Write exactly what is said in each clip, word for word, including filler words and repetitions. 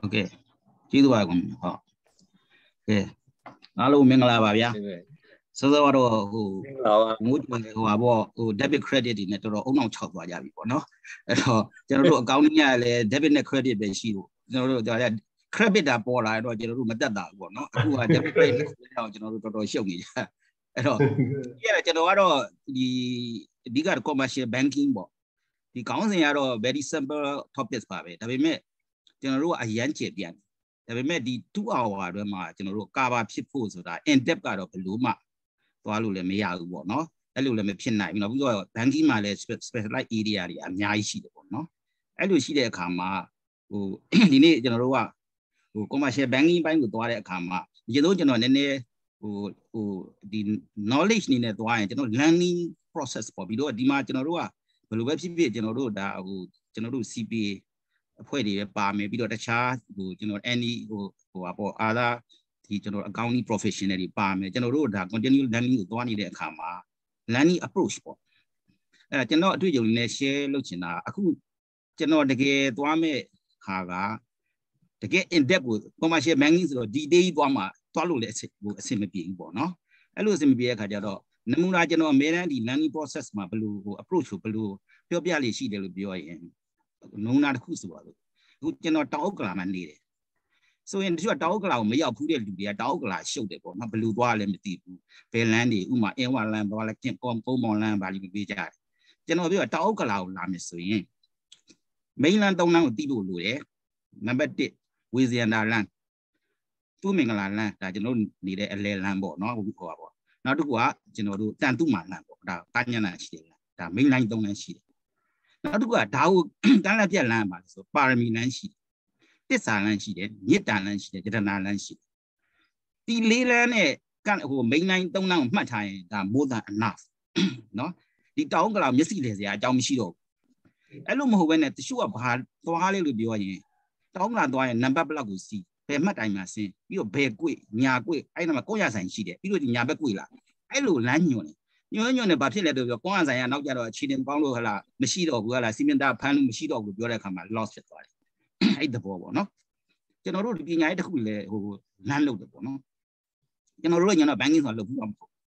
Okay. Chỉ đùa cũng họ. Okay. Alo mình là bà bia. Sau đó rồi ngủ chơi hòa bỏ debit credit này tôi rồi ông nào chọc vào nhà bị bỏ nó. Rồi cho nó rồi cao nha là debit này credit về xí rồi. Cho nó rồi credit đã bỏ lại rồi cho nó rồi mất đất đã bỏ nó. Aku là debit credit cho nó rồi rồi xíu nghỉ. Rồi cái cho nó rồi đi đi cái commercial banking bỏ. Thì cao gì rồi very simple topics bà bê. Tại vì mẹ cho nó rồi ảnh chế biến. Tại vì mẹ đi two hour rồi mà cho nó rồi cả ba phút phụ rồi đã in depth cái rồi phải lưu mà. Tôi luôn là mấy giờ rồi nó, cái luôn là mấy phiên này, nó bây giờ banking mà là specialized area đi, anh nhảy xí được nó, cái luôn xí được khám mà, đi này cho nó rồi à, có mà sẽ banking bank của tôi là khám mà, giờ đó cho nó nên này, đi knowledge này tôi cho nó learning process, bởi vì đi mà cho nó rồi à, bởi vì web cho nó rồi đã, cho nó rồi xê pê a, phải đi bà mẹ bị đó cha, cho nó any, của apa ada thì cho nó accounting professional đi bà mẹ cho nó rồi đã continue learning của tôi này để khám mà learning approach bộ, cho nó tôi dùng này share lúc trước là, aku cho nó để cái tôi mẹ khá là để cái in depth của commercial banking rồi đi đi tôi mà tôi luôn là xem một biển bộ nó, cái lúc xem một biển cái đó, nếu muốn ra cho nó mấy cái learning process mà belum approach belum, theo bây giờ là gì để lo bây giờ, nông dân khu số đó, aku cho nó tao cái làm gì đấy. So in chỗ tao cái nào mấy giờ phụ được đi tao cái là show đấy, nó belum qua lên một tí, về land đi, uma em qua land, qua lại kiếm công công mong land, bali bị trả, cho nó bây giờ tao cái nào làm gì, mấy land tao năng tí đủ rồi đấy, number eight, Louisiana land, tu mình là land, tại cho nó đi để lấy land bộ, nó cũng có bộ, nó được quá, cho nó được tan tu mà land bộ, đó, tan nhà này xí, đó, mấy land tao năng xí, nó được quá, tao, tao là cái land mà, so, ba mươi land xí. Tết sản lan xí đấy, nhiệt đàn lan xí đấy, chất đàn lan xí. Thì lý là này, cái hồ mấy ngày đông năng mà thay là more than enough, nó. Thì tao cái làm nhất xí đấy, à, tao mới xí đâu. Cái lúc mà hồ bên này, tôi bảo hà, tôi hà lên được điều gì, tao cái làm tôi number block của xí, về mất ai mà xí, ví dụ về quê, nhà quê, ai mà có nhà sản xí đấy, ví dụ nhà về quê là, cái lúc lăn nhiều này, nhiều nhiều này, bà phía này được có nhà sản, nó giờ rồi chỉ đến bao lâu là, mới xí đâu, gọi là xí miền Tây, phán mới xí đâu, biểu là làm lost rồi. Ai đập vào nó, cho nó rồi cái ngày đó cũng là hồ lan lâu được nó, cho nó rồi nhà nó banking là lâu không,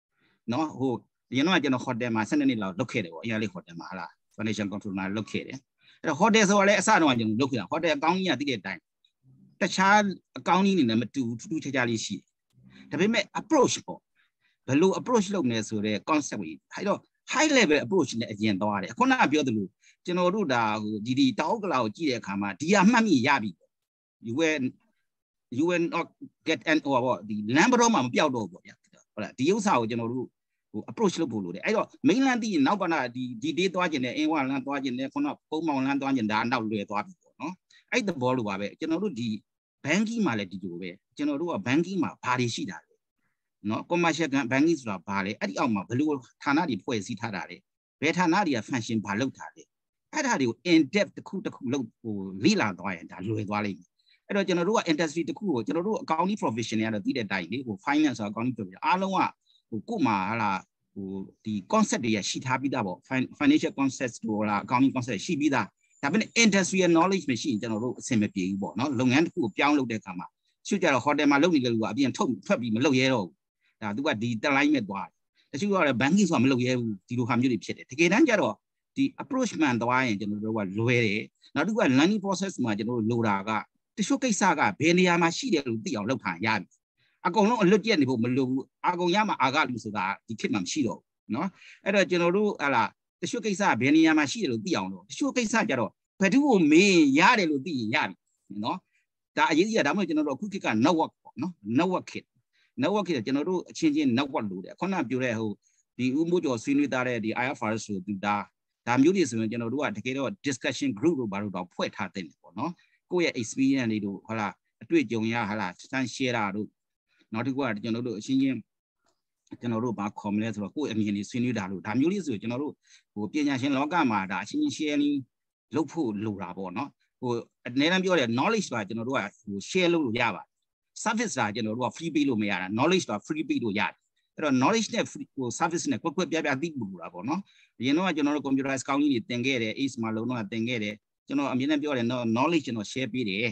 nó hồ, nhà nó cho nó hot dem mà sang đây là locate đấy, nhà lấy hot dem mà là financial control là locate đấy, rồi hot dem sau này sao nó dùng locate, hot dem account nhà thì cáiတိုင်း,แต่ชา account นี่เนี่ยมันดูดูชาๆလေးရှိတယ်ဒါပေမဲ့ approach ပေါ့ဘယ်လို approach လုပ်နေဆိုတဲ့ concept ကြီးအဲ့တော့ high level approach နဲ့အရင်သွားတယ်ခုနကပြောသလိုကျွန်တော်တို့ဒါဟိုဒီဒီတောက်ကလာကိုကြည့်တဲ့အခါမှာဒီဟာမှတ်မိရပြီ you will you will not get an or ပေါ့ဒီ land ဘတော့မှမပြောက်တော့ဘူးဗျာဟုတ်လားဒီဥစ္စာကိုကျွန်တော်တို့ဟို approach လုပ်ဖို့လိုတယ်အဲ့တော့ main land တည်ရင်နောက်ကနာဒီဒီ day သွားခြင်းနဲ့အင်းဝ land သွားခြင်းနဲ့ခုနပုံမောင် land သွားခြင်းဒါနောက်လွယ်သွားပြီပေါ့နော်အဲ့သဘောလိုပါပဲကျွန်တော်တို့ဒီ banking မှာလည်းဒီလိုပဲကျွန်တော်တို့က banking မှာဘာတွေရှိတာလဲနော် commercial banking ဆိုတာဘာလဲအဲ့ဒီအောက်မှာဘယ်လိုဌာနတွေဖွဲ့စည်းထားတာလဲဘယ်ဌာနတွေက function ဘာလုပ်တာလဲအဲ့ဒါတွေကို in depth တစ်ခုတစ်ခုလုပ်ဟိုလေ့လာသွားရင်ဒါလွယ်သွားလိမ့်မယ်အဲ့တော့ကျွန်တော်တို့က industry တစ်ခုကိုကျွန်တော်တို့ accounting professional ကတော့သိတဲ့အတိုင်းလေဟို finance ဆို accounting professional အားလုံးကဟိုကို့မှာဟာလားဟိုဒီ concept တွေရရှိထားပြီးသားပေါ့ financial concept တို့လား accounting concept ရှိပြီးသားဒါပေမဲ့ industrial knowledge မရှိရင်ကျွန်တော်တို့အဆင်မပြေဘူးပေါ့နော်လုပ်ငန်းတစ်ခုကိုပြောင်းလုပ်တဲ့အခါမှာသူကြတော့ hotel မှာလုပ်နေတဲ့လူကအပြင်ထုတ်ထွက်ပြီးမလုပ်ရဲတော့ဘူးဒါသူကဒီ line နဲ့သွားတယ်တချို့ကတော့ banking ဆိုတာမလုပ်ရဲဘူးဒီလိုဟာမျိုးတွေဖြစ်တယ်တကယ်တမ်းကျတော့ဒီ approach မှန်သွားရင်ကျွန်တော်တို့ကလွယ်တယ်နောက်တစ်ခုက learning process မှာကျွန်တော်တို့လိုတာကတချို့ကိစ္စကဘယ်နေရာမှာရှိတယ်လို့သိအောင်လုပ်ထားရပြီအကုန်လုံးအလွတ်ကျက်နေဖို့မလိုဘူးအကုန်ရမှာအာကလူဆိုတာဒီခေတ်မှာမရှိတော့ဘူးเนาะအဲ့တော့ကျွန်တော်တို့ဟာလားတချို့ကိစ္စဘယ်နေရာမှာရှိတယ်လို့သိအောင်လို့တချို့ကိစ္စကြတော့ဘယ်သူ့ကိုမေးရတယ်လို့သိရင်ရပြီเนาะဒါအရေးကြီးတာဒါမှမဟုတ်ကျွန်တော်တို့အခုခေတ်က network ပေါ့เนาะ network ခေတ် network ခေတ်ကျွန်တော်တို့အချင်းချင်း network လို့တယ်ခုနပြောတဲ့ဟိုဒီဦးမိုးကျော်ဆွေးနွေးထားတဲ့ဒီ I F R S ဆိုသူဒါဒါမျိုးတွေဆိုရင်ကျွန်တော်တို့ကတကယ်တော့ discussion group လို့ဘာလို့တော့ဖွဲ့ထားတဲ့ပေါ့เนาะကိုယ့်ရဲ့ experience တွေတို့ဟုတ်လားအတွေ့အကြုံရဟာလားစမ်း share တာတို့နောက်တစ်ခုကကျွန်တော်တို့အချင်းချင်းကျွန်တော်တို့ဘာခေါ်မလဲဆိုတော့ကိုယ့်အမြင်တွေဆွေးနွေးတာလို့ဒါမျိုးလေးဆိုကျွန်တော်တို့ဟိုပညာရှင်လောကမှာဒါအချင်းချင်း sharing လုပ်ဖို့လိုတာပေါ့နော်ဟိုအနည်းတမ်းပြောတယ် knowledge ဆိုတာကျွန်တော်တို့ကဟို share လုပ်လို့ရပါတယ် service ဆိုတာကျွန်တော်တို့က free ပေးလို့မရတာ knowledge ဆိုတာ free ပေးလို့ရတယ်အဲ့တော့ knowledge နဲ့ free ဟို service နဲ့ကွက်ကွက်ပြားပြားသိဖို့လိုတာပေါ့နော်အရင်တော့ကျွန်တော်တို့ computer accounting တွေသင်ခဲ့တယ် ace မှာလုံးတော့သင်ခဲ့တယ်ကျွန်တော်အမြင်နဲ့ပြောတယ် knowledge ကျွန်တော် share ပေးတယ်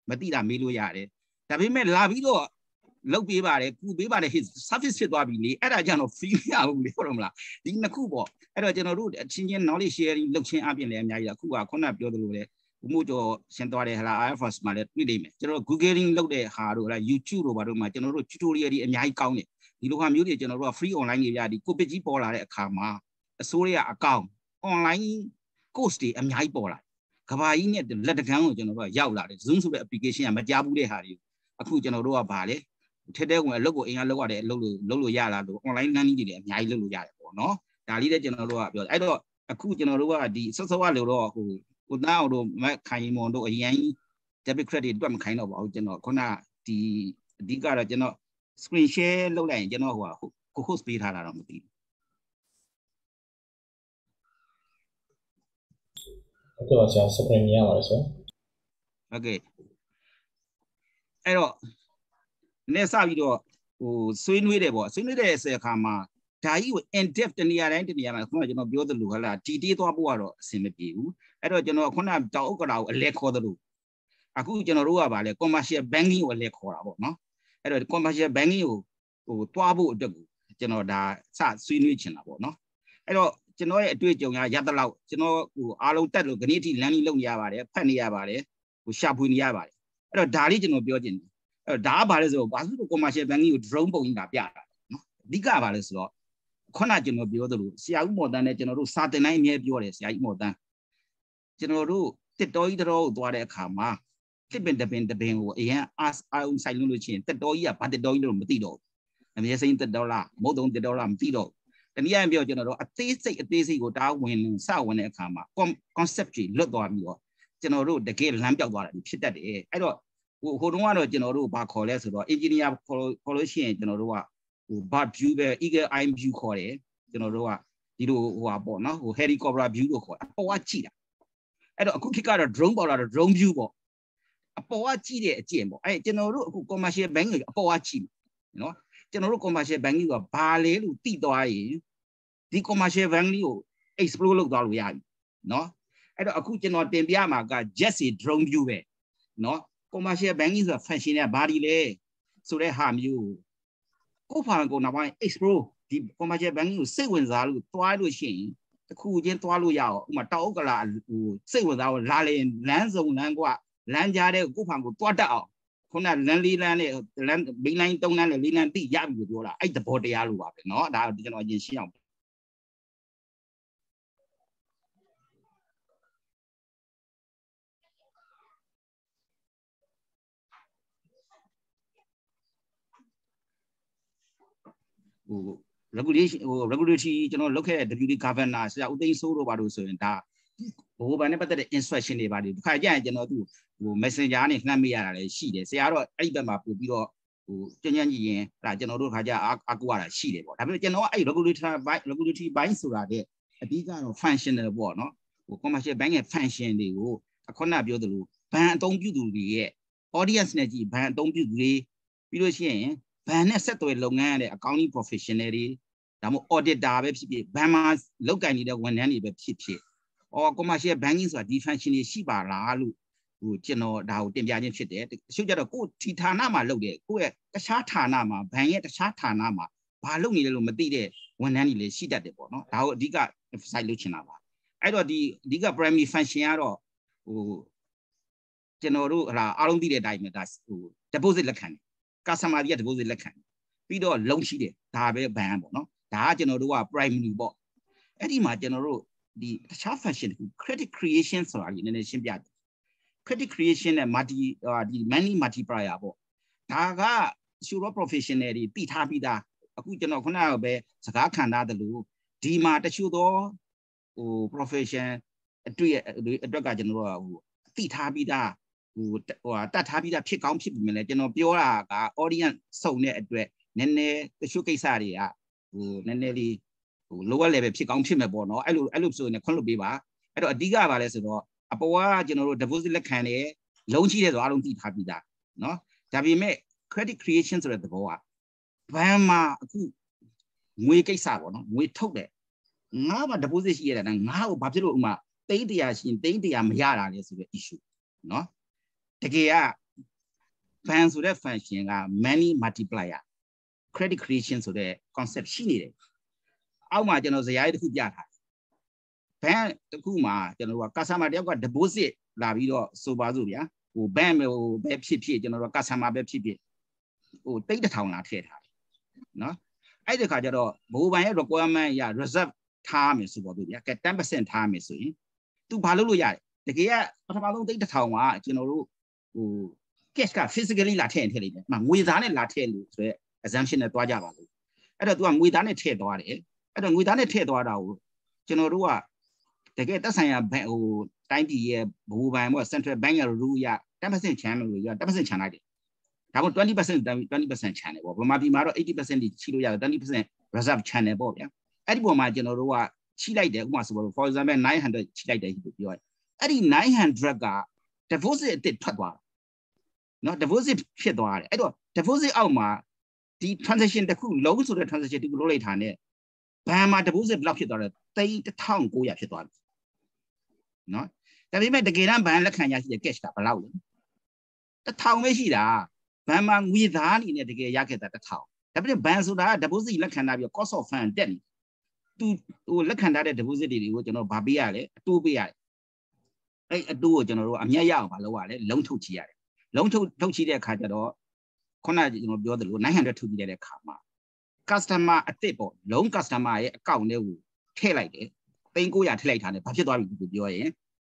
မသိတာမေးလို့ရတယ်ဒါပေမဲ့လာပြီးတော့လုပ်ပေးပါတယ်ကူပေးပါတယ် his service ဖြစ်သွားပြီလေအဲ့ဒါကြောင့်တော့ free မရဘူးလေဟုတ်တယ်မလားဒီနှစ်ခုပေါ့အဲ့တော့ကျွန်တော်တို့အချင်းချင်း knowledge sharing လုပ်ချင်းအပြင်လည်းအများကြီးအခုကခုနပြောသလိုလေဘုမို့ကျော်ရှင်းသွားတယ်ဟလား I F S မှာလည်းတွေ့လိမ့်မယ်ကျွန်တော် Googling လုပ်တဲ့ဟာတို့ဟလား YouTube တို့ဘာတို့မှာကျွန်တော်တို့ tutorial တွေအများကြီးကောင်းတယ်ဒီလိုဟာမျိုးတွေကျွန်တော်တို့က free online တွေပြဒီကိုပစ်ကြီးပေါ်လာတဲ့အခါမှာအစိုးရအကောင့် online course တွေအများကြီးပေါ်လာကဘာကြီးနဲ့လက်တကန်းကိုကျွန်တော်တို့ကရောက်လာတယ် Zoom ဆိုတဲ့ application ကမကြားဘူးတဲ့ဟာတွေအခုကျွန်တော်တို့ကဗာလေထက်တဲ့ဝင်အလုပ်ကိုအင်အားလောက်ရတယ်အလုပ်လို့လုပ်လို့ရလာလို့ online learning တွေလည်းအများကြီးလုပ်လို့ရတယ်ပေါ့နော်ဒါလေးလည်းကျွန်တော်တို့ကပြောအဲ့တော့အခုကျွန်တော်တို့ကဒီစောစောကလို့တော့ဟိုဟိုသားအောင်တို့မခိုင်မွန်တို့အရင် debit credit တွက်မခိုင်းတော့ပါဘူးကျွန်တော်ခုနဒီအဓိကတော့ကျွန်တော် screen share လုပ်လိုက်ရင်ကျွန်တော်ဟိုကို host ပေးထားတာတော့မသိဘူးဟုတ်ကဲ့ပါဆရာ screen မြင်ရပါတယ်ဆရာဟုတ်ကဲ့အဲ့တော့နေစပြီးတော့ဟိုဆွေးနွေးတယ်ပေါ့ဆွေးနွေးတဲ့အခါမှာဒါကြီးကို in depth တနေရာတိုင်းတနေရာမှာခုနကကျွန်တော်ပြောသလိုဟာလားတီတီးသွားဖို့ကတော့အဆင်မပြေဘူးအဲ့တော့ကျွန်တော်ခုနတောင်ဥက္ကရာကိုအလဲခေါ်သလိုအခုကျွန်တော်တို့ကဗာလဲ commercial banking ကိုအလဲခေါ်တာပေါ့နော်အဲ့တော့ commercial banking ကိုဟိုတွားဖို့အတွက်ကိုကျွန်တော်ဒါစဆွေးနွေးချင်တာပေါ့နော်အဲ့တော့ကျွန်တော်ရဲ့အတွေ့အကြုံကရတဲ့လောက်ကျွန်တော်ဟိုအားလုံးတက်လို့ခဏထိလမ်းလေးလုပ်နေရပါတယ်ဖတ်နေရပါတယ်ဟိုရှာဖွေနေရပါတယ်အဲ့တော့ဒါလေးကျွန်တော်ပြောချင်တယ်အဲ့ဒါကဘာလဲဆိုတော့ဘာလို့ commercial banking ကို drone ပုံကြီးတာပြတာနော်အဓိကဘာလဲဆိုတော့ခုနကျွန်တော်ပြောသလိုဆရာဦးမော်တန်းနဲ့ကျွန်တော်တို့စာတင်တိုင်းအမြဲပြောတယ်ဆရာကြီးမော်တန်းကျွန်တော်တို့တစ်တော်ကြီးတော်ကိုသွားတဲ့အခါမှာတစ်ပင်တပင်တပင်ကိုအရင်အာအောင်ဆိုင်လို့လို့ချင်းတစ်တော်ကြီးကဘာတစ်တော်ကြီးလို့မသိတော့ဘူးအမြဲစိမ့်တစ်တော်လားမဟုတ်တော့တစ်တော်လားမသိတော့တနည်းအားဖြင့်ပြောကျွန်တော်တို့အသေးစိတ်အသေးစိတ်ကိုတားဝင်စဝင်တဲ့အခါမှာ concept ကြီးလွတ်သွားပြီးတော့ကျွန်တော်တို့တကယ်လမ်းပြောက်သွားတာဖြစ်တတ်တယ်အဲ့တော့ဟိုဟိုတုန်းကတော့ကျွန်တော်တို့ဘာခေါ်လဲဆိုတော့ engineer ခေါ်ခေါ်လို့ရှိရင်ကျွန်တော်တို့ကဟို bird view ပဲ eagle eye view ခေါ်တယ်ကျွန်တော်တို့ကဒီလိုဟိုဟာပေါ့နော်ဟို helicopter view လို့ခေါ်တာအပေါ်ကကြည့်တာအဲ့တော့အခုခေတ်ကတော့ drone ပေါ်လာတော့ drone view ပေါ့အပေါ်ကကြည့်တဲ့အကျင့်ပေါ့အဲ့ကျွန်တော်တို့အခု commercial bank ကိုအပေါ်ကကြည့်နော်ကျွန်တော်တို့ commercial bank ကဘာလဲလို့သိသွားရင်ဒီ commercial bank ကို explore လုပ်သွားလို့ရပြီနော်အဲ့တော့အခုကျွန်တော်တင်ပြမှာက just a drone view ပဲနော် commercial banking ဆိုတာ function နဲ့ဘာဒီလဲဆိုတဲ့ဟာမျိုးကိုဖာကိုနောက်ပိုင်း explore ဒီ commercial banking ကိုစိတ်ဝင်စားလို့တွားလို့ရှိရင်တခုချင်းတွားလို့ရအောင်ဥပမာတောက်ဥက္ကလာဟိုစိတ်ဝင်စားလို့လာလေလမ်းစုံလမ်းကွာလမ်းကြားတဲ့ကိုဖာကိုတွားတတ်အောင်ခုနလမ်းလေးလမ်းနဲ့လမ်းဘိန်းလိုင်းသုံးလမ်းနဲ့လေးလမ်းတိရပြီလို့ပြောတာအဲ့သဘောတရားလို့ပါပဲเนาะဒါကျွန်တော်အရင်ရှင်းအောင်ဟို regulation ဟို regulatory ကျွန်တော်လုပ်ခဲ့တဲ့ deputy governor ဆရာဦးသိန်းစိုးတို့ဘာလို့ဆိုရင်ဒါဘိုးဘန်နဲ့ပတ်သက်တဲ့ instruction တွေပါတယ်ဒီခါကျရင်ကျွန်တော်သူဟို messenger နဲ့နှမ်းမေးရတာလည်းရှိတယ်ဆရာတော့အဲ့ဒီဘက်မှာပို့ပြီးတော့ဟိုကြင်ကြင်ကြီးရင်ဒါကျွန်တော်တို့ခါကျအကူရတာရှိတယ်ပေါ့ဒါပေမဲ့ကျွန်တော်ကအဲ့ regulatory regulatory ဘိုင်းဆိုတာတဲ့အဓိကတော့ functional ပေါ့နော်ဟို commercial bank ရဲ့ function တွေကိုခုနပြောသလိုဘဏ်အသုံးပြုသူတွေရဲ့ audience နဲ့ကြည့်ဘဏ်အသုံးပြုသူတွေပြီးလို့ရှိရင်ဘဏ်နဲ့ဆက်သွယ်လုပ်ငန်းရတဲ့ accounting professional တွေဒါမှမဟုတ် auditor ပဲဖြစ်ဖြစ်ဘဏ်မှာလုပ်ကိုင်နေတဲ့ဝန်ထမ်းတွေပဲဖြစ်ဖြစ်အော် commercial banking ဆိုတာဒီ function တွေရှိပါလားလို့ဟိုကျွန်တော်ဒါကိုတင်ပြခြင်းဖြစ်တယ်တချို့ကျတော့ကိုယ်ဒီဌာနမှာလုပ်တယ်ကိုယ့်ရဲ့တခြားဌာနမှာဘဏ်ရဲ့တခြားဌာနမှာဘာလုပ်နေလဲလို့မသိတဲ့ဝန်ထမ်းတွေလည်းရှိတတ်တယ်ပေါ့နော်ဒါကိုအဓိက emphasize လုပ်ချင်တာပါအဲ့တော့ဒီအဓိက primary function ကတော့ဟိုကျွန်တော်တို့ဟာအားလုံးသိတဲ့အတိုင်းပဲဒါဟို deposit လက်ခံတယ် customer တွေက deposit လက်ခံတယ်ပြီးတော့ loan ရှိတယ်ဒါပဲဘဏ်ပေါ့နော်ဒါကကျွန်တော်တို့က primary ပေါ့အဲ့ဒီမှာကျွန်တော်တို့ဒီတခြား function တခု credit creation ဆိုတာကြီးနည်းနည်းရှင်းပြတယ် credit creation နဲ့ multi ဒီ money multiplier ပေါ့ဒါက sure professional တွေတည်ထားပြီးသားအခုကျွန်တော်ခုနကပဲစကားခံထားတယ်လို့ဒီမှာတချို့သောဟို profession အတွေ့အတွက်ကကျွန်တော်တို့ဟိုတည်ထားပြီးသားဟိုဟိုတတ်ထားပြီးသားဖြစ်ကောင်းဖြစ်ပြီမလဲကျွန်တော်ပြောတာက audience စုံတဲ့အတွက်နည်းနည်းတချို့ကိစ္စတွေကဟိုနည်းနည်းလေးဟို lower level ဖြစ်ကောင်းဖြစ်မယ်ပေါ့နော်အဲ့လိုအဲ့လိုဆိုရင်ခွင့်လွှတ်ပေးပါအဲ့တော့အဓိကပါလဲဆိုတော့အပေါ်ကကျွန်တော်တို့ deposit လက်ခံတယ်လုံးရှိတယ်ဆိုအားလုံးသိထားပြီးသားနော်ဒါပေမဲ့ credit creation ဆိုတဲ့သဘောကဘဏ်မှာအခုငွေကိစ္စပေါ့နော်ငွေထုတ်တယ်ငါ့မှာ deposit ရှိရတာငါ့ကိုဘာဖြစ်လို့ဥမာသိန်းတရာရှင်သိန်းတရာမရတာလဲဆိုတဲ့ issue နော်တကယ်က ban ဆိုတဲ့ function က many multiplier credit creation ဆိုတဲ့ concept ရှိနေတယ်အောက်မှာကျွန်တော်ဇယားရေးတစ်ခုပြထားဘဏ်တစ်ခုမှာကျွန်တော်တို့က customer တယောက်က deposit လာပြီးတော့ဆိုပါစို့ဗျာဟိုဘဏ်ဟိုပဲဖြစ်ဖြစ်ကျွန်တော်တို့ customer ပဲဖြစ်ဖြစ်ဟိုတိတ်တစ်ထောင်လာထည့်ထားတယ်နော်အဲ့ဒီခါကျတော့ဘိုးဘဏ်ရဲ့ requirement ရ reserve ထားမယ်ဆိုပါစို့ဗျာကဲ ten percent ထားမယ်ဆိုရင်သူဘာလုပ်လို့ရတယ်တကယ်ကပထမဆုံးတိတ်တစ်ထောင်ကကျွန်တော်တို့ဟို cash က physically လာထည့်ရင်ထည့်လိုက်တယ်ငွေသားနဲ့လာထည့်လို့ဆိုရဲ assumption နဲ့တွားကြပါလို့အဲ့တော့ तू ကငွေသားနဲ့ထည့်သွားတယ်အဲ့တော့ငွေသားနဲ့ထည့်သွားတာကိုကျွန်တော်တို့ကတကယ်သက်ဆိုင်ရာဘဏ်ဟိုတိုင်းပြည်ရဲ့ဘိုးဘဏ်ပေါ့ central bank ရဲ့ rule ရ ten percent ချမ်းလို့ရ ten percent ချမ်းလိုက်တယ်ဒါက twenty percent twenty percent ချမ်းတယ်ပေါ့ဗမာပြည်မှာတော့ eighty percent ချိလို့ရတယ် twenty percent reserve ချမ်းတယ်ပေါ့ဗျာအဲ့ဒီပုံမှာကျွန်တော်တို့ကချိလိုက်တယ်ဥပမာဆိုပါလို့ for example nine hundred ချိလိုက်တယ်လို့ပြောရတယ်အဲ့ဒီnine hundredက deposit အစ်ထွက်သွားတယ်နော် deposit ဖြစ်သွားတယ်အဲ့တော့ deposit အောက်မှာဒီ transaction တစ်ခုလုံးဆိုတဲ့ transaction တစ်ခုလုပ်လိုက်တာ ਨੇ ဘဏ်မှာ deposit ဘယ်လောက်ဖြစ်သွားလဲသိန်းတစ်ထောင်ကိုးရာဖြစ်သွားပြီနော်ဒါပေမဲ့တကယ်တမ်းဘဏ်လက်ခံရရှိတဲ့ cash ကဘယ်လောက်လဲတစ်ထောင်ပဲရှိတာဘဏ်မှာငွေသားအနေနဲ့တကယ်ရခဲ့တာတစ်ထောင်ဒါပေမဲ့ဘဏ်ဆိုတာက deposit လက်ခံတာပြီး cost of fund တက်နေသူဟိုလက်ခံထားတဲ့ deposit တွေကိုကျွန်တော်ဗာပေးရလဲအတိုးပေးရတယ်အဲ့အတိုးကိုကျွန်တော်တို့အမြတ်ရအောင်မလုပ်ရလဲလုံးထုတ်ချရတယ်လုံးထုတ်ထုတ်ချတဲ့အခါကျတော့ခုနကကျွန်တော်ပြောသလိုnine hundredထုတ်ပြီးတဲ့အခါမှာ customer အစ်စ်ပေါ့လုံး customer ရဲ့ account ထဲကိုထည့်လိုက်တယ်သိန်းကိုးရာထည့်လိုက်တာနဲ့ဘာဖြစ်သွားပြီလို့ပြောရင်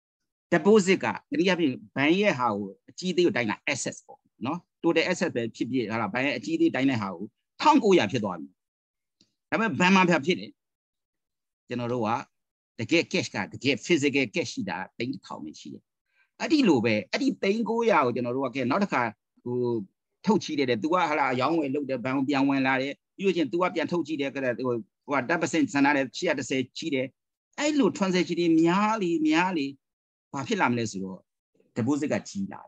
deposit ကတနည်းအားဖြင့်ဘဏ်ရဲ့ဟာကိုအကြီးသေးကိုတိုင်းတာ assets ပေါ့နော် total assets ပဲဖြစ်ဖြစ်ဟာလားဘဏ်ရဲ့အကြီးသေးတိုင်းတဲ့ဟာကိုone thousand nine hundredဖြစ်သွားပြီဒါပေမဲ့ဘဏ်မှာဖြစ်တယ်ကျွန်တော်တို့ကတကယ် cash ကတကယ် physical cash ရှိတာသိန်းတစ်ထောင်ပဲရှိတယ်အဲ့ဒီလိုပဲအဲ့ဒီသိန်းကိုးရာကိုကျွန်တော်တို့ကကဲနောက်တစ်ခါဟိုထုတ်ချီတယ် तू ကဟာလားအယောင်းဝယ်လုပ်တယ်ဘဏ်ကိုပြန်ဝင်လာတယ်ပြီးလို့ချင်း तू ကပြန်ထုတ်ချီတယ်ကဲဟိုဟိုten percent ဆန်ထားတယ်one hundred tenချီတယ်အဲ့လို transaction တွေများလေများလေဘာဖြစ်လာမလဲဆိုတော့ deposit ကကြီးလာတယ်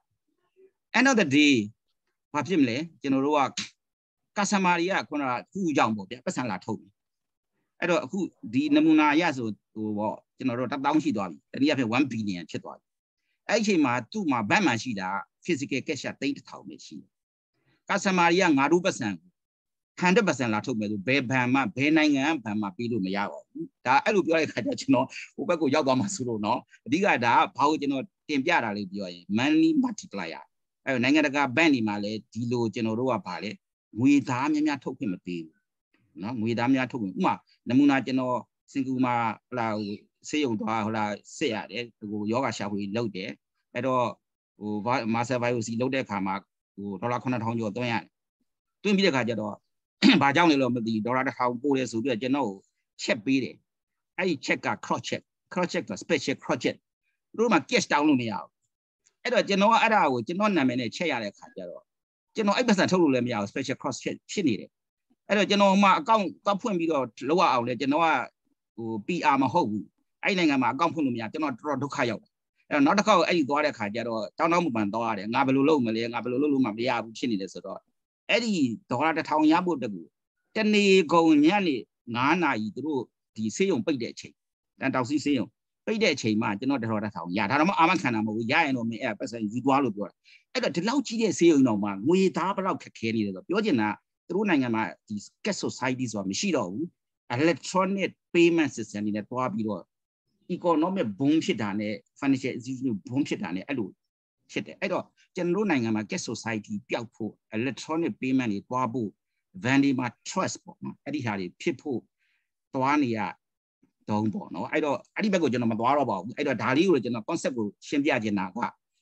end of the day ဘာဖြစ်မလဲကျွန်တော်တို့က customer တွေကခုနကခုကြောင့်ပေါ့ဗျပတ်စံလာထုတ်တယ်အဲ့တော့အခုဒီနမူနာရဆိုဟိုပေါ့ကျွန်တော်တို့တစ်သောင်းရှိသွားပြီတနည်းအားဖြင့်one billion ဖြစ်သွားပြီအဲ့ဒီအချိန်မှာသူ့မှာဘဏ်မှာရှိတာ physical cash သိန်းတစ်ထောင်ပဲရှိတယ် customer တွေကငါတို့ပတ်စံone hundred percent လာထုတ်မယ်ဆိုဘယ်ဘဏ်မှာဘယ်နိုင်ငံဘဏ်မှာပေးလို့မရပါဘူးဒါအဲ့လိုပြောတဲ့ခါကျကျွန်တော်ဟိုဘက်ကိုရောက်သွားမှာဆိုလို့เนาะအဓိကဒါကဘာကိုကျွန်တော်တင်ပြတာလေးပြောရင် money multiplier အဲ့နိုင်ငံတကာဘဏ်တွေမှာလည်းဒီလိုကျွန်တော်တို့ကဗာလဲငွေသားများများထုတ်ခွင့်မပေးဘူးเนาะငွေသားများထုတ်ခွင့်ဥပမာနမူနာကျွန်တော်စင်ကူမှာဟလာဆေးရုံသွားဟလာစစ်ရတယ်ဟိုယောဂရှာဖွေလုပ်တယ်အဲ့တော့ဟိုမာဆာဘိုင်ယိုစီလုပ်တဲ့အခါမှာဟိုဒေါ်လာnine thousandကျော်သွင်းရတယ်သွင်းပြီးတဲ့အခါကျတော့ဘာကြောင့်လဲလို့မသိဒေါ်လာone thousandပို့တယ်ဆိုပြီးတော့ကျွန်တော်ကိုချက်ပေးတယ်အဲ့ဒီ check က cross check cross check ဆို special cross check တို့မှာ cash down လို့မရဘူးအဲ့တော့ကျွန်တော်ကအဲ့ဒါကိုကျွန်တော်နာမည်နဲ့ချက်ရတဲ့အခါကျတော့ကျွန်တော်အဲ့ပတ်စံထုတ်လို့လည်းမရဘူး special cross check ဖြစ်နေတယ်အဲ့တော့ကျွန်တော်မှ account ကောက်ဖွင့်ပြီးတော့လောက်ရအောင်လဲကျွန်တော်ကဟို P R မဟုတ်ဘူးအဲ့နိုင်ငံမှာ account ဖွင့်လို့မရကျွန်တော်တော်တော်ဒုက္ခရောက်တယ်အဲ့တော့နောက်တစ်ခါအဲ့ဒီသွားတဲ့အခါကျတော့တောင်းတောင်းပန်သွားရတယ်ငါဘယ်လိုလုပ်မလဲငါဘယ်လိုလုပ်လို့မှမရဘူးဖြစ်နေတယ်ဆိုတော့အဲ့ဒီဒေါ်လာone thousandရဖို့တကူတနေ့ကုန်ညနေnineနာရီသူတို့ဒီဆေးရုံပိတ်တဲ့အချိန်တန်တောက်စီဆေးရုံပိတ်တဲ့အချိန်မှာကျွန်တော်ဒေါ်လာone thousandရဒါတော့မှအာမခံတာမဟုတ်ဘူးရရင်တော့မင်းအဲ့ပတ်စံယူသွားလို့ပြောတာအဲ့တော့ဒီလောက်ကြီးတဲ့ဆေးရုံတော့မှငွေသားဘလောက်ခက်ခဲနေတယ်ဆိုပြောချင်တာသူတို့နိုင်ငံမှာဒီ cash society ဆိုတာမရှိတော့ဘူး electronic payment system တွေနဲ့တွားပြီးတော့ economic boom ဖြစ်တာနဲ့ financial institution boom ဖြစ်တာနဲ့အဲ့လိုဖြစ်တယ်အဲ့တော့ကျွန်တော်တို့နိုင်ငံမှာ cash society ပျောက်ဖို့ electronic payment တွေတွားဖို့ van တွေမှာ trust ပေါ့နော်အဲ့ဒီဟာတွေဖြစ်ဖို့တွားနေရတုံးပေါ့နော်အဲ့တော့အဲ့ဒီဘက်ကိုကျွန်တော်မတွားတော့ပါဘူးအဲ့တော့ဒါလေးကိုကျွန်တော် concept ကိုရှင်းပြချင်တာက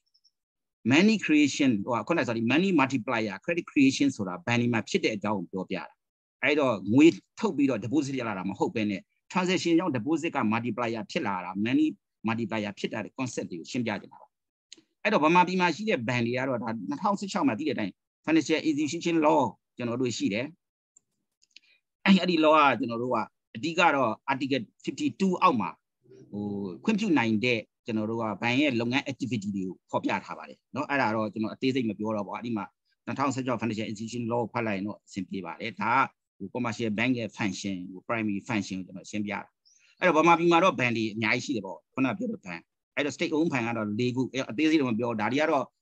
money creation ဟိုခုနက sorry money multiplier credit creation ဆိုတာဘန်ဒီမှာဖြစ်တဲ့အကြောင်းကိုပြောပြတာအဲ့တော့ငွေထုတ်ပြီးတော့ deposit ရလာတာမဟုတ်ဘဲနဲ့ transaction ကြောင့် deposit က multiplier ဖြစ်လာတာ money multiplier ဖြစ်တာတဲ့ concept တွေကိုရှင်းပြချင်တာပါအဲ့တော့ဗမာပြည်မှာရှိတဲ့ဘန်တွေကတော့ဒါtwo thousand sixteenမှာတည်တဲ့အတိုင်း financial institution law ကျွန်တော်တို့ရှိတယ်အဲ့အဲ့ဒီ law ကကျွန်တော်တို့ကအဓိကတော့ article fifty-two အောက်မှာဟိုခွင့်ပြုနိုင်တဲ့ကျွန်တော်တို့ကဘဏ်ရဲ့လုပ်ငန်း activity တွေကိုဖော်ပြထားပါတယ်เนาะအဲ့ဒါတော့ကျွန်တော်အသေးစိတ်မပြောတော့ပါဘူးအဲ့ဒီမှာtwo thousand sixteen financial institution law ဖတ်လိုက်ရင်တော့အဆင်ပြေပါတယ်ဒါကဟို commercial bank ရဲ့ function ဟို primary function ကိုကျွန်တော်ရှင်းပြတာအဲ့တော့ဗမာပြည်မှာတော့ဘဏ်တွေအများကြီးရှိတယ်ပေါ့ခုနပြောတဲ့ဘဏ်အဲ့တော့ state owned ဘဏ်ကတော့၄ခုအသေးစိတ်တော့မပြောဒါတွေကတော့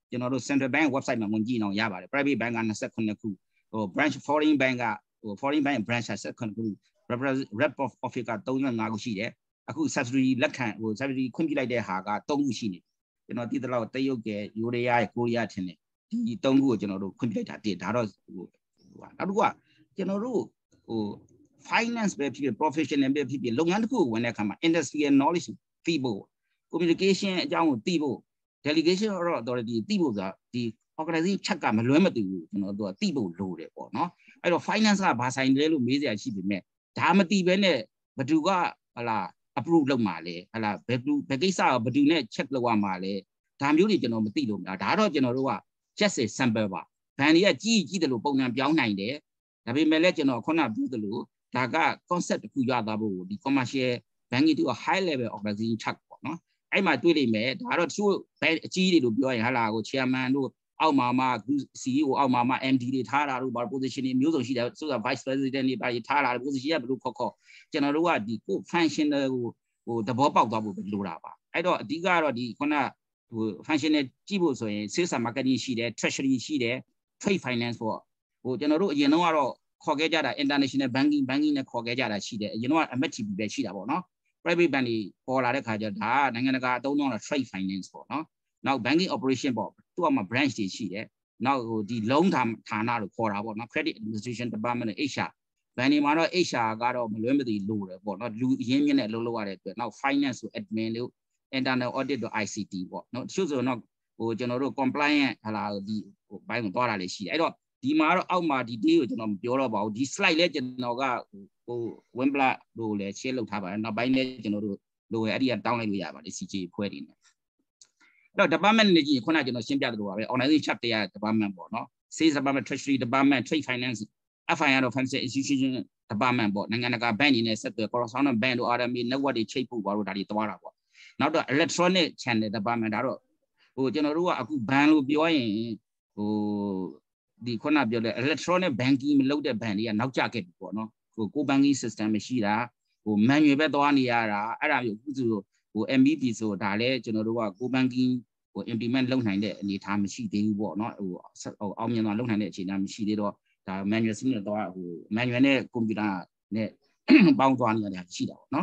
ကျွန်တော်တို့ central bank website မှာဝင်ကြည့်အောင်ရပါတယ် private bank ကtwenty-sevenခုဟို branch foreign bank ကဟို foreign bank branch twenty-sevenခု rep of office ကthirty-fiveခုရှိတယ်အခု subsidy လက်ခံဟို subsidy ခွင့်ပြုလိုက်တဲ့ဟာကthreeခုရှိနေကျွန်တော်သိသလောက်တရုတ်ကယူရီးယားကိုရီးယားထင်တယ်ဒီthreeခုကိုကျွန်တော်တို့ခွင့်ပြုလိုက်တာတည်ဒါတော့ဟိုနောက်တစ်ခုကကျွန်တော်တို့ဟို finance ပဲဖြစ်ဖြစ် professional ပဲဖြစ်ဖြစ်လုပ်ငန်းတစ်ခုကိုဝင်တဲ့အခါမှာ industrial knowledge သိဖို့ communication အကြောင်းကိုသိဖို့ delegation authority သိဖို့ဆိုတာဒီ organization ချက်ကမလွဲမသွေဘူးကျွန်တော်တို့ကသိဖို့လိုတယ်ပေါ့နော်အဲ့တော့ finance ကဘာဆိုင်လဲလို့မေးစရာရှိပေမဲ့ဒါမသိဘဲနဲ့ဘသူကဟလာ approve လုပ်မှာလဲဟလာဘယ်သူဘယ်ကိစ္စကဘသူနဲ့ check လုပ်ရမှာလဲဒါမျိုးတွေကျွန်တော်မသိလို့များဒါတော့ကျွန်တော်တို့က just a sample ပါဘန်တွေကကြီးကြီးတယ်လို့ပုံစံပြောင်းနိုင်တယ်ဒါပေမဲ့လည်းကျွန်တော်ခုနပြောသလိုဒါက concept တစ်ခုရသွားဖို့ဒီ commercial banking to a high level organization ချက်ပေါ့နော်အဲ့မှာတွေ့လိမ့်မယ်ဒါတော့သူ့ဘယ်အကြီးတွေလို့ပြောရင်ဟာလာကို chairman တို့အောက်မှာမှ C E O အောက်မှာမှ M D တွေထားတာတို့ဘာ position တွေမျိုးစုံရှိတယ်ဆိုတော့ vice president တွေပါထားတာ position ကဘယ်လိုခေါ်ခေါ်ကျွန်တော်တို့ကဒီကို functional ကိုဟိုသဘောပေါက်သွားဖို့လိုတာပါအဲ့တော့အဓိကတော့ဒီခုနဟို functional ကြည့်ဖို့ဆိုရင် sales and marketing ရှိတယ် treasury ရှိတယ် trade finance ပေါ့ဟိုကျွန်တော်တို့အရင်တော့ကတော့ခေါ်ခဲ့ကြတာ international banking banking နဲ့ခေါ်ခဲ့ကြတာရှိတယ်အရင်တော့ M T B ပဲရှိတာပေါ့နော် private bank တွေပေါ်လာတဲ့ခါကျဒါကနိုင်ငံတကာအသုံးတော့ trade finance ပေါ့နော်နောက် banking operation ပေါ့သူ့အမှာ branch တွေရှိတယ်နောက်ဟိုဒီ loan ဌာနလို့ခေါ်တာပေါ့နော် credit administration department နဲ့ H R ဘဏ်တွေမှာတော့ H R ကတော့မလွဲမသွေလိုတယ်ပေါ့နော်လူအရင်းမြစ်နဲ့အလုပ်လုပ်ရတဲ့အတွက်နောက် finance ဆို admin လို့ internal audit တို့ I C T ပေါ့နော်တချို့ဆိုတော့ဟိုကျွန်တော်တို့ compliance ဟာလာဒီဟိုဘိုင်းကိုသွားတာလေးရှိတယ်အဲ့တော့ဒီမှာတော့အောက်မှာဒီ day ကိုကျွန်တော်မပြောတော့ပါဘူးဒီ slide လဲကျွန်တော်ကဟို win plat လို့လဲ share လုပ်ထားပါတယ်နောက်ပိုင်းလဲကျွန်တော်တို့လိုရအဲ့ဒီကတောင်းလိုက်လို့ရပါတယ် C G A ဖွဲ့တွေနဲ့အဲ့တော့ department နဲ့ကြည့်ခုနကကျွန်တော်ရှင်းပြသလိုပါပဲ organization chart တရား department ပေါ့နော် sales department treasury department trade finance F I R တော့ financial institution department ပေါ့နိုင်ငံတကာ bank တွေနဲ့ဆက်သွယ် correspondent bank တို့ R M A network တွေချိတ်ဖို့ဘာလို့ဒါတွေသွားတာပေါ့နောက်တော့ electronic channel department ဒါတော့ဟိုကျွန်တော်တို့ကအခု ban လို့ပြောရင်ဟိုဒီခုနပြောတဲ့ electronic banking မလုပ်တဲ့ bank တွေကနောက်ကျခဲ့ပြီပေါ့နော်ဟိုကို banking system မရှိတာဟို manual ပဲသွားနေရတာအဲ့ဒါမျိုးအခုဆိုဟို M B P ဆိုတာလဲကျွန်တော်တို့ကကို banking ဟို implement လုပ်နိုင်တဲ့အနေအထားမရှိသေးဘူးပေါ့နော်ဟိုအောင်မြင်သွားလုပ်နိုင်တဲ့အခြေအနေမရှိသေးတော့ဒါ manual စနစ်တော့ဟို manual နဲ့ computer နဲ့ပေါင်းသွားနေရတယ်ရှိတာပေါ့နော်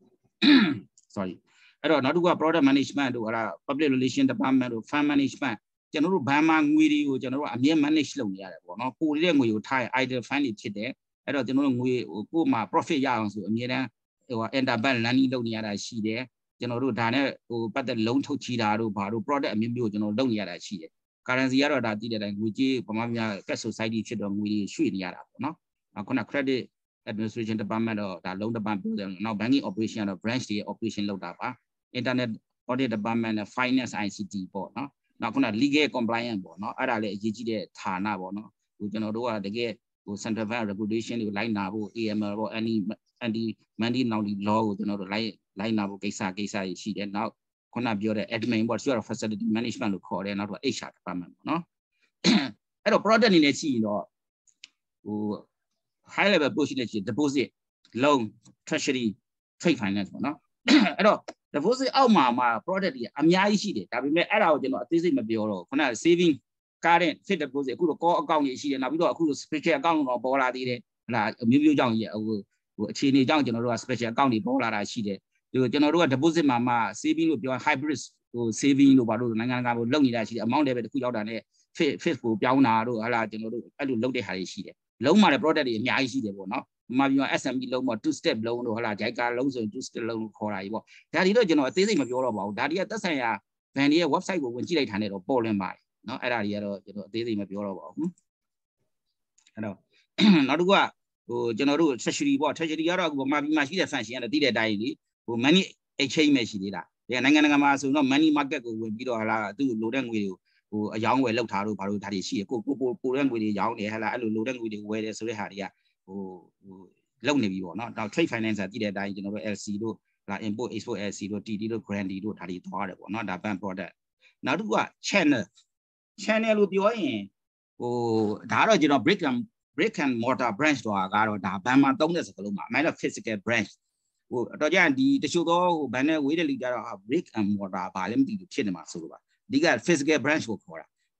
sorry အဲ့တော့နောက်တစ်ခုက product management တို့ဟာ public relation department တို့ fund management ကျွန်တော်တို့ဘဏ်မှာငွေတွေကိုကျွန်တော်တို့အမြဲ manage လုပ်နေရတယ်ပေါ့နော်ပိုတဲ့ငွေကိုထားရင် idle fund တွေဖြစ်တယ်အဲ့တော့ကျွန်တော်တို့ငွေဟိုကို့မှာ profit ရအောင်ဆိုအမြဲတမ်းဟို interbank lending လုပ်နေရတာရှိတယ်ကျွန်တော်တို့ဒါနဲ့ဟိုပတ်သက်လုံးထုတ်ချီတာတို့ဘာတို့ product အမျိုးမျိုးကျွန်တော်လုပ်နေရတာရှိတယ် currency ကတော့ဒါတည်တဲ့အတိုင်းငွေကြေးဗမာပြည် cash society ဖြစ်တော့ငွေတွေရွှေ့နေရတာပေါ့နော်အခုန credit administration department တော့ဒါလုံး department ပြောတယ်နောက် banking operation ကတော့ branch တွေ operation လုပ်တာပါ internet audit department နဲ့ finance I C T ပေါ့နော်နောက်ခုန legal compliance ပေါ့နော်အဲ့ဒါလည်းအရေးကြီးတဲ့ဌာနပေါ့နော်ဟိုကျွန်တော်တို့ကတကယ်ဟို central bank regulation တွေကိုလိုက်နာဖို့ A M L ပေါ့ anti anti money laundering law ကိုကျွန်တော်တို့လိုက်လိုက်နာဖို့ကိစ္စကိစ္စရှိတယ်နောက်ခုနပြောတဲ့ admin ပေါ့ facility management လို့ခေါ်တယ်နောက်တော့ H R department ပေါ့နော်အဲ့တော့ product အနေနဲ့ရှိရင်တော့ဟို high level position နဲ့ရှိ deposit loan treasury trade finance ပေါ့နော်အဲ့တော့ deposit အောက်မှာမှာ product တွေအများကြီးရှိတယ်ဒါပေမဲ့အဲ့ဒါကိုကျွန်တော်အသေးစိတ်မပြောတော့ခုန saving current fixed deposit အခုတော့ call account တွေရှိတယ်နောက်ပြီးတော့အခု special account တော့ပေါ်လာသေးတယ်ဟလာအမျိုးမျိုးကြောင့်ဟိုဟိုအခြေအနေကြောင့်ကျွန်တော်တို့က special account တွေပေါ်လာတာရှိတယ်ဒီကျွန်တော်တို့က deposit မှာမှ saving လို့ပြော hybrid ဟို saving လို့ဘာလို့နိုင်ငံတကာကိုလုပ်နေတာရှိတယ် amount level တစ်ခုရောက်တာနဲ့ fixed ကိုပြောင်းတာတို့ဟလာကျွန်တော်တို့အဲ့လိုလုပ်တဲ့ဟာတွေရှိတယ်လုံးမှာလည်း product တွေအများကြီးရှိတယ်ပေါ့နော်မှာပြီးတော့ S M E လုံးပေါ့ two step လုံးတို့ဟလာ Jaica လုံးဆိုရင် two step လုံးလို့ခေါ်တာကြီးပေါ့ဒါဒီတော့ကျွန်တော်အသေးစိတ်မပြောတော့ပါဘူးဒါဒီကသက်ဆိုင်ရာ band ရဲ့ website ကိုဝင်ကြည့်လိုက်တာနဲ့တော့ပေါ်လွင်ပါတယ်เนาะအဲ့ဒါတွေကတော့ကျွန်တော်အသေးစိတ်မပြောတော့ပါဘူးအဲ့တော့နောက်တစ်ခုကဟိုကျွန်တော်တို့ treasury ပေါ့ treasury ကတော့အခုမှာပြီးမှရှိတဲ့ function ကတော့တည်တဲ့အတိုင်းလေဟို money exchange ပဲရှိသေးတာဒီနိုင်ငံတကာမှာဆိုတော့ money market ကိုဝင်ပြီးတော့ဟလာသူ့လိုတဲ့ငွေတွေကိုဟိုအယောင်းဝယ်လောက်ထားလို့ဘာလို့ဒါတွေရှိရကိုကိုပိုပိုတဲ့ငွေတွေရောင်းနေဟလာအဲ့လိုလိုတဲ့ငွေတွေဝယ်တယ်ဆိုတဲ့ဟာတွေကဟိုဟိုလုံနေပြီပေါ့နော်နောက် trade finance တည်တဲ့အတိုင်းကျွန်တော်တို့ L C တို့ဟလာ import export L C တို့ T D တို့ grantee တို့ဒါတွေသွားတယ်ပေါ့နော်ဒါ bank product နောက်တစ်ခုက channel channel လို့ပြောရင်ဟိုဒါကတော့ကျွန်တော် brick and brick and mortar branch တော့ကတော့ဒါဘန်မှာသုံးတဲ့စကားလုံးမှာအမှန်တော့ physical branch ဟိုတော့ကြရင်ဒီတချို့သောဟိုဘန်နဲ့ဝေးတဲ့လူကြတော့ brick and mortar ဘာလဲမသိဘူးဖြစ်နေမှာဆိုလို့ပါဒီက physical branch ကိုခေါ်တာ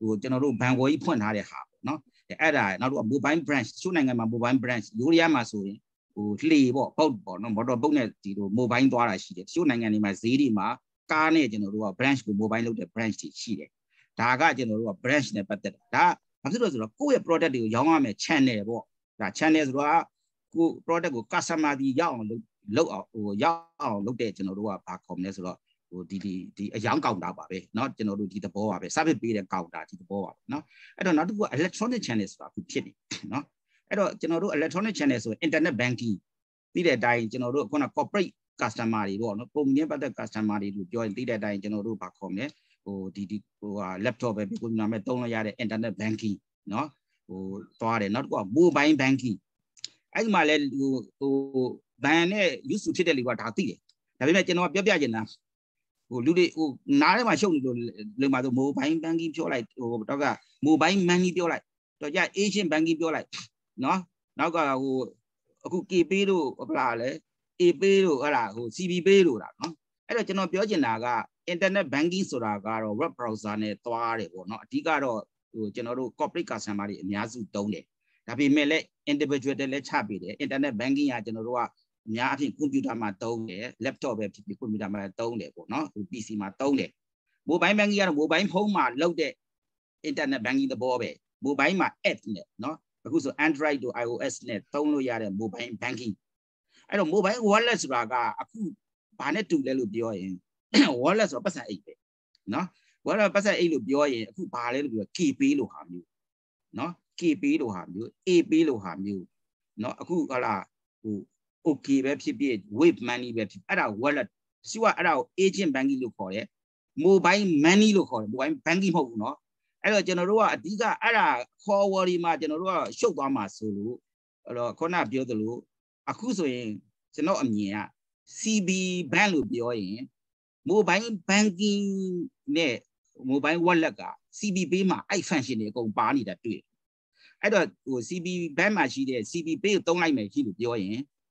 ဟိုကျွန်တော်တို့ဘန်ကိုကြီးဖွင့်ထားတဲ့ဟာပေါ့နော်အဲ့ဒါနောက်တော့ mobile branch ချို့နိုင်ငံမှာ mobile branch ယူရီးယားမှာဆိုရင်ဟိုလှေပေါ့ပုတ်ပေါ့နော်မော်တော်ပုတ်နဲ့ဒီလို mobile သွားတာရှိတယ်ချို့နိုင်ငံတွေမှာဈေးတွေမှာကားနဲ့ကျွန်တော်တို့က branch ကို mobile လုပ်တဲ့ branch တွေရှိတယ်ဒါကကျွန်တော်တို့က branch နဲ့ပတ်သက်တာဒါဘာဖြစ်လို့ဆိုတော့ကိုယ့်ရဲ့ product တွေကိုရောင်းရမယ် channel ပေါ့ဒါ channel ဆိုတာကို product ကို customer ဒီရောက်အောင်လုပ်အောင်ဟိုရောက်အောင်လုပ်တဲ့ကျွန်တော်တို့ကဘာခေါ်မလဲဆိုတော့ဟိုဒီဒီဒီအယောင်ကောင်တာပါပဲเนาะကျွန်တော်တို့ဒီသဘောပါပဲ service ပေးတဲ့ကောင်တာဒီသဘောပါပဲเนาะအဲ့တော့နောက်တစ်ခုက electronic channel ဆိုတာအခုဖြစ်နေเนาะအဲ့တော့ကျွန်တော်တို့ electronic channel ဆို internet banking ပြီးတဲ့အတိုင်းကျွန်တော်တို့ခုန corporate customer တွေပေါ့เนาะပုံမြင်ပတ်သက် customer တွေလို့ပြောရင်ပြီးတဲ့အတိုင်းကျွန်တော်တို့ဘာခေါ်မလဲဟိုဒီဒီဟိုဟာ laptop ပဲပြီးကိုနာမည်သုံးလို့ရတဲ့ internet banking เนาะဟိုသွားတယ်နောက်တစ်ခုက mobile banking အဲ့ဒီမှာလဲဟိုဟိုဘန်နဲ့ use ဖြစ်တဲ့လူကဒါသိတယ်ဒါပေမဲ့ကျွန်တော်ပြောပြချင်တာဟိုလူတွေဟိုနားထဲမှာရှုပ်နေလို့လေမှာဆို mobile banking ပြောလိုက်ဟိုတော့က mobile money ပြောလိုက်တော့ကြ Asian banking ပြောလိုက်เนาะနောက်ကဟိုအခု K Pay တို့ဟလာလဲ A Pay တို့ဟလာဟို C B Pay တို့တာเนาะအဲ့တော့ကျွန်တော်ပြောချင်တာက internet banking ဆိုတာကတော့ web browser နဲ့သွားတယ်ပေါ့เนาะအဓိကတော့ဟိုကျွန်တော်တို့ corporate customer တွေအများစုတုံးတယ်ဒါပေမဲ့လည်း individual တွေလည်းချပေးတယ် internet banking ကကျွန်တော်တို့ကအများအဖြစ် computer မှာတုံးတယ် laptop ပဲဖြစ်ဖြစ် computer မှာတုံးတယ်ပေါ့နော် P C မှာတုံးတယ် mobile banking ကတော့ mobile phone မှာလုပ်တဲ့ internet banking သဘောပဲ mobile မှာ app နဲ့နော်အခုဆို Android တို့ I O S နဲ့တုံးလို့ရတဲ့ mobile banking အဲ့တော့ mobile wallet ဆိုတာကအခုဘာနဲ့တူလဲလို့ပြောရင် wallet ဆိုတော့ပတ်စံအိတ်ပဲနော် wallet ပတ်စံအိတ်လို့ပြောရင်အခုဘာလဲလို့ပြော K Pay လို့ဟာမျိုးနော် K Pay လို့ဟာမျိုး A Pay လို့ဟာမျိုးနော်အခုဟလာဟို okay ပဲဖြစ်ဖြစ် wave money ပဲဖြစ်အဲ့ဒါ wallet ရှိကအဲ့ဒါကို agent banking လို့ခေါ်တယ် mobile money လို့ခေါ်တယ် mobile banking မဟုတ်ဘူးနော်အဲ့တော့ကျွန်တော်တို့ကအဓိကအဲ့ဒါ forward ဒီမှာကျွန်တော်တို့ကရှုပ်သွားမှာဆိုလို့အဲ့တော့ခုနပြောသလိုအခုဆိုရင်ကျွန်တော်အမြင်က C B bank လို့ပြောရင် mobile banking နဲ့ mobile wallet က C B Pay မှာအဲ့ function တွေအကုန်ပါနေတာတွေ့အဲ့တော့ဟို C B bank မှာရှိတဲ့ C B Pay ကိုတုံးလိုက်မယ်ရှိလို့ပြောရင်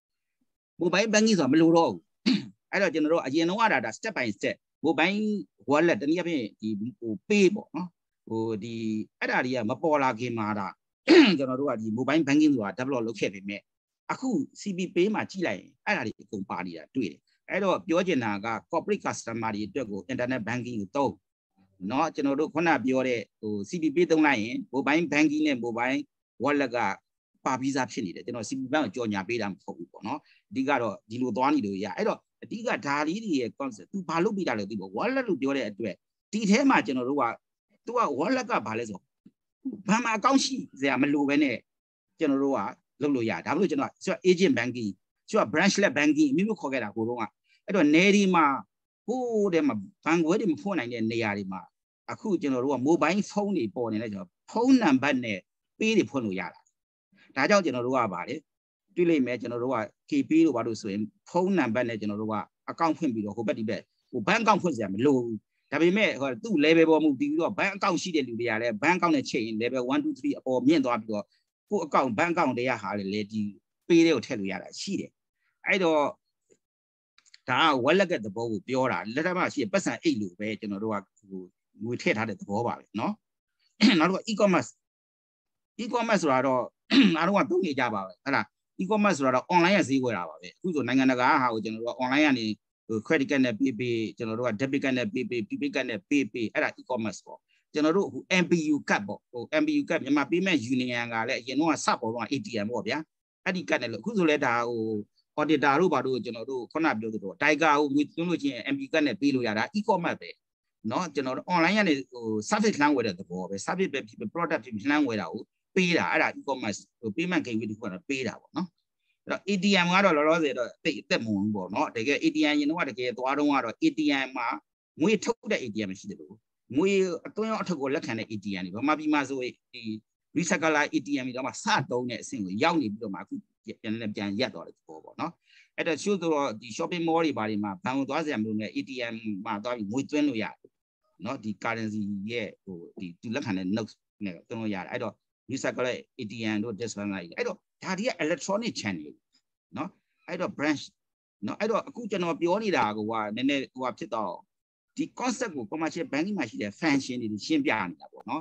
mobile banking ဆိုတာမလိုတော့ဘူးအဲ့တော့ကျွန်တော်တို့အရင်တော့ကဒါ step by step mobile wallet တနည်းအားဖြင့်ဒီဟို pay ပေါ့နော်ဟိုဒီအဲ့ဒါတွေကမပေါ်လာခင်မှာဒါကျွန်တော်တို့ကဒီ mobile banking ဆိုတာ develop လုပ်ခဲ့ပေမဲ့အခု C B Pay မှာကြည့်လိုက်ရင်အဲ့ဒါတွေအကုန်ပါနေတာတွေ့တယ်အဲ့တော့ပြောချင်တာက corporate customer တွေအတွက်ကို internet banking ကိုသုံးเนาะကျွန်တော်တို့ခုနပြောတဲ့ဟို C B Pay သုံးလိုက်ရင် mobile banking နဲ့ mobile wallet ကပါဗီဇာဖြစ်နေတယ်ကျွန်တော် C B bank ကိုကြော်ညာပေးတာမဟုတ်ဘူးပေါ့နော်အဓိကတော့ဒီလိုသွားနေလို့ရအဲ့တော့အဓိကဒါလေးတွေရဲ့ concept သူဘာလုပ်ပေးတာလဲသိပေါ့ wallet လို့ပြောတဲ့အတွက်ဒီထဲမှာကျွန်တော်တို့ကသူက wallet ကဘာလဲဆိုဘာမှအကောင့်ရှိစရာမလိုပဲနဲ့ကျွန်တော်တို့ကလုပ်လို့ရဒါမှမဟုတ်ကျွန်တော်က agent banking သူက branchless banking အမျိုးမျိုးခေါ်ခဲ့တာဟိုတုန်းကအဲ့တော့နေဒီမှာဟိုးတဲ့မှာဘန်ကွဲတွေမဖွင့်နိုင်တဲ့နေရာတွေမှာအခုကျွန်တော်တို့က mobile phone တွေပေါ်နေလဲကျွန်တော်ဖုန်းနံပါတ်နဲ့ပေးတွေဖွင့်လို့ရတာဒါကြောင့်ကျွန်တော်တို့ကပါတယ်တွေ့လိမ့်မယ်ကျွန်တော်တို့က K Pay လို့ဘာလို့ဆိုရင်ဖုန်းနံပါတ်နဲ့ကျွန်တော်တို့ကအကောင့်ဖွင့်ပြီးတော့ဟိုဘက်ဒီဘက်ဟိုဘဏ်အကောင့်ဖွင့်စရာမလိုဘူးဒါပေမဲ့ဟိုသူ့ level ပေါ်မူတည်ပြီးတော့ဘဏ်အကောင့်ရှိတဲ့လူတွေကလည်းဘဏ်အကောင့်နဲ့ချိန် level one two three အပေါ်မြင့်သွားပြီးတော့ကိုယ့်အကောင့်ဘဏ်အကောင့်တွေကဟာလေဒီ pay တွေကိုထည့်လို့ရတာရှိတယ်အဲ့တော့ဒါက wallet ကသဘောကိုပြောတာလက်ထက်မှာရှိပတ်စံအိတ်လို့ပဲကျွန်တော်တို့ကဟိုငွေထည့်ထားတဲ့သဘောပါပဲเนาะနောက်တော့ e-commerce e-commerce ဆိုတာတော့အားလုံးကသုံးနေကြပါပဲဟုတ်လား e-commerce ဆိုတာတော့ online ရဈေးကွက်တာပါပဲအခုဆိုနိုင်ငံတကာဟာကိုကျွန်တော်တို့က online ကနေဟို credit card နဲ့ pay pay ကျွန်တော်တို့က debit card နဲ့ pay pay prepaid card နဲ့ pay pay အဲ့ဒါ e-commerce ပေါ့ကျွန်တော်တို့ဟို M P U card ပေါ့ဟို M P U card မြန်မာ payment union ကလည်းအရင်တော့စပေါ်တော့ A T M ပေါ့ဗျာအဲ့ဒီ card နဲ့လို့အခုဆိုလဲဒါဟို auditor တို့ဘာတို့ကျွန်တော်တို့ခုနပြောသလို Tiger ဟိုငွေသွင်းလို့ချင်း M P U card နဲ့ပေးလို့ရတာ e-commerce ပဲเนาะကျွန်တော်တို့ online ကနေဟို service လှမ်းဝယ်တဲ့သဘောပဲ service ပဲဖြစ် product ဖြစ်လှမ်းဝယ်တာကိုပေးတာအဲ့ဒါ e-commerce ဟို payment gateway တခုကတော့ပေးတာပေါ့နော်အဲ့တော့ A T M ကတော့လောလောဆယ်တော့တိတ်အသက်မဝင်ဘူးပေါ့နော်တကယ် A T M ရင်တော့တကယ်သွားတော့ကတော့ A T M မှာငွေထုတ်တဲ့ A T M မရှိတယ်လို့ငွေအသွင်းရောအထုတ်ကိုလက်ခံတဲ့ A T M တွေဘာမှပြီးမှဆိုဒီ recycler A T M တွေတော့မှစတုံးတဲ့အဆင့်ကိုရောက်နေပြီးတော့မှအခုပြန်လည်းပြန်ရက်သွားတဲ့သဘောပေါ့နော်အဲ့တော့ချို့တော့ဒီ shopping mall တွေဘာတွေမှာဘဏ်ကိုသွားစရာမလိုနဲ့ A T M မှာသွားပြီးငွေသွင်းလို့ရတယ်နော်ဒီ currency ရဲ့ဟိုဒီသူလက်ခံတဲ့ notes နဲ့သွင်းလို့ရတယ်အဲ့တော့ recycle A T M တို့ discount လိုက်အဲ့တော့ဒါတွေက electronic channel နော်အဲ့တော့ branch နော်အဲ့တော့အခုကျွန်တော်ပြောနေတာကဟိုနည်းနည်းဟိုဖြစ်တော့ဒီ concept ကို commercial banking မှာရှိတဲ့ function တွေရှင်းပြနေတာပေါ့နော်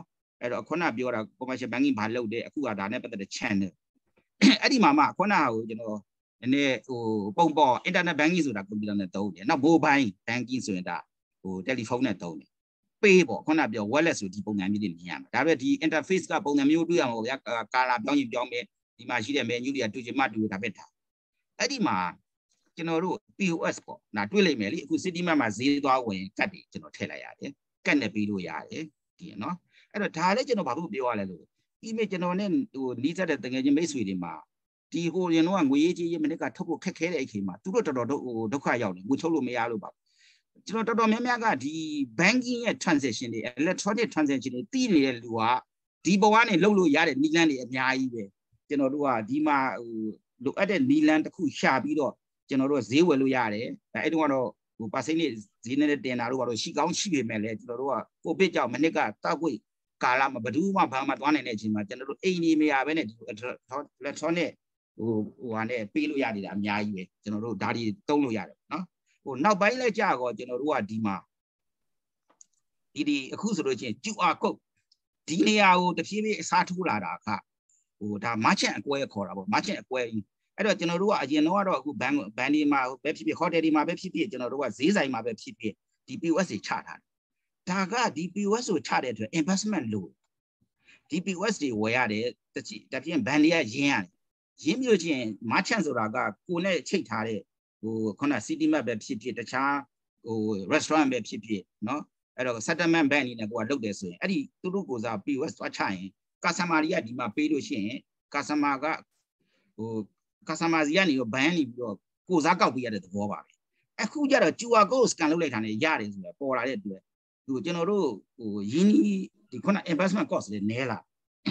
အဲ့တော့ခုနပြောတာ commercial banking ဘာလုပ်တယ်အခုကဒါနဲ့ပတ်သက်တဲ့ channel အဲ့ဒီမှာမှခုနကကျွန်တော်နည်းနည်းဟိုပုံပေါ် internet banking ဆိုတာ computer နဲ့သုံးတယ်နောက် mobile banking ဆိုရင်ဒါဟို telephone နဲ့သုံးတယ် pay ပေါ့ခုနပြော wallet ဆိုဒီပုံစံမျိုးတွေမြင်ရမှာဒါပေမဲ့ဒီ interface ကပုံစံမျိုးတွေ့ရမှာပေါ့ဗျာ color ပြောင်းရင်ပြောင်းမယ်ဒီမှာရှိတဲ့ menu တွေကတူချင်မှတူတာပဲဒါအဲ့ဒီမှာကျွန်တော်တို့ P O S ပေါ့ဒါတွေ့လိုက်မယ်လေအခု city map မှာဈေးသွားဝင်ကတ်တွေကျွန်တော်ထည့်လိုက်ရတယ်ကတ်နဲ့ပြီးလို့ရတယ်ဒီနော်အဲ့တော့ဒါလည်းကျွန်တော်ဘာလို့ပြောရလဲလို့ email ကျွန်တော်နဲ့ဟိုနီးစပ်တဲ့တကယ်ချင်းမိတ်ဆွေတွေမှာဒီဟိုရင်တော့ငွေရေးကြီးရေးမနစ်ကထုတ်ဖို့ခက်ခဲတဲ့အချိန်မှာသူတို့တော်တော်ဟိုဒုက္ခရောက်တယ်ငွေထုတ်လို့မရလို့ပါကျွန်တော်တော်တော်များများကဒီ banking ရဲ့ transaction တွေ electronic transaction တွေတည်နေတဲ့လူကဒီဘဝနဲ့လုပ်လို့ရတဲ့နီလန်းတွေအများကြီးပဲကျွန်တော်တို့ကဒီမှာဟိုလိုအပ်တဲ့နီလန်းတစ်ခုရှာပြီးတော့ကျွန်တော်တို့ဈေးဝယ်လို့ရတယ်အဲ့တုန်းကတော့ဟိုပါစိနေဈေးနဲ့တင်တာတို့ကတော့ရှိကောင်းရှိပေမဲ့လည်းကျွန်တော်တို့ကကိုဗစ်ကြောင့်မနစ်ကတောက်ွေကာလမှာဘယ်သူမှဘာမှသွားနိုင်တဲ့အချိန်မှာကျွန်တော်တို့အိမ်ကြီးမရဘဲနဲ့ဒီ electronic ဟိုဟိုဟာနဲ့ပေးလို့ရနေတာအများကြီးပဲကျွန်တော်တို့ဒါတွေသုံးလို့ရတယ်နော်ဟိုနောက်ပိုင်းလဲကြာတော့ကျွန်တော်တို့ကဒီမှာဒီဒီအခုဆိုလို့ချင်း Q R code ဒီနေရာကိုတဖြည်းဖြည်းအစားထိုးလာတာကဟိုဒါ merchant အကွဲခေါ်တာပေါ့ merchant အကွဲအဲ့တော့ကျွန်တော်တို့ကအရင်တော့ကတော့အခုဘန်ဘန်ဒီမှာပဲဖြစ်ဖြစ်ဟိုတယ်ဒီမှာပဲဖြစ်ဖြစ်ကျွန်တော်တို့ကဈေးဆိုင်မှာပဲဖြစ်ဖြစ်ဒီ P O S တွေချထားတယ်ဒါကဒီ P O S ကိုချတဲ့အတွက် investment လို့ဒီ P O S တွေဝယ်ရတယ်တချီတပြင်းဘန်တွေကရင်းရတယ်ရင်းမျိုးချင်း merchant ဆိုတာကကိုနဲ့ချိတ်ထားတဲ့ဟိုခုန city map ပဲဖြစ်ဖြစ်တခြားဟို restaurant ပဲဖြစ်ဖြစ်เนาะအဲ့တော့ settlement bank အနေနဲ့ကိုကလုပ်တယ်ဆိုရင်အဲ့ဒီသူတို့ကိုစား P O S သွားချရင် customer တွေကဒီမှာပေးလို့ရှိရင် customer ကဟို customer စီကနေရော ban နေပြီးတော့ကိုစားကောက်ပေးရတဲ့သဘောပါပဲအခုကျတော့ Q R code scan လုပ်လိုက်တာနဲ့ရတယ်ဆိုတော့ပေါ်လာတဲ့အတွက်ဟိုကျွန်တော်တို့ဟိုရင်းနှီးဒီခုန investment cost တွေနည်းလာ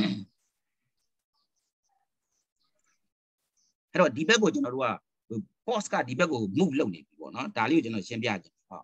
အဲ့တော့ဒီဘက်ကိုကျွန်တော်တို့က post ကဒီဘက်ကို move လုပ်နေပြီပေါ့နော်ဒါလေးကိုကျွန်တော်ရှင်းပြချင်ဟုတ်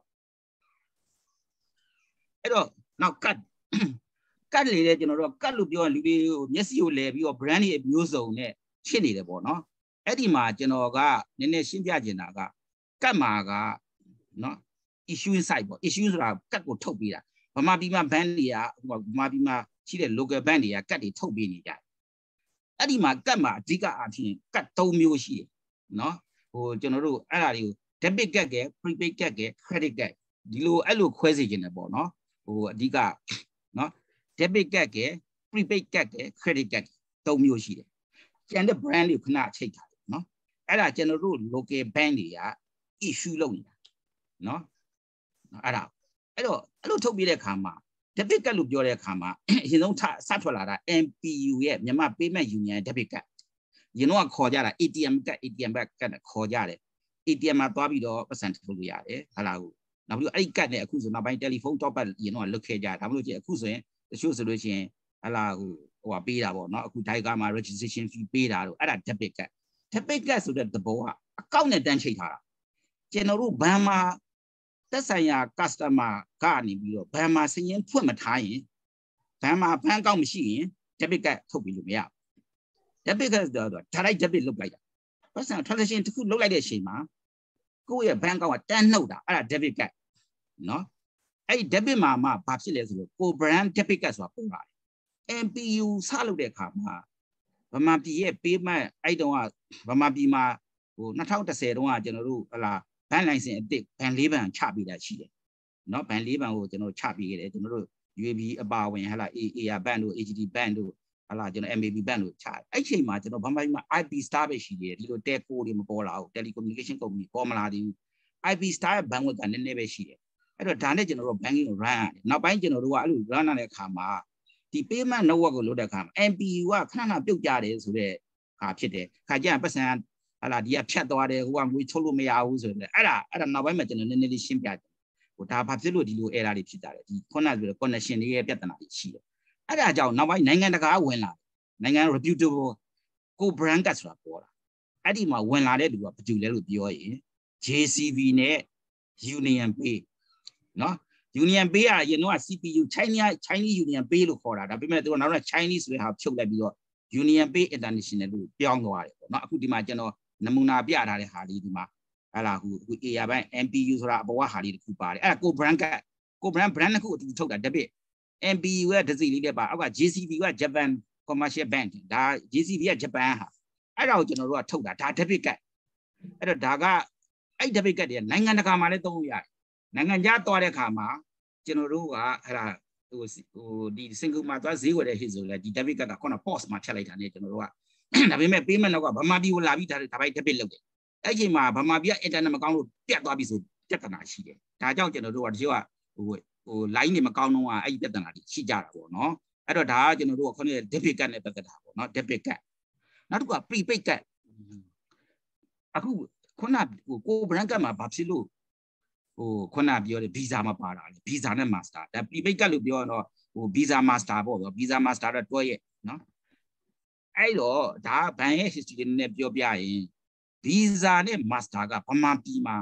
အဲ့တော့နောက်ကတ်ကတ်လေတဲ့ကျွန်တော်တို့ကတ်လို့ပြောရင်လူတွေမျက်စိကိုလဲပြီးတော့ brand တွေမျိုးစုံနဲ့ဖြစ်နေတယ်ပေါ့နော်အဲ့ဒီမှာကျွန်တော်ကနည်းနည်းရှင်းပြချင်တာကကတ်မှာကနော် issue site ပေါ့ issue ဆိုတာကတ်ကိုထုတ်ပေးတာဗမာပြည်မှာ band တွေကဟိုဗမာပြည်မှာရှိတဲ့ local band တွေကကတ်တွေထုတ်ပေးနေကြတယ်အဲ့ဒီမှာကတ်မှာအဓိကအဖြစ်ကတ်သုံးမျိုးရှိတယ်နော်ဟိုကျွန်တော်တို့အဲ့ဒါတွေကို debit ကတ်က prepaid ကတ်က credit ကတ်ဒီလိုအဲ့လိုခွဲစေချင်တယ်ပေါ့နော်ဟိုအဓိကနော် debit ကတ်က prepaid ကတ်က credit ကတ်သုံးမျိုးရှိတယ်ကျန်တဲ့ brand တွေခဏချိတ်ထားတယ်နော်အဲ့ဒါကျွန်တော်တို့ local band တွေက issue လုပ်နေတာနော်အဲ့ဒါအဲ့တော့အဲ့လိုထုတ်ပြတဲ့အခါမှာ debit ကတ်လို့ပြောတဲ့အခါမှာအရင်ဆုံးစထွက်လာတာ M P U ရဲ့မြန်မာ Payment Union debit ကတ်ရင်တော့ခေါ်ကြတာ A T M ကတ် A T M ကတ်ခေါ်ကြတယ် A T M မှာသွားပြီးတော့ပတ်စံထုတ်လို့ရတယ်ဟာလားကိုနောက်ပြီးအဲ့ဒီကတ်နဲ့အခုဆိုနောက်ပိုင်း telephone top up ရင်တော့လုတ်ခဲ့ကြဒါမှမဟုတ်ချင်းအခုဆိုရင်တချို့ဆိုလို့ရှိရင်ဟာလားဟိုဟိုပေးတာပေါ့နော်အခု Daiga မှာ registration fee ပေးတာတော့အဲ့ဒါ debit ကတ် debit ကတ်ဆိုတဲ့သဘောကအကောင့်နဲ့တန်းချိတ်ထားတာကျွန်တော်တို့ဘဏ်မှာသက်ဆိုင်ရာ customer ကနေပြီးတော့ဘဏ်မှာစည်ရင်းဖွင့်မထားရင်ဘဏ်မှာဘဏ်ကောက်မရှိရင် debit ကတ်ထုတ်ပြီးလို့မရဘူး debit ကတ်ဆိုတော့ direct debit လုပ်လိုက်တာပတ်စံ transaction တစ်ခုလုပ်လိုက်တဲ့အချိန်မှာကိုယ့်ရဲ့ဘဏ်ကောက်ကတန်းနှုတ်တာအဲ့ဒါ debit ကတ်နော်အဲ့ဒီ debit မှာမှဘာဖြစ်လဲဆိုတော့ကို brand debit ကတ်ဆိုတာပုံလာတယ် M P U စလုပ်တဲ့အခါမှာဗမာပြည်ရဲ့ payment အဲ့တုန်းကဗမာပြည်မှာဟို၂၀၁၀တုန်းကကျွန်တော်တို့ဟလာဘဏ်လိုင်စင်အစ်စ်ဘဏ်လေးဘဏ်ချပေးတာရှိတယ်နော်ဘဏ်လေးဘဏ်ကိုကျွန်တော်ချပေးခဲ့တယ်ကျွန်တော်တို့ U A B အပါဝင်ဟလာ A A R ဘဏ်တို့ A G D ဘဏ်တို့ဟလာကျွန်တော် M A B ဘဏ်တို့ချတယ်အဲ့ချိန်မှာကျွန်တော်ဗမာပြည်မှာ I P Star ပဲရှိတယ်ဒီလို telco တွေမပေါ်လာဘူး telecommunication company ပေါ်မလာသေးဘူး I P Star ရဲ့ဘဏ်ဝက်ကနည်းနည်းပဲရှိတယ်အဲ့တော့ဒါနဲ့ကျွန်တော်တို့ banking ကို run ရတယ်နောက်ပိုင်းကျွန်တော်တို့ကအဲ့လို run ရတဲ့အခါမှာဒီ payment network ကိုလုပ်တဲ့အခါမှာ M P U ကခဏခဏပြုတ်ကြတယ်ဆိုတော့ဟာဖြစ်တယ်ခါကျရင်ပတ်စံဟာလာဒီကဖြတ်သွားတယ်ဟိုကငွေထုတ်လို့မရဘူးဆိုတော့အဲ့ဒါအဲ့ဒါနောက်ပိုင်းမှာကျွန်တော်နည်းနည်းလေးရှင်းပြတယ်ဟိုဒါဘာဖြစ်လို့ဒီလို error တွေဖြစ်ကြတယ်ဒီခုနကပြော connection တွေရဲ့ပြဿနာတွေရှိတယ်အဲ့ဒါကြောင့်နောက်ပိုင်းနိုင်ငံတကာဝင်လာနိုင်ငံ reputable ကို brand ကဆိုတာပေါ်လာအဲ့ဒီမှာဝင်လာတဲ့လူကဘာတူလဲလို့ပြောရင် J C B နဲ့ Union Pay နော် Union Pay ကရင်တော့ C P U China Chinese Union Pay လို့ခေါ်တာဒါပေမဲ့သူကနောက်တော့ Chinese ဆိုတဲ့ဟာဖြုတ်လိုက်ပြီးတော့ Union Pay International လို့ပြောင်းသွားတယ်ပေါ့နော်အခုဒီမှာကျွန်တော်နမူနာပြထားတဲ့ဟာလေးဒီမှာဟလာဟိုအခု A R ဘိုင်း M P U ဆိုတာအပေါ်ကဟာလေးတစ်ခုပါတယ်အဲ့ဒါကို brand ကကို brand brand တစ်ခုအတူထုတ်တာ debit M B U ကတစ်စီလေးတဲ့ပါအောက်က J C B က Japan Commercial Bank ဒါ J C B က Japan ဟာအဲ့ဒါကိုကျွန်တော်တို့ကထုတ်တာဒါ debit card အဲ့တော့ဒါကအဲ့ debit card တွေနိုင်ငံတကာမှာလည်းသုံးလို့ရတယ်နိုင်ငံခြားသွားတဲ့ခါမှာကျွန်တော်တို့ကအဲ့ဒါဟိုဟိုဒီ single မှာသွားဈေးဝယ်တဲ့ဟစ်ဆိုလဲဒီ debit card ကခုန pos မှာဖြတ်လိုက်တာနဲ့ကျွန်တော်တို့ကဒါပေမဲ့ payment တော့ကဗမာပြည်ကိုလာပြီးဒါဒါပိုက် debit လုပ်တယ်အဲ့ဒီမှာဗမာပြည်က internet မကောင်းလို့ပြတ်သွားပြီဆိုပြဿနာရှိတယ်ဒါကြောင့်ကျွန်တော်တို့ကတချို့ကဟိုဟို line တွေမကောင်းတော့အဲ့ဒီပြဿနာတွေရှိကြတာပေါ့နော်အဲ့တော့ဒါကကျွန်တော်တို့ကခုနက debit card နဲ့ပတ်သက်တာပေါ့နော် debit card နောက်တစ်ခုက prepaid card အခုခုနဟိုကို brand card မှာဘာဖြစ်လို့ဟိုခုနပြောတယ် visa မှာပါတာလေ visa နဲ့ master ဒါ prepaid card လို့ပြောတော့ဟို visa master ပေါ့ဗျာ visa master တော့တွဲရဲ့နော်အဲ့တော့ဒါဘဏ်ရဲ့ history နဲ့ပြောပြရင် visa နဲ့ master ကဗမာပြည်မှာ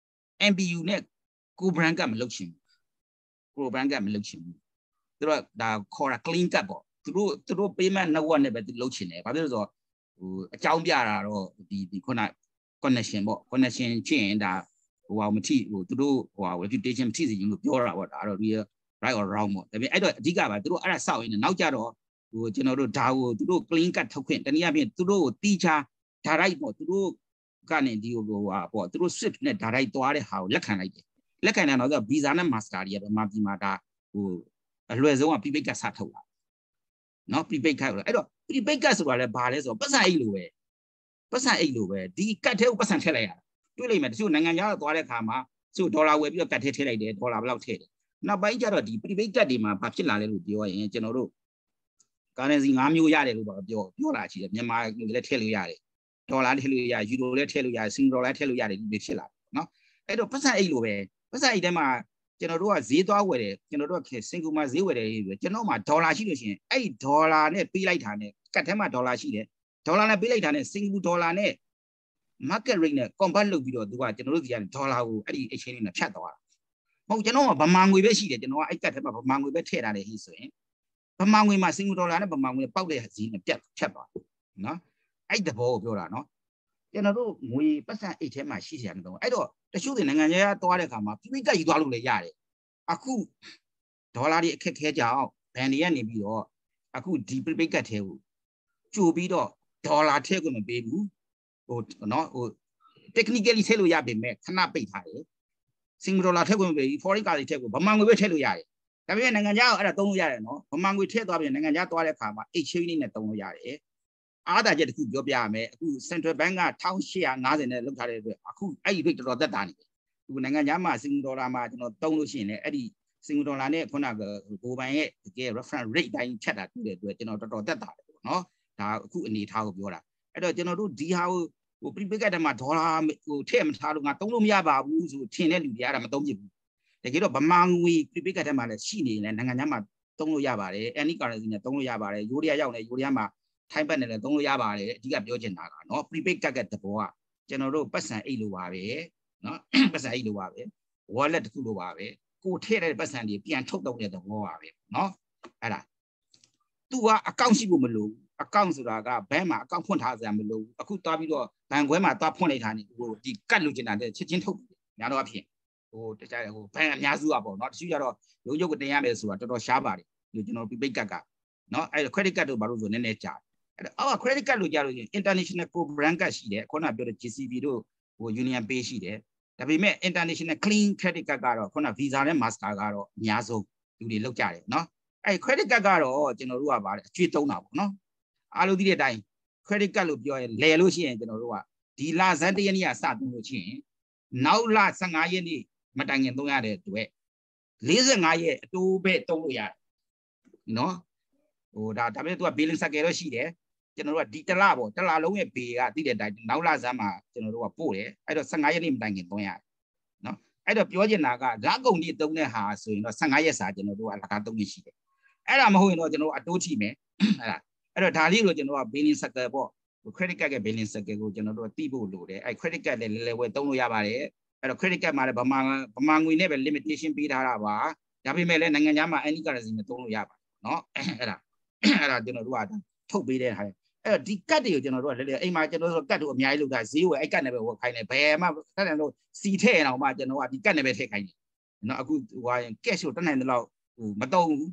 M B U နဲ့ကို brand card မလုပ်ချင်ဘူးကို brand card မလုပ်ချင်ဘူးသူတို့ဒါခေါ်တာ clean card ပေါ့သူတို့သူတို့ payment network နဲ့ပဲသူလုပ်ချင်တယ်ဘာဖြစ်လို့ဆိုတော့ဟိုအကြောင်းပြတာတော့ဒီဒီခုန connection ပေါ့ connection ချင်းရင်ဒါဟိုဟာမထိဟိုသူတို့ဟိုဟာ reputation မထိစေချင်လို့ပြောတာပေါ့ဒါတော့ real right or wrong ပေါ့ဒါပေမဲ့အဲ့တော့အဓိကပါသူတို့အဲ့ဒါစောက်ရင်းနဲ့နောက်ကြတော့ဟိုကျွန်တော်တို့ဒါကိုသူတို့ clean card ထုတ်ခွင့်တနည်းအားဖြင့်သူတို့ကိုတီးချာ direct ပေါ့သူတို့ကနေဒီဟိုဟာပေါ့သူတို့ swift နဲ့ direct သွားတဲ့ဟာကိုလက်ခံလိုက်တယ်လက်ခံတယ်တော့ visa နဲ့ master တွေပဲမှာပြီးမှာဒါဟိုအလွယ်ဆုံးက prepaid card စထုတ်တာနော် prepaid card လို့အဲ့တော့ prepaid card ဆိုတာလည်းဘာလဲဆိုတော့ပတ်စံအိတ်လိုပဲပတ်စံအိတ်လိုပဲဒီ card ထဲကိုပတ်စံထည့်လိုက်ရတာတွေ့လိမ့်မယ်တချို့နိုင်ငံခြားသွားတဲ့ခါမှာတချို့ဒေါ်လာဝယ်ပြီးတော့ card ထဲထည့်လိုက်တယ်ဒေါ်လာဘယ်လောက်ထည့်တယ်နောက်ပိုင်းကျတော့ဒီ prepaid card တွေမှာဘာဖြစ်လာလဲလို့ပြောရင်ကျွန်တော်တို့ currency ၅မျိုးရတယ်လို့ပြောပြောလာရှိတယ်မြန်မာလည်းထည့်လို့ရတယ်ဒေါ်လာထည့်လို့ရယူရိုလည်းထည့်လို့ရတယ်စင်ဒေါ်လာထည့်လို့ရတယ်ဒီဖြစ်လာတယ်နော်အဲ့တော့ပတ်စံအိတ်လိုပဲပတ်စံအိတ်ထဲမှာကျွန်တော်တို့ကဈေးသွားဝယ်တယ်ကျွန်တော်တို့ကစင်ကူမှာဈေးဝယ်တယ်ကျွန်တော်မှဒေါ်လာရှိလို့ရှိရင်အဲ့ဒီဒေါ်လာနဲ့ပေးလိုက်တာနဲ့ကတ်ထဲမှာဒေါ်လာရှိတယ်ဒေါ်လာနဲ့ပေးလိုက်တာနဲ့စင်ကူဒေါ်လာနဲ့ market rate နဲ့ convert လုပ်ပြီးတော့သူကကျွန်တော်တို့ဒီကဒေါ်လာကိုအဲ့ဒီ exchange နဲ့ဖြတ်သွားတာမဟုတ်ကျွန်တော်ကဗမာငွေပဲရှိတယ်ကျွန်တော်ကအဲ့ကတ်ထဲမှာဗမာငွေပဲထည့်ထားတယ်ဟိဆိုရင်ဗမာငွေမှာစင်ကူဒေါ်လာနဲ့ဗမာငွေပေါက်တဲ့ဈေးနဲ့ပြတ်ဖြတ်သွားနော်အဲ့တဘောကိုပြောတာနော်ကျွန်တော်တို့ငွေပတ်စံအိတ်ထဲမှာရှိစရာမလိုအဲ့တော့တချို့တွေနိုင်ငံခြားသွားတဲ့အခါမှာပြိပိကတ်ယူသွားလို့လည်းရတယ်အခုဒေါ်လာတွေအခက်ခဲကြအောင်ဘဏ်တွေကနေပြီးတော့အခုဒီပြိပိကတ်ထဲကိုကြိုပြီးတော့ဒေါ်လာထည့်ခွင့်မပေးဘူးဟိုနော်ဟို technically ထည့်လို့ရပေမဲ့ခဏပိတ်ထားတယ်စင်ဒေါ်လာထည့်ခွင့်မပေးဘူး foreign currency ထည့်ကိုဗမာငွေပဲထည့်လို့ရတယ်ဒါပေမဲ့နိုင်ငံခြားကအဲ့ဒါသုံးလို့ရတယ်နော်ဗမာငွေထည့်သွားပြီးနိုင်ငံခြားသွားတဲ့အခါမှာ exchange နဲ့သုံးလို့ရတယ်အားသာချက်တစ်ခုပြောပြရမယ်အခု Central Bank က၁၈၅၀နဲ့လုပ်ထားတဲ့အတွက်အခုအဲ့ဒီ rate တော်တော်သက်သာနေတယ်အခုနိုင်ငံခြားမှာစင်ဒေါ်လာမှာကျွန်တော်သုံးလို့ရှိရင်လည်းအဲ့ဒီစင်ဒေါ်လာနဲ့ခုနကဘိုးဘန်ရဲ့တကယ် reference rate တိုင်းဖြတ်တာတွေ့တဲ့အတွက်ကျွန်တော်တော်တော်သက်သာတယ်ပေါ့နော်ဒါအခုအနေထားကိုပြောတာအဲ့တော့ကျွန်တော်တို့ဒီဟာကိုဟို prepaid card မှာဒေါ်လာဟိုထည့်မထားလို့ငါသုံးလို့မရပါဘူးဆိုထင်တဲ့လူတွေအဲ့ဒါမသုံးဖြစ်ဘူးတကယ်တော့ဗမာငွေ prepaid card မှာလည်းရှိနေတယ်နိုင်ငံခြားမှာသုံးလို့ရပါတယ် any currency နဲ့သုံးလို့ရပါတယ်ယူရီးယားရောက်နေယူရီးယားမှာထိုင်းဘတ်နဲ့လည်းသုံးလို့ရပါတယ်အဓိကပြောချင်တာကနော် prepaid card ကတဘောကကျွန်တော်တို့ပတ်စံအိတ်လိုပါပဲနော်ပတ်စံအိတ်လိုပါပဲ wallet တစ်ခုလိုပါပဲကိုထည့်တဲ့ပတ်စံတွေပြန်ထုတ်တော့တဲ့သဘောပါပဲနော်အဲ့ဒါသူကအကောင့်ရှိဖို့မလိုဘူးအကောင့်ဆိုတာကဘဏ်မှာအကောင့်ဖွင့်ထားစရာမလိုဘူးအခုသွားပြီးတော့ဘဏ်ခွဲမှာသွားဖွင့်လိုက်တာနေဟိုဒီကတ်လိုချင်တာတဲ့ချက်ချင်းထုတ်ညာတော့အဖြစ်ဟိုတခြားဟိုဘဏ်အများစုอ่ะပေါ့နော်တချို့ကျတော့ရုံးချုပ်ကတင်ရမယ်ဆိုတာတော်တော်ရှားပါတယ်ဒီကျွန်တော် prepaid card ကနော်အဲ့ credit card တို့ဘာလို့ဆိုနည်းနည်းကြာအဲ့အော် credit card လို့ကြာလို့ international co-brand card ရှိတယ်ခုနပြောတဲ့ J C B တို့ဟို Union Pay ရှိတယ်ဒါပေမဲ့ international clean credit card ကတော့ခုန Visa နဲ့ Master ကတော့အများဆုံးလူတွေလောက်ကြတယ်နော်အဲ့ credit card ကတော့ကျွန်တော်တို့ကပါတယ်အကျွေးသုံးတာပေါ့နော်အားလုံးသိတဲ့အတိုင်း credit card လို့ပြောရင်လဲလို့ရှိရင်ကျွန်တော်တို့ကဒီလဇန်တရက်နေ့ကစသုံးလို့ရှိရင်နောက်လ၁၅ရက်နေ့မတိုင်ခင်သုံးရတဲ့အတွက်၄၅ရက်အတိုးပဲသုံးလို့ရတယ်နော်ဟိုဒါဒါပေမဲ့သူက billing cycle တော့ရှိတယ်ကျွန်တော်တို့ကဒီတလပေါ့တလလုံးရဲ့ဘေကတိတဲ့အတိုင်းနောက်လဇန်းမှာကျွန်တော်တို့ကပို့တယ်အဲ့တော့၁၅ရက်နေ့မတိုင်ခင်သုံးရတယ်နော်အဲ့တော့ပြောချင်တာကဓာတ်ကုန်ကြီးသုံးတဲ့ဟာဆိုရင်တော့၁၅ရက်စာကျွန်တော်တို့ကလကားသုံးနေရှိတယ်အဲ့ဒါမဟုတ်ရင်တော့ကျွန်တော်တို့အတိုးချိမယ်အဲ့ဒါအဲ့တော့ဒါလေးကိုကျွန်တော်က billing cycle ပေါ့ credit card ရဲ့ billing cycle ကိုကျွန်တော်တို့သိဖို့လိုတယ်အဲ့ credit card လည်းလဲလဲဝယ်သုံးလို့ရပါတယ်အဲ့တော့ credit card မှာလည်းဗမာဗမာငွေနဲ့ပဲ limitation ပေးထားတာပါဒါပေမဲ့လည်းနိုင်ငံခြားမှာ any currency နဲ့သုံးလို့ရပါတယ်နော်အဲ့ဒါအဲ့ဒါကျွန်တော်တို့ကထုတ်ပေးတဲ့ဟာအဲ့တော့ဒီကတ်တွေကိုကျွန်တော်တို့ကလည်းအိမ်မှာကျွန်တော်တို့ကတ်တို့အများကြီးလုပ်တာဈေးဝယ်အဲ့ကတ်နဲ့ပဲဝယ်ခိုင်းတယ်ဘယ်မှတက်တယ်လို့စီထည့်အောင်မှကျွန်တော်ကဒီကတ်နဲ့ပဲထည့်ခိုင်းတယ်နော်အခုဟိုဟာ cash ကိုတက်နိုင်တဲ့လောက်ဟိုမတုံးဘူး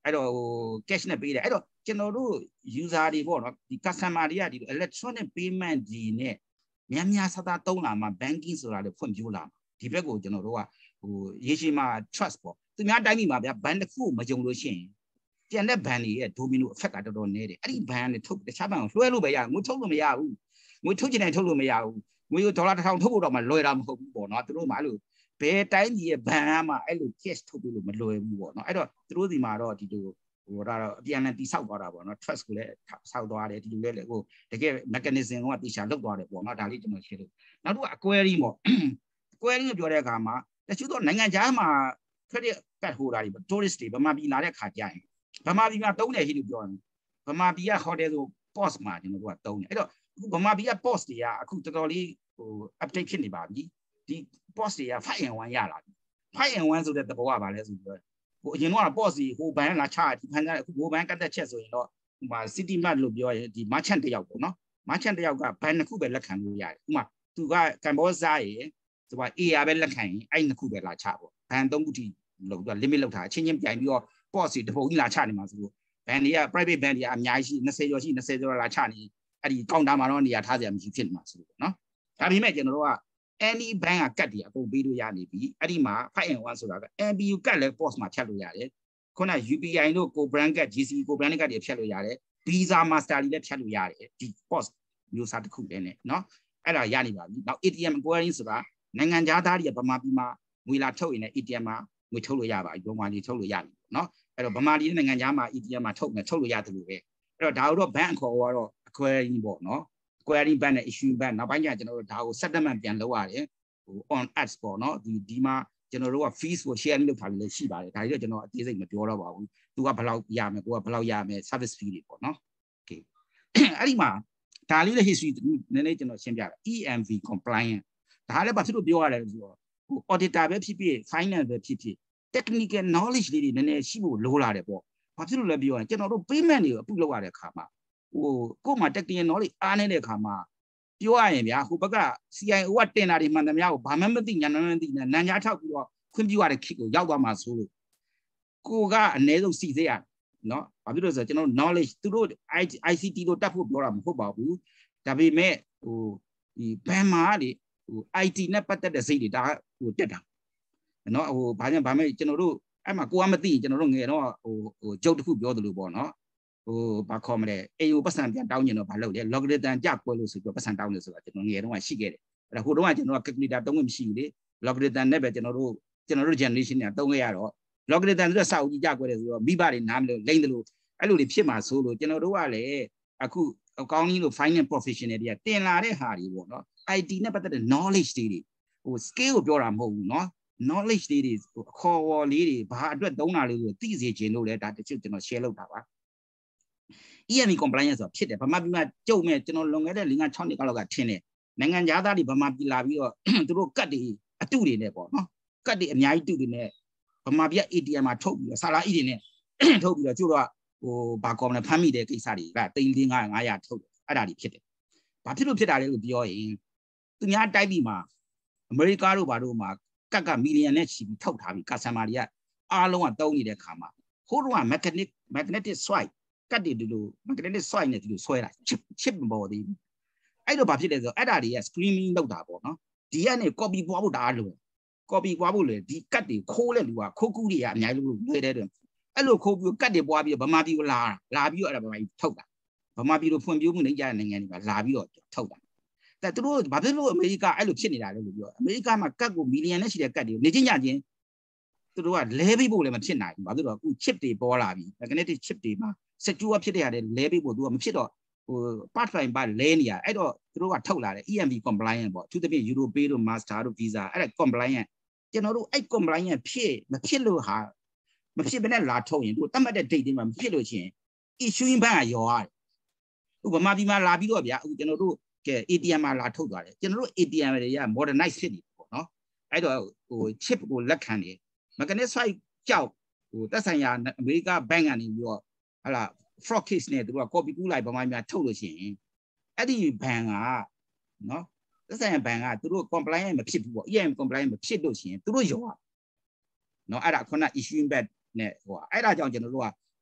I don't cash na pay. I don't general user the board the customer the electronic payment the net. Miamia sata tona ma banking so la the phone jula. The bego general who Yeshima transport. To me, I mean, my band of food, my young machine. Jan that bandy at two minutes, fact, I don't need it. I didn't ban it took the Chaban, well, we are, we told me out. We told you, I told me out. We told how told of my lawyer, I'm hoping for not through my loop. Pay time, ye bam, I look just to be my lawyer. I don't through the matter to do. What are the anti south or not trust south or to do let go. The game mechanism what we shall look at it, not a little shit. Now do a query more. Query of your gamma. That you don't Nangajama credit that who are but touristy, but maybe not a cat yai. But maybe not don't hit you join. But maybe a hot post margin of what don't. I don't. But maybe a post here, I could totally uptake in the body. The post here, fire one yard. Fire one so that the Boaba has good. You know, a bossy who ban a charge, who bank at the chest, you know, my city man look your the merchant de Yago, no? Merchant de Yaga, Panacuba Lacan, Ma, to Camboza. So what E. Abella can, I know who la chavo, and don't look the limit of her, changing your bossy, the whole La Chani. And yeah, private band, I'm Yashi, Nasayoshi, Nasayo La Chani, and he come down on the Atazam, you can master, no? I imagine any bank at Katia, go be to Yani, Adima, Pine once or other, and be you got a boss my cello yare. Kona, you be I know go branca, G C, go branca, the cello yare, Pizza master, the cello yare, the boss, you start to cook in it, no? At a Yani, now A T M going so that. Nanganjadari, Bamabima, we la tow in a idioma, we told Yaba, I don't want to tell Yan, no? At a Bamadi Nanganyama, idioma told me, told Yatu. At a Dao bank or acquiring board, no? Acquiring banner issue ban, Nabanya General Dao, settlement and lower on export, no? The Dima General fees were sharing the public Shiba, I don't know, this is Majora, do up allow Yame, go up allow Yame, service fee, no? Okay. Alima, Tali history, the nation of Shambia, E M V compliant. How about to be orders or auditor P P, finance P P, technical knowledge leading the nation lower the ball. Particularly be general payment you below the comma. Oh, go my technical knowledge and the comma. You are in Yahubaga, see what ten are in Manamia, Bamamadi, and Nanya talk you are, could you are a kick of Yawama Sulu. Koga and Nedo see there. No, I do a general knowledge to do I C T to Tapu Boram Hobabu, that we may the Bamadi. I T never put the city that would get them. No, oh, by the by, general, I'm a Guamati, general, you know, or Joe who go to Lubono, oh, Bacomre, a U percent down, you know, below the longer than Jack Polos, two percent down the way she get it. But who don't want to know, quickly that don't see it, longer than never general general generation, don't we are longer than the South Jack, be bad in Hamlet, Lane, I will pay my solo, general, I could. Accounting to finance professional area, ten lare hardy water. I did not the knowledge lady who scale your ammo, no knowledge ladies, call lady, but don't know these general that the children of shallow power. E M compliance of Chit, but maybe my Joe met no longer than Linga Tony Galaga Tene. Nangan Yadadi, but maybe Lavio to cut the a two in there, no? Cut the and I do in there. But maybe A T M I told you, Sala eating it, told you that oh, back on a Pami de Kisari, that thing I had told Adadi Kit. But people pit a little bit in. To me, I died ma. America Baruma, Kaka million she be told having Casamaria, Arlo and Tony de Kama. Hold one magnetic magnetic swipe, cut it to do, magnetic swine to do swear, chip, chip body. I don't know about Adadi screaming no double, no? The end copy wobble darlo. Copy wobble, the cut the coal and you are coculia and I will later. Hello, Cobu, cut the bobby of Bamabi La, Labio at my toga. Bamabi to form you in the Yan and Labio toga. That the road, but the road America, I look in America, my cargo million, she got you, Nijian. To do what levy bull and chin night, but who chip the borabi, magnetic chip the ma, set you up to the levy will do a machito, part time by Lania. I don't throw a tola, E M V compliant, to the European master visa, I compliant. You know, I compliant, pay, the kilo ha. She been a lot told you, some of the dating from Pilochen. Issuing by your eye. Over Mabima Labia, who can do A T M la toga. General A T M, more than nice city. No, I don't chip or luck candy. Macanes five chow, that's a America bang and in your frog case net, or copy like my told you. I didn't bang ah, no, that's a bang ah, to do compliant, people, yeah, compliant, but shit those here, to do your. No, I cannot issue in bed. I don't general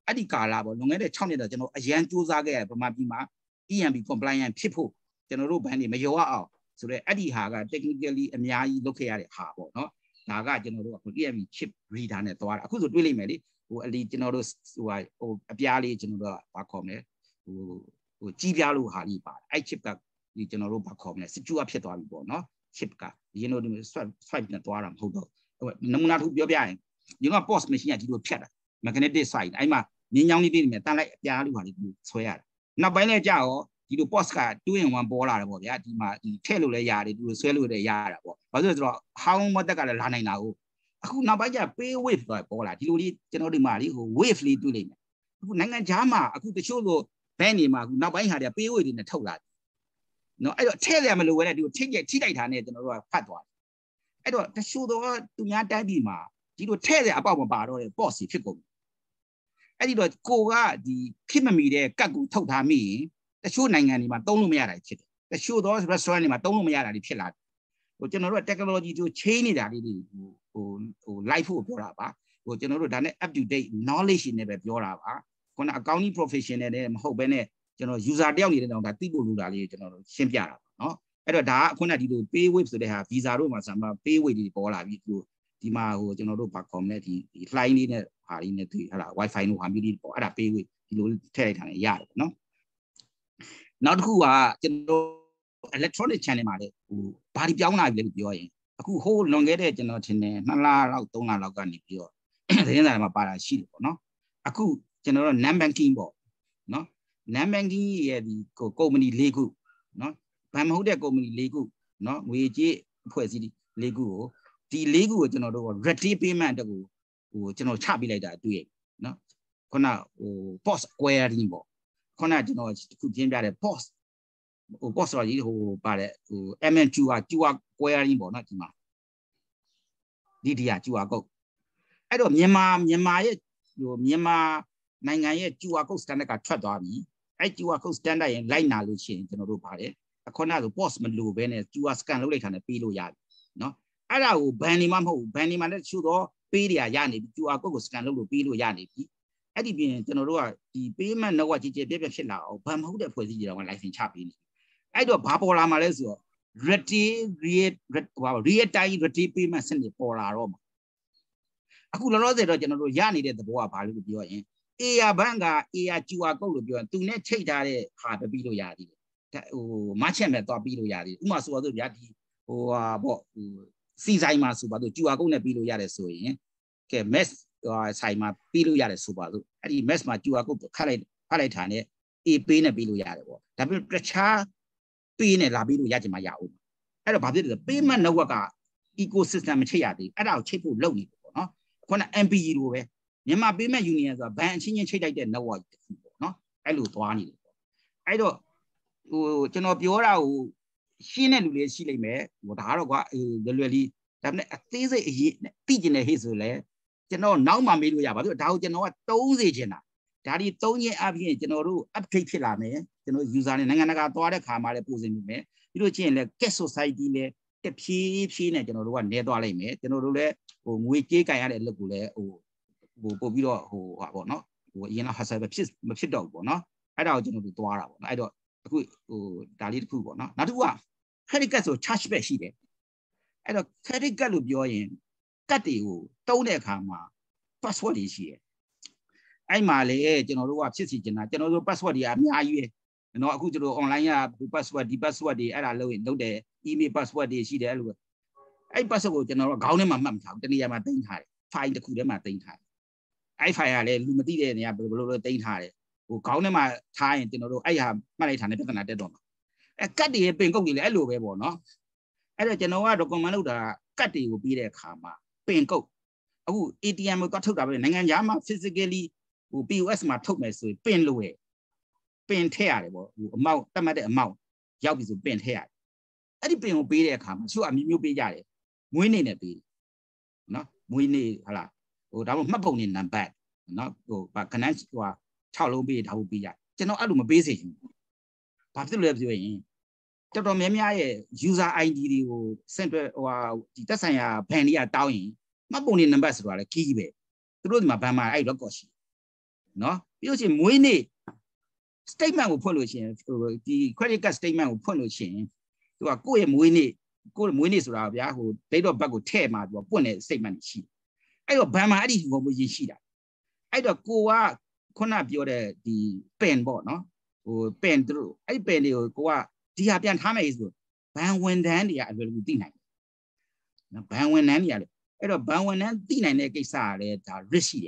Adi Kala, Longed Channel, General, a young Juzaga, Pamabima, E M B compliant people, General Bandi, Majoa, so the Adi Haga, technically, a Miai look at it, Harbour, no? Naga, General, E M B chip read on it, or I could really made it, who a lead general, who I, or a Piali General Bacom, who Givialu Haliba, I chip that the General Bacom, Situ up here, no? Chipka, you know, the swipe the Dwaram, hold up. No matter who you're behind, you know, boss machine, you do cheddar. Magnetic side, I'm a young living, I like Yalu, swear. Now by the Jao, you do postcard doing one ball out of the Yatima, you tell the yard, you will swallow the yard. But there's how much I got a running now. Who now by a pay wave like ball out, you need to know the money who wavely doing it. Nanga Jama, I could show the penny mark, now by had a pay weight in the toilet. No, I don't tell them when I do take a tea light on it in a row pat one. I don't show the word to me at Dabima. You don't tell them about my bar or a bossy people. I did not go at the Kimami, Kagu told me, the show nine anima, don't know me at it. The show those restaurant, don't know me at the pillar. But general technology to change that or life of Yoraba, or general done up to date knowledge in the Yoraba, when a county profession and then hope and general user down on that people who are general Simpiara. No, I don't know when I do pay waves so they have visa room or some pay with the ball. Tima who general back community flying in a in a Wi-Fi no hamid or other pay with you tell it on a yard, no? Not who are electronic channel who party down I will be who hold long edge and not in Nala, Dona Logani pure. The end of my para sheet, no? A coup general Nam banking board, no? Nam banking the company legal, no? Pamhoda company legal, no? We J. Poesy legal. The legal general ready payment who general chabby like that do it. No, Kona post square limbo. Kona general could change that post or boss or you by M N two are two are square limbo, not Tima. D D R two are go. I don't Yama Yama yet, you Yama nine yet two are go standard at Tradami. I two are go standard in line now change general party. A corner of postman loop and two are scan late on a pillow yard. No. I know Benny Mamma, Benny Man, should all pay the Yanni, you are go scandal will be to Yanni. I did be in general, the payment know what you did, baby, now, Pam, who the position on life in Chapping. I do Papa Lamalezio, Retty, Read, well, read time, Retty payment, send it for our home. I could not the general Yanni did the boy part with your in. Ea Banga, Ea Jua go with you, do not take that hard a below Yadi. Much and that below Yadi, must was the Yadi or Caesar Masuba, you are going to be Yada so in. Okay, mess or Saima Bilu Yada Subalu. I did mess my you are going to Palatane, a pin a Bilu Yada. Double Precha, pin a Labilu Yajima Yao. I don't bother the payment no work ecosystem Chayadi, and I'll chip lonely. When M P U, Yama Bima Unions are banching and Chay no what. No, I lose one. I don't know Piora. She never really see me. What are the really that these pigeon his lay? You know, now my middle yard, but you know what those agent. Daddy told you up here, you know, up to Pilame, you know, using Nanaga daughter, Kamala posing me. You know, change the guest society, the P P, you know, one near Dolly, you know, we take I had a look or Bobilo who are not, you know, has a piece of dog, no? I don't know the Dwara. I don't. Dalit Kubo, no? Not one. Credit or charge back she. I don't credit gal of your in. Catu, don't come. Password is here. I'm a lay, general, what city, general password. I you know, go to the online password, the password, the other low in no day, email password, the she there. I password general, Gaunam, Mam, the Yama Dane High, find the Kudema Dane High. I fire a Lumadi and Yablo Dane High. Who count my time, you know, I have my time at the door. A cutty had been going to Ello, no? I don't know what the Commander Cutty will be there, Kama, Pain go. Oh, A T M got took up in Nanganyama physically will be Westma took me so pain away. Pain terrible, mouth, the matter amount, Yab is a pain hair. I didn't will be there, Kama, so I mean, you'll be yard. Winning a bit. No, winning, hala. Oh, that was my bone in and bad. No, go, but can I? Charlo be it, how be ya? General Alum basic. Particularly, Doctor Memia, user I D center or the Tasaya Pania Downing, my bone in ambassador, a key way. Through my Bama, I don't go. no because in money statement will put the credit card statement will put no change to a go money go money so who they don't back tear my one statement sheet I got Bama I didn't go with sheet I don't go out cannot be the pen board no or pen through I pen you go out the happy time is good ban when then the will be denied ban when then the other ban when then denied a case are receipt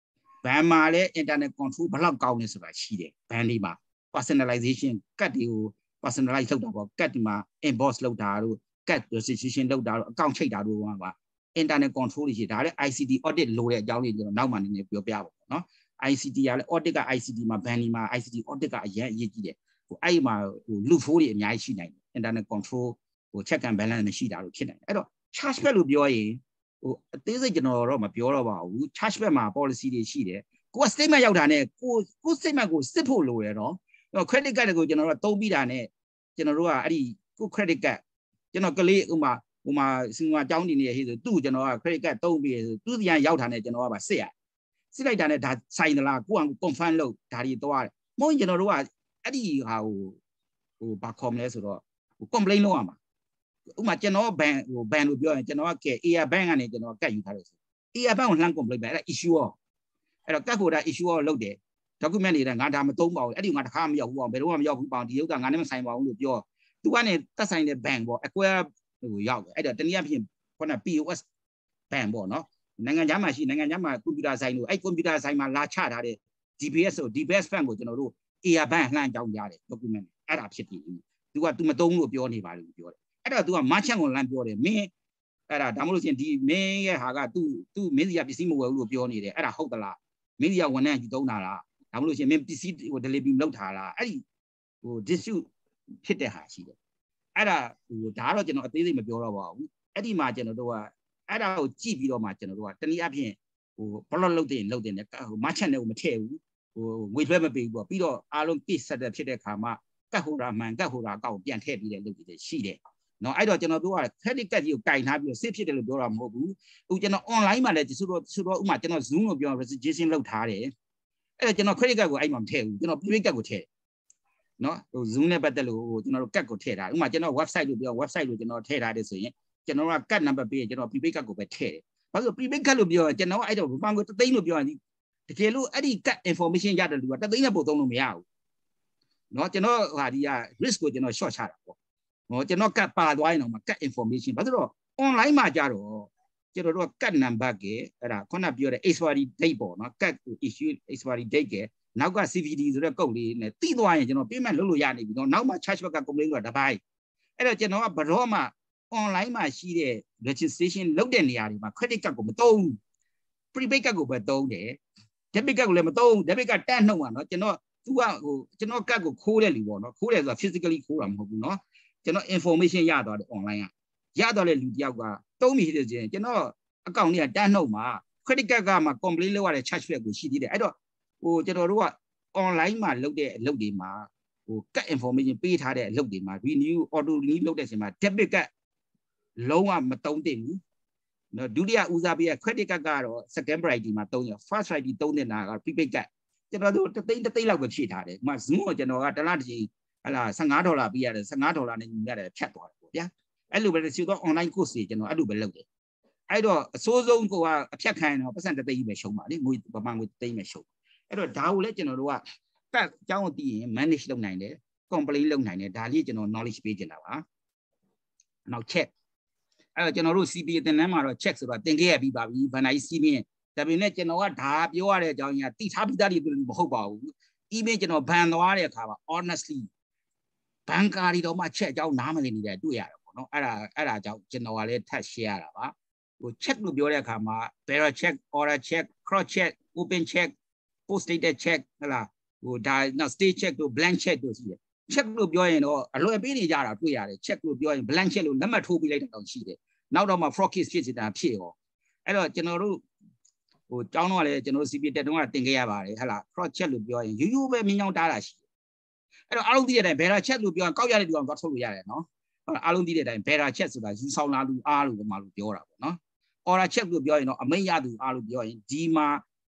Bama internet control block gowness by sheet bandima personalization cut you personalized load cut ma emboss load cut the situation load account check that one internet control is I C D audit low at Johnny now man in your bill no I C D audit I C D ma bandima I C D audit a year ye I ma look for it in I C nine internet control or check and balance the sheet out of kid I don't charge value be this is general maပြောတော့ပါဘူး charge back မှာ policy တွေရှိတယ်ကိုက statement ရောက်တာနဲ့ကိုကို statement ကိုစစ်ဖို့လိုတယ်နော် credit card ကိုကျွန်တော်တို့သုံးပြီးတာနဲ့ကျွန်တော်တို့ကအဲ့ဒီကို credit card ကျွန်တော်ကလေးဥမာဥမာစင်မှာအကြောင်းတင်နေရဟိဆိုသူ့ကျွန်တော်က credit card သုံးပြီးဆိုသူ့ပြန်ရောက်တာနဲ့ကျွန်တော်ကပါစစ်ရစစ်လိုက်တာနဲ့ဒါဆိုင်သလားကိုက confirm လုပ်ဒါတွေတော့မဟုတ်ကျွန်တော်တို့ကအဲ့ဒီဟာဟိုဟိုဘာခေါ်မလဲဆိုတော့ complain လုပ်ရမှာဥမာကျွန်တော်ဘန်ဟိုဘန်လို့ပြောရင်ကျွန်တော်က A R bank ကနေကျွန်တော်ကတ်ယူထားလို့ဆို A R bank ကိုလှမ်း complain ပဲအဲ့ဒါ issue ရောအဲ့တော့ကတ်ဖို့ဒါ issue ရောလုပ်တယ် document တွေငါဒါမသုံးပါဘူးအဲ့ဒီငါတစ်ခါမရောက်ဘူးအောင်ဘယ်တော့မှမရောက်ဘူးပေါင်ဒီဥစ္စာငါနဲ့မဆိုင်ပါဘူးလို့ပြောသူကနေတက်ဆိုင်တဲ့ bank ပေါ့ acquire ဟိုရောက်တယ်အဲ့တော့တနည်းအားဖြင့်ခုန P O S bank ပေါ့နော်နိုင်ငံခြားမှာရှိနိုင်ငံခြားမှာ computer ဆိုင်လို့အဲ့ computer ဆိုင်မှာလာချထားတဲ့ D B S ဆို D B S bank ကိုကျွန်တော်တို့ A R bank လှမ်းကြောင်းကြတယ် document အဲ့ဒါဖြစ်ပြီသူက तू မသုံးလို့ပြောနေပါလို့ပြောတယ်အဲ့တော့ तू က merchant ကိုလမ်းပြောတယ်မင်းအဲ့ဒါဒါမှမဟုတ်ရှင်ဒီမင်းရဲ့ဟာက तू तू မင်းစီကပစ္စည်းမဝယ်ဘူးလို့ပြောနေတယ်အဲ့ဒါဟုတ်သလားမင်းစီကဝန်ထမ်းယူသုံးတာလားဒါမှမဟုတ်ရှင်မင်းပစ္စည်းဟို delivery လုပ်ထားလားအဲ့ဒီဟို dispute ဖြစ်တဲ့ဟာရှိတယ်အဲ့ဒါဟိုဒါကတော့ကျွန်တော်အသေးစိတ်မပြောတော့ပါဘူးအဲ့ဒီမှာကျွန်တော်တို့ကအဲ့ဒါကိုကြည့်ပြီးတော့မှကျွန်တော်တို့ကတနည်းအားဖြင့်ဟို block လုပ်တဲ့လုပ်တဲ့ဟို merchant တွေကိုမထည့်ဘူးဟိုငွေလွှဲမပေးဘူးပေါ့ပြီးတော့အားလုံး case set ဖြစ်တဲ့ခါမှာကတ်ဟိုတာမှန်ကတ်ဟိုတာကောက်ပြန်ထည့်ပြီးတဲ့လုပ်တွေရှိတယ်နော်အဲ့တော့ကျွန်တော်တို့က credit card ကြီးကိုကင်ထားပြီးတော့စစ်ဖြစ်တယ်လို့ပြောတာမဟုတ်ဘူးအခုကျွန်တော် online မှာလည်းဆိုတော့ဆိုတော့ဥမာကျွန်တော် Zoom ကိုပြော registration လုပ်ထားတယ်အဲ့တော့ကျွန်တော် credit card ကိုအဲ့မှာမထည့်ဘူးကျွန်တော် prepaid card ကိုထည့်နော်ဟို Zoom နဲ့ပတ်သက်လို့ဟိုကျွန်တော်တို့ card ကိုထည့်ထားဥမာကျွန်တော် website လို့ပြော website လို့ကျွန်တော်ထည့်ထားတယ်ဆိုရင်ကျွန်တော်က card number ပေးရင်ကျွန်တော် prepaid card ကိုပဲထည့်တယ်ဘာလို့ prepaid card လို့ပြောရင်ကျွန်တော်ကအဲ့တော့ဘာမှတသိန်းလို့ပြောရင်တကယ်လို့အဲ့ဒီ card information ရတယ်လူကတသိန်းနဲ့ပို့သုံးလို့မရဘူးနော်ကျွန်တော်ဟာဒီက risk ကိုကျွန်တော် short ချတာပေါ့နော်ကျွန်တော်ကတ်ပါသွားရင်တော့ကတ် information ဘာလို့တော့ online မှာကြတော့ကျွန်တော်တို့ကကတ် number ကအဲ့ဒါခုနပြောတဲ့ expiry date ပေါ့နော်ကတ် issue expiry date ကနောက်က C V D ဆိုတဲ့ကုတ်လေးနဲ့တိသွားရင်ကျွန်တော် payment လုပ်လို့ရနေပြီနော်နောက်မှ charge back က complain ကတပိုင်းအဲ့တော့ကျွန်တော်ကဘရောမှ online မှာရှိတဲ့ registration လုပ်တဲ့နေရာတွေမှာ credit card ကိုမသုံးဘူး prepaid card ကိုပဲသုံးတယ် debit card ကိုလည်းမသုံး debit card တန်းနှုတ်မှာနော်ကျွန်တော်သူကဟိုကျွန်တော်ကတ်ကိုခိုးတယ်လူပေါ့နော်ခိုးတယ်ဆိုတာ physically ခိုးတာမဟုတ်ဘူးနော်ကျွန်တော် information ရသွားတယ် online ကရသွားတဲ့လူတယောက်ကသုံးမိတဲ့ချင်းကျွန်တော် account တွေကတန်းနှုတ်မှာ credit card ကမှ complain လုပ်ရတဲ့ charge back ကိုရှိသေးတယ်အဲ့တော့ဟိုကျွန်တော်တို့က online မှာလုပ်တဲ့အလုပ်တွေမှာဟို card information ပေးထားတဲ့အလုပ်တွေမှာ renew auto renew လုပ်တဲ့အချိန်မှာ debit card လုံးဝမသုံးသင့်ဘူးနော်ဒုတိယဦးစားပေး credit card ကတော့ second priority မှာသုံးရ first priority သုံးနေတာက prepaid card ကျွန်တော်တို့တသိန်းတသိန်းလောက်ပဲဖြည့်ထားတယ်ဥပမာ Zoom ကိုကျွန်တော်ကတစ်လတစ်ချိန်ဟလာfifteenဒေါ်လာပေးရတယ်fifteenဒေါ်လာနဲ့ညီရတယ်ဖြတ်သွားတယ်ပေါ့ဗျာအဲ့လိုပဲစီတော့ online course တွေကျွန်တော်အဲ့လိုပဲလုပ်တယ်အဲ့တော့အစိုးဆုံးကိုကအဖြတ်ခံရင်တော့ပတ်စံတသိန်းပဲရှုံးပါလေငွေပမာငွေတသိန်းပဲရှုံးအဲ့တော့ဒါကိုလည်းကျွန်တော်တို့ကကတ်အကြောင်းကိုသိရင် manage လုပ်နိုင်တယ် complain လုပ်နိုင်တယ်ဒါလေးကျွန်တော် knowledge ပေးချင်တာပါနောက် check အဲ့တော့ကျွန်တော်တို့ C P A တင်တန်းမှာတော့ check ဆိုတော့တင်ခဲ့ရပြီးပါပြီဘဏ္ဍာရေးစီးမင်းဒါပေမဲ့ကျွန်တော်ကဒါပြောရတဲ့အကြောင်းကြီးကတိထားပြီးသားတွေမဟုတ်ပါဘူး email ကျွန်တော်ဘန်သွားတဲ့အခါမှာ honestly ဘန်ကာတွေတော့မှ check အကြောင်းနားမလည်နေတယ်တွေ့ရတယ်ပေါ့နော်အဲ့ဒါအဲ့ဒါကြောင့်ကျွန်တော်ကလည်းထပ် share ရတာပါဟို check လို့ပြောတဲ့အခါမှာ bearer check order check cross check open check post dated check ဟလာဟိုဒါနောက် state check တို့ blank check တို့ရှိတယ် check လို့ပြောရင်တော့အလွယ်ပေးနေကြတာတွေ့ရတယ် check လို့ပြောရင် blank check လို့လက်မှတ်ထိုးပေးလိုက်တာတော့ရှိတယ်နောက်တော့မှ fraud case ဖြစ်နေတာဖြစ်ရောအဲ့တော့ကျွန်တော်တို့ဟိုကျောင်းတော့လည်းကျွန်တော်တို့ C P A တက်တုန်းကတင်ခဲ့ရပါတယ်ဟလာ cross check လို့ပြောရင်ရိုးရိုးပဲမြင်းချောင်းတားတာရှိတယ်အဲ့တော့အားလုံးသိတဲ့အတိုင်း bearer check လို့ပြောရင်ကောက်ရတဲ့သူအောင်သွားထုတ်လို့ရတယ်နော်အားလုံးသိတဲ့အတိုင်း bearer check ဆိုတာယူဆောင်လာလူအားလို့မှလို့ပြောတာပေါ့နော် order check လို့ပြောရင်တော့အမိတ်ရသူအားလို့ပြောရင်ဒီမှာ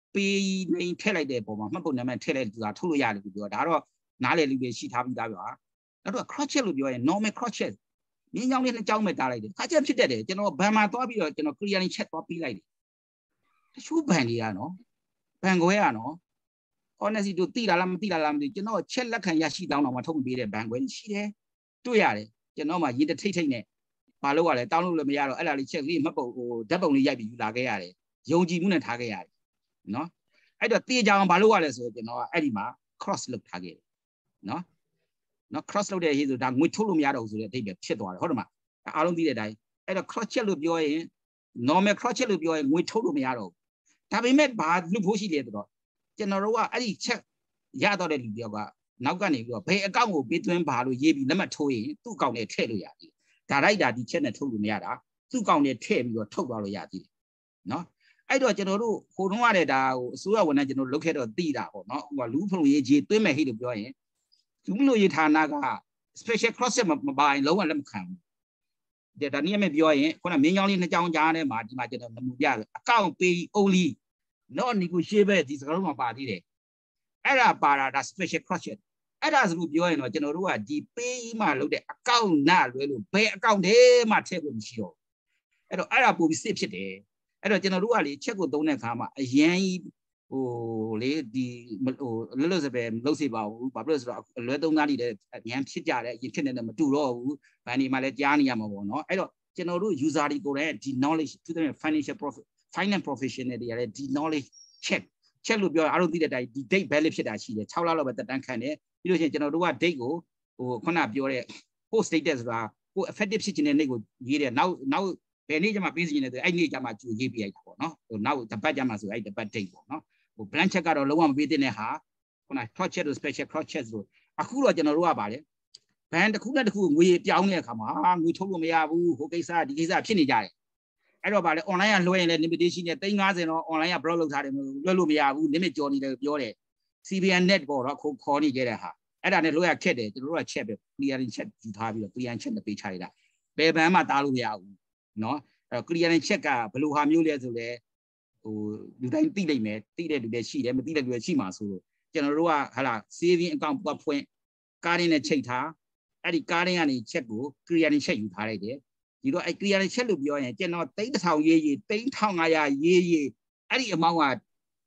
pay name tell like the bomb, Mapo tell it to a two yard with your Daro, Nale sheet having Dava. That was crotchet with your normal crotchet. Young in the Jaume died. I just did it, you know, Bama Toby, you know, Korean chat poppy like it. Shoe bandiano, Bangoyano. Honestly, to Tilalam, Tilalam, you know, Chella can yashi down on what home be the bank when she there. Two yard, you know, my either taking it. Paloa, down the Miaro, Ella check him up or double Yabi Lagayare, Yogi Munan Tagayare. No, I don't think down Baloa, you know, Edima, cross look target. No, no cross look there, he's done with two Miaros, they get shit or Hodoma. I don't be that I had a crotchet of your in, normal crotchet of your with two Miaro. Tabi met bad, look who she did. General, I check Yado de Yoga, Nagani, pay a gun between Balu, Yebi, Lematoy, two county tell you. Taraida di chene told me ada, two county tame your total yadi. No, I don't know who wanted out, so when I don't look at a dida or not, or Lupo Ye, to me hit of your end. Tumulo Yitanaga, special cross of my low and them come. That I near me your end, when a million in the John Jana, Martin, the Mudia, account pay only, no negotiable this room about it. Era para that special cross. As Rubio and General, the pay my load account now, pay account here, my table show. At the Arab will be safe today. At the General, check with Dona Kama, a yang, oh, lady Elizabeth, Losiba, Babras, Little Nadi, at the Antija, you can them do low, Fanny Maletiani Yamamono. I don't General use the knowledge to the financial profit, finance profession, the knowledge check. Check with your I don't think that I date benefit that she the Tala about the Duncan. You know what they go or Conab your post status who effective sitting in a year now. Now, they need my business. I need my two G P A. No, now the pajamas right the bad table. No, Blancha got a low one within a half when I touch it, special crotches. A cooler general about it. And the cooler who we down here come on, we told me who they said he's a chinny guy. I know about it online low and limitation. Thing as in online blogs had him, Lulubia, who limit Johnny the Biore. C B N netball, called Corny Geraha. I don't know, I checked it, the Roy Chep, clear and check to have your clear and check the page. Bebama Daluia, no, a clear and check up, Blue Hamulia to there, who you don't think they met, think they do the sheet, and think they do a chimas. General Hala, saving account point, carding a cheta, Eddie carding and a checkbook, clear and check you carry there. You know, I clear and check of your and cannot take the how ye, think how I ye ye, Eddie amount.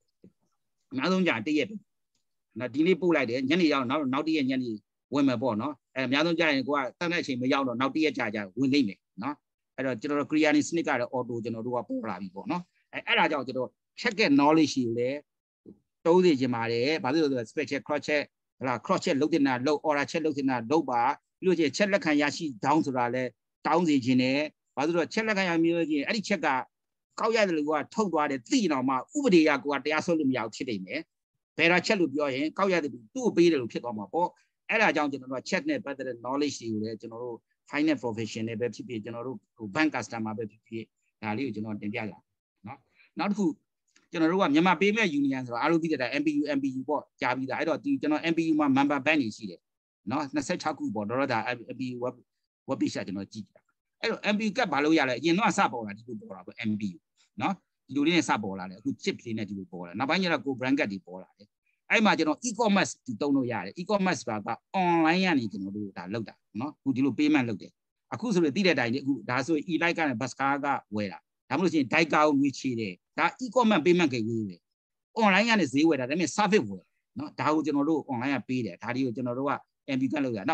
I don't get naဒီနေ့ပို့လိုက်တယ်ညနေရောက်နောက်နောက်တည့်ရက်ညနေဝင်မယ်ပေါ့နော်အဲအများဆုံးကြာရင်ကိုကတန်းတဲ့အချိန်မရောက်တော့နောက်တည့်ရက်ကြာကြာဝင်နေမယ်နော်အဲ့တော့ကျွန်တော်တို့ Korean sneak ကတော့ auto ကျွန်တော်တို့ကပို့လာပြီပေါ့နော်အဲအဲ့ဒါကြောင့်ကျွန်တော် check ရဲ့ knowledge ရှိလေတုံးစီခြင်းပါတယ်ဘာလို့လဲဆိုတော့ special cross check ဟလာ cross check လုပ်တင်တာလုပ် order check လုပ်တင်တာလုပ်ပါပြီးလို့ချင်း check လက်ခံရရှိ down ဆိုတာလဲတောင်းစီခြင်းနဲ့ဘာလို့လဲဆိုတော့ check လက်ခံရမျိုးချင်းအဲ့ဒီ check ကကောက်ရတယ်လို့ကထုတ်သွားတယ်သိတော့မှဥပဒေရကိုကတရားစွဲလို့မရဘူးဖြစ်နေတယ်ဘယ်တော့ချက်လို့ပြောရင်ကောက်ရတယ်သူ့ပေးတယ်လို့ဖြစ်သွားမှာပေါ့အဲ့ဒါကြောင့်ကျွန်တော်တို့ check နဲ့ပတ်သက်တဲ့ knowledge တွေကိုလည်းကျွန်တော်တို့ finance profession နဲ့ပဲဖြစ်ဖြစ်ကျွန်တော်တို့ bank customer ပဲဖြစ်ဖြစ်ဒါလေးကိုကျွန်တော်တင်ပြကြနော်နောက်တစ်ခုကျွန်တော်တို့ကမြန်မာ payment union ဆိုတာအားလုံးသိတဲ့ M P U M P U ပေါ့ကြားပြီးသားအဲ့တော့ဒီကျွန်တော် M P U မှာ member bank တွေရှိတယ်နော်twenty-sixခုပေါ့တော့ဒါ M P U web web page ကျွန်တော်ကြည့်တာအဲ့တော့ M P U ကဘာလို့ရလဲအရင်တော့စပေါ်လာဒီလိုပေါ်တာပေါ့ M P U နော်ဒီလိုလေးနဲ့စပေါ်လာတယ်အခု chip လေးနဲ့ဒီလိုပေါ်လာနောက်ပိုင်းကျတော့ကို brand card တွေပေါ်လာတယ်အဲ့မှာကျွန်တော် e-commerce ဒီတုံးလို့ရတယ် e-commerce ဆိုတာက online ကနေကျွန်တော်တို့ဒါလောက်တာနော်အခုဒီလို payment လုပ်တယ်အခုဆိုလို့သိတဲ့အတိုင်းအခုဒါဆို e-like ကနေ bus car ကဝယ်တာဒါမှမဟုတ်ရှင် dike ကိုငွေချေတယ်ဒါ e-commerce payment ကိန်းကြီးပဲ online ကနေဈေးဝယ်တာဒါပေမဲ့ service ဝယ်နော်ဒါကိုကျွန်တော်တို့ online ကပေးတယ်ဒါတွေကိုကျွန်တော်တို့က M P U ကလုပ်ရနောက်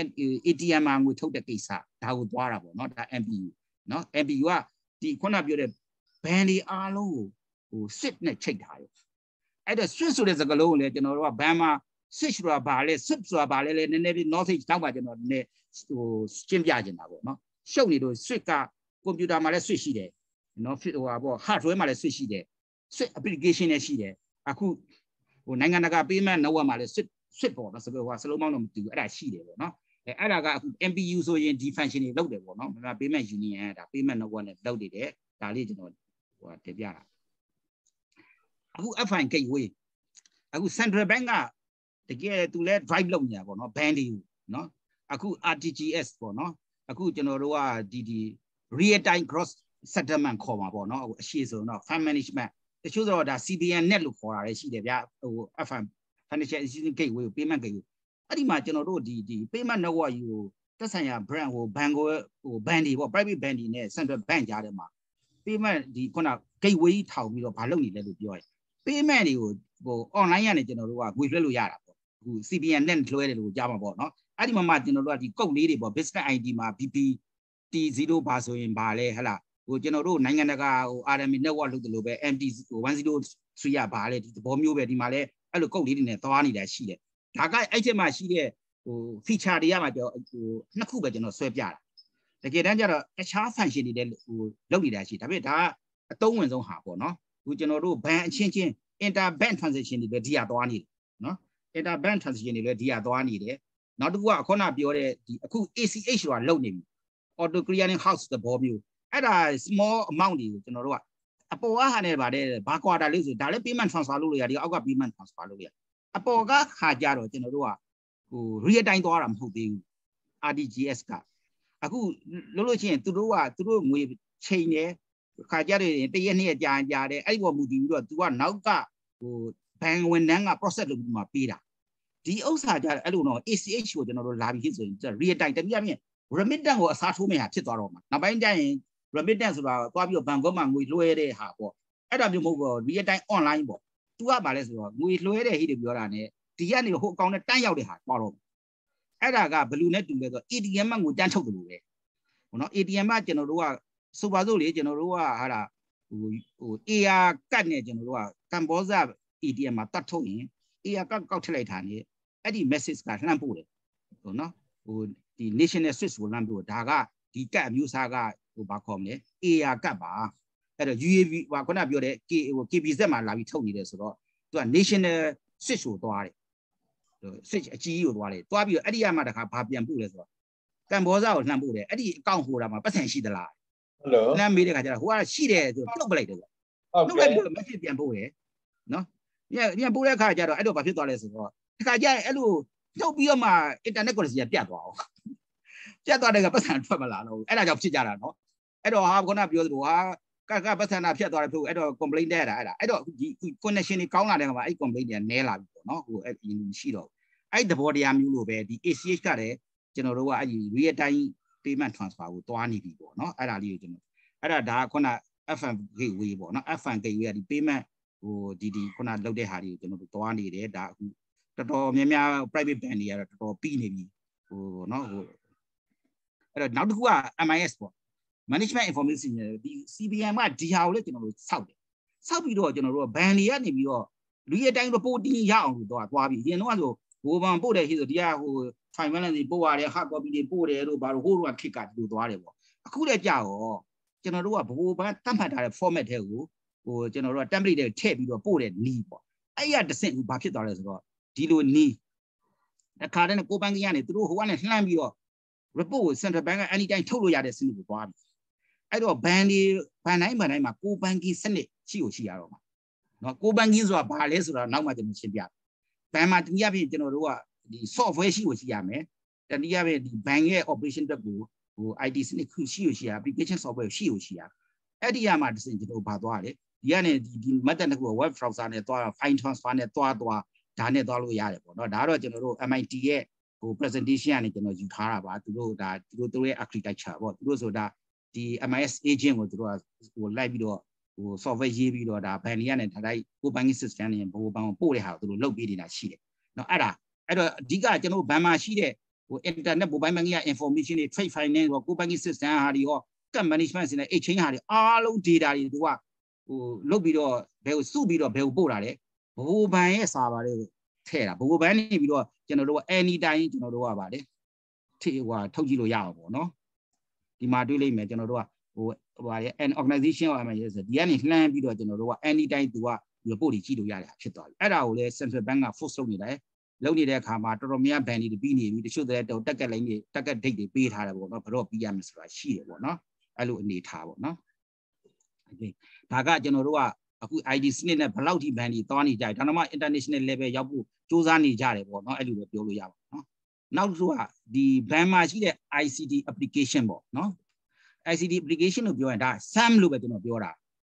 A T M မှာငွေထုတ်တဲ့ကိစ္စဒါကိုသွားတာပေါ့နော်ဒါ M P U နော် M P U ကဒီခုနပြောတဲ့ band တွေအားလုံးကိုဟို sit နဲ့ချိန်ထားတယ်အဲ့ဒါ switch ဆိုတဲ့စကားလုံးကိုလည်းကျွန်တော်တို့က band မှာ switch ဆိုတာဘာလဲ switch ဆိုတာဘာလဲလဲနည်းနည်းလေး knowledge တောက်ပါကျွန်တော်နည်းဟိုရှင်းပြချင်တာပေါ့နော်ရှုပ်နေလို့ switch က computer မှာလည်း switch ရှိတယ်နော်ဟိုဟာပေါ့ hardware မှာလည်း switch ရှိတယ် switch application နဲ့ရှိတယ်အခုဟိုနိုင်ငံတကာ payment network မှာလည်း switch switch ပေါ့နော်စကားဟိုစလုံးပေါင်းတော့မတူဘူးအဲ့ဒါရှိတယ်ပေါ့နော်အဲအဲ့ဒါကအခု M P U ဆိုရင်ဒီ function တွေလုပ်တယ်ပေါ့နော်ဒါ payment union ဒါ payment network နဲ့လုပ်နေတယ်ဒါလေးကျွန်တော်ဟိုတင်ပြတာအခု F I gateway အခု central bank ကတကယ်သူလဲ drive လုပ်နေတာပေါ့နော် band တွေနော်အခု R T G S ပေါ့နော်အခုကျွန်တော်တို့ကဒီဒီ real time gross settlement ခေါ်မှာပေါ့နော်အရှိဆိုတော့ fund management တတချို့တော့ဒါ C B N net လို့ခေါ်တာလည်းရှိတယ်ဗျာဟို F M financial institution gateway payment gateway အဲ့ဒီမှာကျွန်တော်တို့ဒီဒီ payment network ယူသက်ဆိုင်ရာ brand ဟို bank ကိုဟို bank တွေပေါ့ private bank တွေနဲ့ central bank ကြားထဲမှာ payment ဒီခုန gateway ထောင်ပြီးတော့မလုပ်နေလဲလို့ပြောရဲ payment တွေကိုဟို online ကနေကျွန်တော်တို့ကငွေလွှဲလို့ရတာပေါ့ဟို C B N net လွှဲတယ်လို့ကြားမှာပေါ့နော်အဲ့ဒီမှာမှကျွန်တော်တို့ကဒီ code လေးတွေပေါ့ business I D မှာ B P T ဇီးရို ဘာဆိုရင်ဘာလဲဟဟလားဟိုကျွန်တော်တို့နိုင်ငံတကာဟို R M A network လုပ်တယ်လို့ပဲ M T ဟိုone zero threeရဘာလဲဒီသဘောမျိုးပဲဒီမှာလဲအဲ့လို code လေးတွေနဲ့သွားနေတာရှိတယ်ဒါကအဲ့ချက်မှာရှိတဲ့ဟို feature တွေကမှကျွန်တော်ဟိုနှစ်ခုပဲကျွန်တော်ဆွဲပြတာတကယ်တမ်းကျတော့တခြား function တွေလည်းဟိုလုပ်နေတာရှိဒါပေမဲ့ဒါကအသုံးဝင်ဆုံးဟာပေါ့နော်ဟိုကျွန်တော်တို့ bank အချင်းချင်း inter bank transaction တွေပဲဒီဟာသွားနေတယ်နော် inter bank transaction တွေလည်းဒီဟာသွားနေတယ်နောက်တစ်ခုကခုနပြောတဲ့ဒီအခု A C H ဆိုတာလုပ်နေပြီ auto clearing house သဘောမျိုးအဲ့ဒါ small amount တွေကိုကျွန်တော်တို့ကအပေါ်ကဟာနဲ့ပါတယ်ဘာကွာတာလေးဆိုဒါလည်း payment transfer လုပ်လို့ရတယ်အောက်က payment transfer လုပ်လို့ရအပေါ်ကခါကြတော့ကျွန်တော်တို့ကဟို real time သွားတာမဟုတ်သေးဘူး R T G S ကအခုလို့လို့ချင်းသူတို့ကသူတို့ငွေချိန်တယ်ခါကြတယ်တရက်နှစ်ရက်ကြာကြာတယ်အဲ့ဒီပေါ်မူတည်ပြီးတော့ तू ကနောက်ကဟိုဘဏ်ဝန်ထမ်းက process လုပ်ပြီးမှပေးတာဒီဥစ္စာကြတယ်အဲ့လိုတော့ A C H ကိုကျွန်တော်တို့လာပြီးဖြစ်ဆိုရင် real time တပြည့်ပြည့် remittance ကိုအစားထိုးမဲ့ဟာဖြစ်သွားတော့မှာနောက်ပိုင်းကျရင် remittance ဆိုတာသွားပြီးတော့ဘဏ်ကောမှာငွေလွှဲတဲ့ဟာပေါ့အဲ့ဒါမျိုးမဟုတ်ဘူး real time online ပေါ့ तू ကပါလဲဆိုတော့ငွေလွှဲတဲ့ဟိတွေပြောတာ ਨੇ ဒီကနေဟိုအကောင့်နဲ့တန်းရောက်တဲ့ဟာသွားတော့အဲ့ဒါကဘယ်လိုနဲ့တူလဲဆိုတော့ A T M မှာငွေတန်းထုတ်တယ်လို့ပဲဟိုနော် A T M မှာကျွန်တော်တို့ကဆိုပါစို့လေကျွန်တော်တို့ကဟာတာဟိုဟို A R ကတ်နဲ့ကျွန်တော်တို့ကကမ္ဘောဇ A T M မှာတတ်ထုတ်ရင် A R ကတ်ကောက်ထည့်လိုက်တာ ਨੇ အဲ့ဒီ message ကလှမ်းပို့တယ်ဟိုနော်ဟိုဒီ national switch ကိုလှမ်းပို့ဒါကဒီကတ်အမျိုးအစားကဟိုဘာခေါ်မလဲ A R ကတ်ပါအဲ့တော့ U A V ဟိုခုနပြောတဲ့ K ဟို K B Z မှာလာပြီးထုတ်နေတယ်ဆိုတော့သူက national switch ကိုသွားတယ် switch အကြီးကိုသွားတယ်သွားပြီးတော့အဲ့ဒီကမှတခါဘာပြန်ပို့လဲဆိုတော့ကမ္ဘောဇကိုလှမ်းပို့တယ်အဲ့ဒီအကောင့်ဟိုတာမှာပတ်စံရှိသလားဟုတ်လို့လှမ်းမေးတဲ့ခါကျတော့ဟိုကရှိတယ်ဆိုတော့နှုတ်ပလိုက်တယ်ပေါ့နှုတ်လိုက်ပြီးတော့ message ပြန်ပို့တယ်နော်ပြန်ပြန်ပို့တဲ့ခါကျတော့အဲ့တော့ဘာဖြစ်သွားလဲဆိုတော့တခါကျရင်အဲ့လိုနှုတ်ပြီးတော့မှ internet quality ပြတ်သွားအောင်ပြတ်သွားတဲ့ကပတ်စံထွက်မလာတော့ဘူးအဲ့ဒါကြောင့်ဖြစ်ကြတာနော်အဲ့တော့ဟာခုနပြောသလိုဟာကကပတ်စံနာဖြတ်သွားတယ်ဖို့အဲ့တော့ complaint တက်တာအဲ့ဒါအဲ့တော့ဒီ connection တွေကောင်းလာတဲ့ခါမှာအဲ့ complaint တွေကနည်းလာပြီပေါ့နော်ဟိုအဲ့ရှိတော့အဲ့သဘောတရားမျိုးလိုပဲဒီ A C H ကလည်းကျွန်တော်တို့ကအဲ့ဒီ real time payment transfer ကိုတွားနေပြီပေါ့နော်အဲ့ဒါလေးကိုကျွန်တော်အဲ့ဒါဒါကခုန F M gateway ပေါ့နော် F M gateway ကဒီ payment ဟိုဒီဒီခုနလုပ်တဲ့ဟာတွေကိုကျွန်တော်တို့တွားနေတယ်ဒါအခုတော်တော်များများ private bank တွေကတော့တော်တော်ပြီးနေပြီဟိုနော်ဟိုအဲ့တော့နောက်တစ်ခုက M I S ပေါ့ management information ဒီ C B N ကဒီဟာကိုလည်းကျွန်တော်တို့စောက်တယ်စောက်ပြီးတော့ကျွန်တော်တို့က ban တွေကနေပြီးတော့လူရဲ့တိုင်း reporting ရအောင်လို့တော့သွားပြီးအရင်တော့ဆိုဟိုဘန်ပို့တယ်ရှိဆိုဒီကဟို file balance တွေပို့ရတယ် hard copy တွေပို့တယ်လို့ဘာလို့ဟိုတော့ခစ်ကတူသွားတယ်ပေါ့အခုလည်းကြာရောကျွန်တော်တို့ကဘိုးဘန်တတ်မှတ်ထားတဲ့ format တွေကိုဟိုကျွန်တော်တို့က template တွေထည့်ပြီးတော့ပို့တဲ့နီးပေါ့အဲ့ရတဆင့်ဘာဖြစ်သွားလဲဆိုတော့ဒီလိုနီးတစ်ခါတည်းကိုပန်းကြီးကနေသူတို့ဟိုကနေလှမ်းပြီးတော့ report ကို central bank က anytime ထုတ်လို့ရတဲ့စနစ်ကိုသွားပြီအဲ့တော့ ban တွေ ban တိုင်း ban တိုင်းမှာကိုပန်းကြီးစနစ်ရှိကိုရှိရတော့မှာနော်ကိုပန်းကြီးဆိုတာဘာလဲဆိုတာနောက်မှကျွန်တော်ရှင်းပြ ban မှာတနည်းအားဖြင့်ကျွန်တော်တို့ကဒီ software ရှိကိုရှိရမယ်တနည်းအားဖြင့်ဒီ bank ရဲ့ operation တက်ကိုဟို I T စနစ်ခုရှိကိုရှိရ application software ရှိကိုရှိရအဲ့ဒီရမှာတစ်စင်ကျွန်တော်ဘာသွားလဲဒီကနေဒီဒီ method တစ်ခုက web browser နဲ့သွား file transfer နဲ့သွားသွားဒါနဲ့သွားလို့ရတယ်ပေါ့နော်ဒါတော့ကျွန်တော်တို့ M I T ရဲ့ဟို presentation ကနေကျွန်တော်ယူထားတာပါသူတို့ဒါသူတို့တို့ရဲ့ architecture ပေါ့သူတို့ဆိုတာဒီ M I S agent ကိုသူတို့ကဟိုလိုက်ပြီးတော့ဟို software ရေးပြီးတော့ဒါ ban တွေကနေဒါတိုင်းကို banking system နဲ့ဘိုးဘန်ကိုပို့တဲ့ဟာကိုသူတို့လုပ်ပေးနေတာရှိတယ်နော်အဲ့ဒါအဲ့တော့အဓိကကျွန်တော်တို့ဘန်မှာရှိတဲ့ဟို internet mobile banking ရဲ့ information တွေ trade finance ကို banking system ဟာတွေရော cash management တွေနဲ့ exchange ဟာတွေအားလုံး data တွေသူကဟိုလုပ်ပြီးတော့ဘယ်ကိုစုပြီးတော့ဘယ်ကိုပို့တာလဲဘိုးဘန်ရဲ့ server တွေကိုထည့်တာဘိုးဘန်နေပြီးတော့ကျွန်တော်တို့က anytime ကျွန်တော်တို့ကပါတယ်ထိဟိုထုတ်ကြည့်လို့ရအောင်ပေါ့နော်ဒီမှာတွေ့လိမ့်မယ်ကျွန်တော်တို့ကဟိုဟိုပါတယ် an organization ဟိုမှာရေးဆိုဒီကနေလှမ်းပြီးတော့ကျွန်တော်တို့က anytime သူက report တွေကြည့်လို့ရတာဖြစ်သွားပြီအဲ့ဒါကိုလည်း central bank က force လုပ်နေတယ်လုပ်နေတဲ့အခါမှာတော်တော်များ ban တွေပြီးနေပြီတချို့တဲ့တော့တက်ကက်လိုင်းတွေတက်ကက် date တွေပေးထားတယ်ပေါ့နော်ဘယ်တော့ပြီးရမယ်ဆိုတာရှိတယ်ပေါ့နော်အဲ့လိုအနေထားပေါ့နော်โอเคဒါကကျွန်တော်တို့ကအခု I D စနစ်နဲ့ဘယ်လောက်ထိ ban တွေသွားနေကြတယ်ဒါတော့မှ international level ရောက်ဖို့စူးစမ်းနေကြတယ်ပေါ့နော်အဲ့လိုပဲပြောလို့ရပါနော်နောက်တစ်ခုကဒီ ban မှာရှိတဲ့ I C T application ပေါ့နော် I C T application လို့ပြောရင်ဒါ SAM လို့ပဲကျွန်တော်ပြောတာ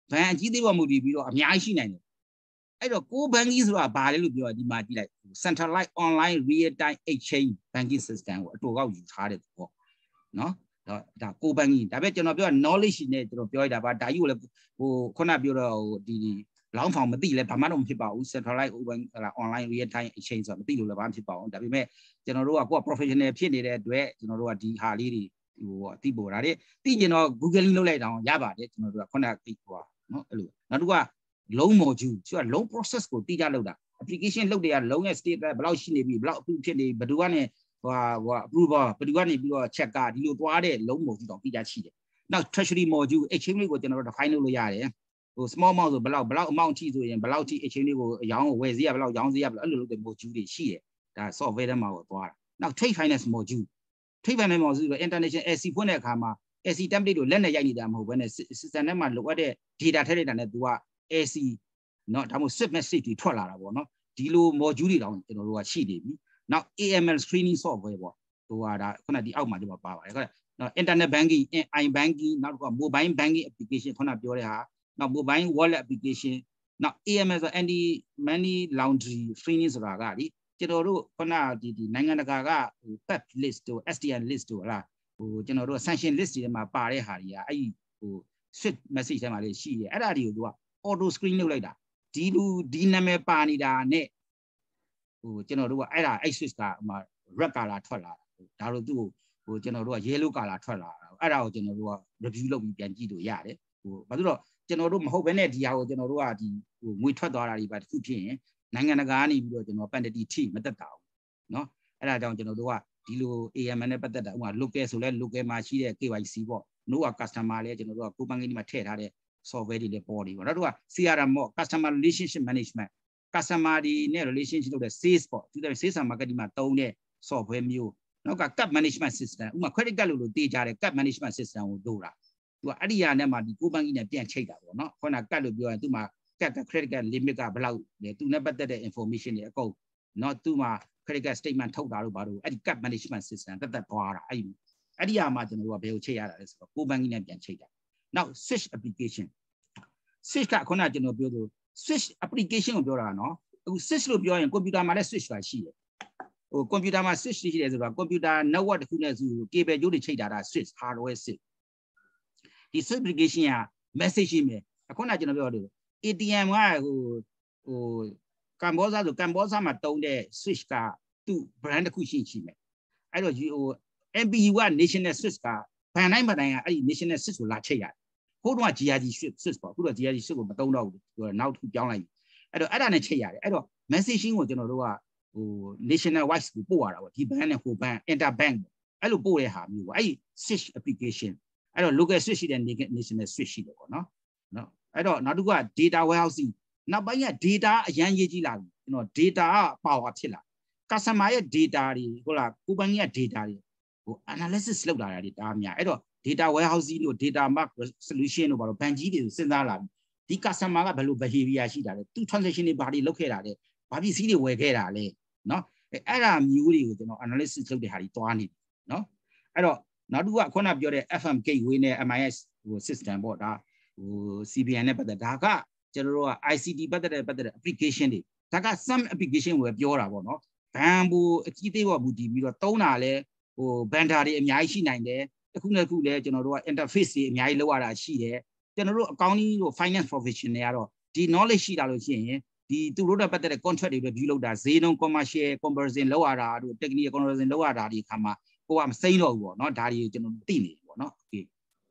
ban ji de wa mu di bi do a mya shi nai ne ai do core banking so ba le lu pyo di ma ti lai centralized online real time exchange banking system ကိုအတူကောက်ယူထားတဲ့ပေါ့နော်ဒါ core banking ဒါပဲကျွန်တော်ပြော knowledge နဲ့ကျွန်တော်ပြောရတာပါဒါကြီးကိုလည်းဟိုခုနပြောတော့ဟိုဒီလောင်းဖောင်မသိလဲဘာမှတော့မဖြစ်ပါဘူး centralized open online real time exchange ဆိုတော့မသိလို့လည်းဘာမှဖြစ်ပါဘူးဒါပေမဲ့ကျွန်တော်တို့ကကိုက professional ဖြစ်နေတဲ့အတွက်ကျွန်တော်တို့ကဒီဟာလေးတွေဟိုအသိပေါ်တာတဲ့သိကျင်တော့ googling လုပ်လိုက်တော့ရပါတယ်ကျွန်တော်တို့ကခုနကသိဟိုနော်အဲ့လိုနောက်တစ်ခုကလုံး module သူကလုံး process ကိုတိကျလုပ်တာ application လုပ်တွေကလုံးရဲ့ state ဘယ်လောက်ရှိနေပြီဘယ်လောက် approve ဖြစ်နေဘယ်သူကနေဟိုဟို approval ဘယ်သူကနေပြီးတော့ check ကဒီလိုသွားတဲ့လုံး module တော့တိကျရှိတယ်နောက် treasury module exchange လေးကိုကျွန်တော်တို့ define လုပ်လို့ရတယ်ဟို small amount ဆိုဘယ်လောက်ဘယ်လောက် amount ထိဆိုရင်ဘယ်လောက်ထိ exchange လေးကိုအရောင်းကိုဝယ်စီရဘယ်လောက်ရောင်းစီရဘယ်လောက်အဲ့လိုလုပ်တဲ့ module တွေရှိတယ်ဒါ software ထဲမှာကိုသွားတာနောက် trade finance module trade finance module ဆို international A C ဖွင့်တဲ့အခါမှာ A C template ကိုလက်နဲ့ရိုက်နေတာမဟုတ်ဘဲနဲ့ system ထဲမှာလိုအပ်တဲ့ data ထည့်လိုက်တာနဲ့သူက A C เนาะဒါမှမဟုတ် swift message တွေထွက်လာတာပေါ့เนาะဒီလို module တွေတောင်ကျွန်တော်တို့ကရှိနေပြီနောက် A M L screening software ပေါ့ဟိုဟာဒါခုနဒီအောက်မှာဒီမှာပါပါတယ်ဟုတ်နော် internet banking i banking နောက်တစ်ခုက mobile banking application ခုနပြောတဲ့ဟာနောက် mobile wallet application နောက် A M L ဆို anti money laundering screening ဆိုတာကဒီကျွန်တော်တို့ခုနဒီဒီနိုင်ငံတကာကဟို P E P list တို့ S T N list တို့ဟလားဟိုကျွန်တော်တို့ sanction list တွေမှာပါတဲ့ဟာတွေကအဲ့ဒီဟို swift message ထဲမှာလေးရှိတယ်အဲ့ဒါတွေကိုသူက auto screen လုပ်လိုက်တာဒီလူဒီနာမည်ပါနေတာနဲ့ဟိုကျွန်တော်တို့ကအဲ့ဒါအဲ့ switch ကဟို red color ထွက်လာတာဒါတို့သူ့ကိုဟိုကျွန်တော်တို့က yellow color ထွက်လာတာအဲ့ဒါကိုကျွန်တော်တို့က review လုပ်ပြီးပြန်ကြည့်လို့ရတယ်ဟိုဘာလို့တော့ကျွန်တော်တို့မဟုတ်ဘဲနဲ့ဒီဟာကိုကျွန်တော်တို့ကဒီဟိုငွေထွက်သွားတာတွေပါတခုဖြစ်ရင်နိုင်ငံတကာကနေပြီးတော့ကျွန်တော် penalty ထိမတက်တာဘူးเนาะအဲ့ဒါကြောင့်ကျွန်တော်တို့ကဒီလို A M L နဲ့ပတ်သက်တာဥပမာ local ဆိုလဲ local မှာရှိတဲ့ K Y C ပေါ့ no customer လဲကျွန်တော်တို့က co banking မှာထည့်ထားတဲ့ software တွေလည်းပေါ်နေပေါ့နောက်တစ်ခုက C R M ပေါ့ customer relationship management customer တွေနဲ့ relationship လုပ်တဲ့ sales ပေါ့သူတို့ sales and marketing မှာတုံးတဲ့ software မျိုးနောက်က card management system ဥပမာ credit card လို့လို့တေးကြတဲ့ card management system ကိုတို့တာသူကအဲ့ဒီဟာနဲ့မှဒီ co banking နဲ့ပြန်ချိတ်တာပေါ့နော်ခုနက card လို့ပြောရင်သူမှ card credit card limit ကဘယ်လောက်လဲသူနဲ့ပတ်သက်တဲ့ information တွေအကုန်နော်သူမှ credit card statement ထုတ်တာလို့ဘာလို့အဲ့ဒီ card management system တက်တက်သွားတာအဲ့ဒီအဲ့ဒီဟာမှာကျွန်တော်တို့ကဘယ်ကိုချိတ်ရတာလဲဆိုတော့ co banking နဲ့ပြန်ချိတ်တာနောက် switch application switch ကခုနကကျွန်တော်ပြောသလို switch application ကိုပြောတာနော်အခု switch လို့ပြောရင် computer မှာလည်း switch ပါရှိတယ်ဟို computer မှာ switch ရှိတယ်ဆိုတော့ computer network တစ်ခုနဲ့ဆို cable ကြိုးတွေချိတ်တာဒါ switch hardware switch ဒီ switch application က message ရှိမယ်အခုနကကျွန်တော်ပြောတယ် A T M ကဟိုဟိုကမ်ဘောဇာဆိုကမ်ဘောဇာမှာတုံးတဲ့ switch ကသူ့ brand တစ်ခုရှိရှိမယ်အဲ့တော့ဟို M P U က national switch ကဘန်တိုင်းဘန်တိုင်းကအဲ့ဒီ national switch ကိုလာချိတ်ရတယ်ဟိုတုန်းက G R G switch ပေါ့အခုတော့ G R G switch ကိုမတုံးတော့ဘူးသူကနောက်ထပ်ပြောင်းလိုက်ပြီအဲ့တော့အဲ့ဒါနဲ့ချိတ်ရတယ်အဲ့တော့ messaging ကိုကျွန်တော်တို့ကဟို national wise ကိုပို့ရတာပေါ့ဒီဘန်နဲ့ဟိုဘန် interbank အဲ့လိုပို့တဲ့ဟာမျိုးပေါ့အဲ့ဒီ switch application အဲ့တော့ local switch ရှိတဲ့ national switch ရှိတယ်ပေါ့နော်နော်အဲ့တော့နောက်တစ်ခုက data warehousing နောက်ပိုင်းက data အရန်ရေးကြီးလာပြီကျွန်တော် data က power ဖြစ်လာ customer ရဲ့ data တွေဟုတ်လားကိုပန်းကြီးရဲ့ data တွေဟို analysis လုပ်လာတာတွေတားများအဲ့တော့ data warehousing တို့ data mart solution တို့ဘာလို့ဘဏ်ကြီးတွေစဉ်းစားလာပြီဒီ customer ကဘယ်လို behavior ရှိတာလဲသူ transaction တွေဘာတွေလုပ်ခဲ့တာလဲဘာပစ္စည်းတွေဝယ်ခဲ့တာလဲနော်အဲ့ဒါမျိုးတွေကိုကျွန်တော် analysis လုပ်တဲ့ဟာတွေတွားနေတယ်နော်အဲ့တော့နောက်တစ်ခုကခုနပြောတဲ့ F M gateway နဲ့ M I S ဟို system ပေါ့ဒါဟို C B N နဲ့ပတ်သက်ဒါကကျွန်တော်တို့က I C T ပတ်သက်တဲ့ပတ်သက်တဲ့ application တွေဒါက some application ကိုပြောတာပေါ့နော်ဘန်ဘူအကြီးသေးပေါ်မူတည်ပြီးတော့တုံးတာလဲဟို vendor တွေအများကြီးရှိနိုင်တယ်တစ်ခုနဲ့တစ်ခုလဲကျွန်တော်တို့က interface တွေအများကြီးလောက်ရတာရှိတယ်ကျွန်တော်တို့ accounting တို့ finance profession တွေကတော့ဒီ knowledge ရှိတာလို့ရှိရင်ဒီသူတို့နဲ့ပတ်သက်တဲ့ contract တွေ review လုပ်တာဈေးနှုန်း commercial comparison လုပ်ရတာတို့ technical comparison လုပ်ရတာဒီအခါမှာကိုကမစိမ့်တော့ဘူးပေါ့နော်ဒါတွေကျွန်တော်သိနေပြီပေါ့နော် okay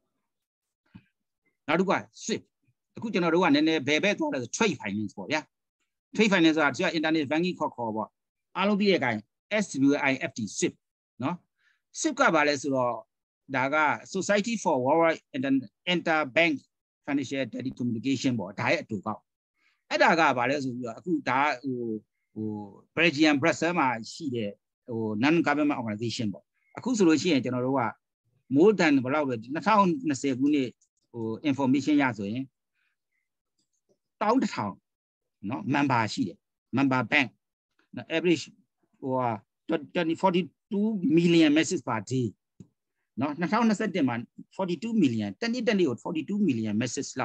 နောက်တစ်ခုက switch အခုကျွန်တော်တို့ကနည်းနည်းဘယ်ဘက်သွားလဲဆို trade finance ပေါ့ဗျာ trade finance ဆိုတာသူက internet banking ခေါ်ခေါ်ပေါ့အားလုံးသိတဲ့အတိုင်း S W I F T switch နော် switch ကဘာလဲဆိုတော့ဒါက Society for Worldwide Interbank Financial Telecommunication ပေါ့ဒါရဲ့အတူကောက်အဲ့ဒါကဘာလဲဆိုပြီးတော့အခုဒါဟိုဟို Belgium Brussels မှာရှိတဲ့ဟို non government organization ပေါ့အခုဆိုလို့ရှိရင်ကျွန်တော်တို့က more than ဘယ်လောက်လဲtwenty twentyခုနှစ်ဟို information ရဆိုရင်one thousandเนาะ member ရှိတယ် member bank average ဟိုforty-two million message per day เนาะtwenty twenty-oneမှာforty-two million တနေ့တနေ့ကိုforty-two million message လောက်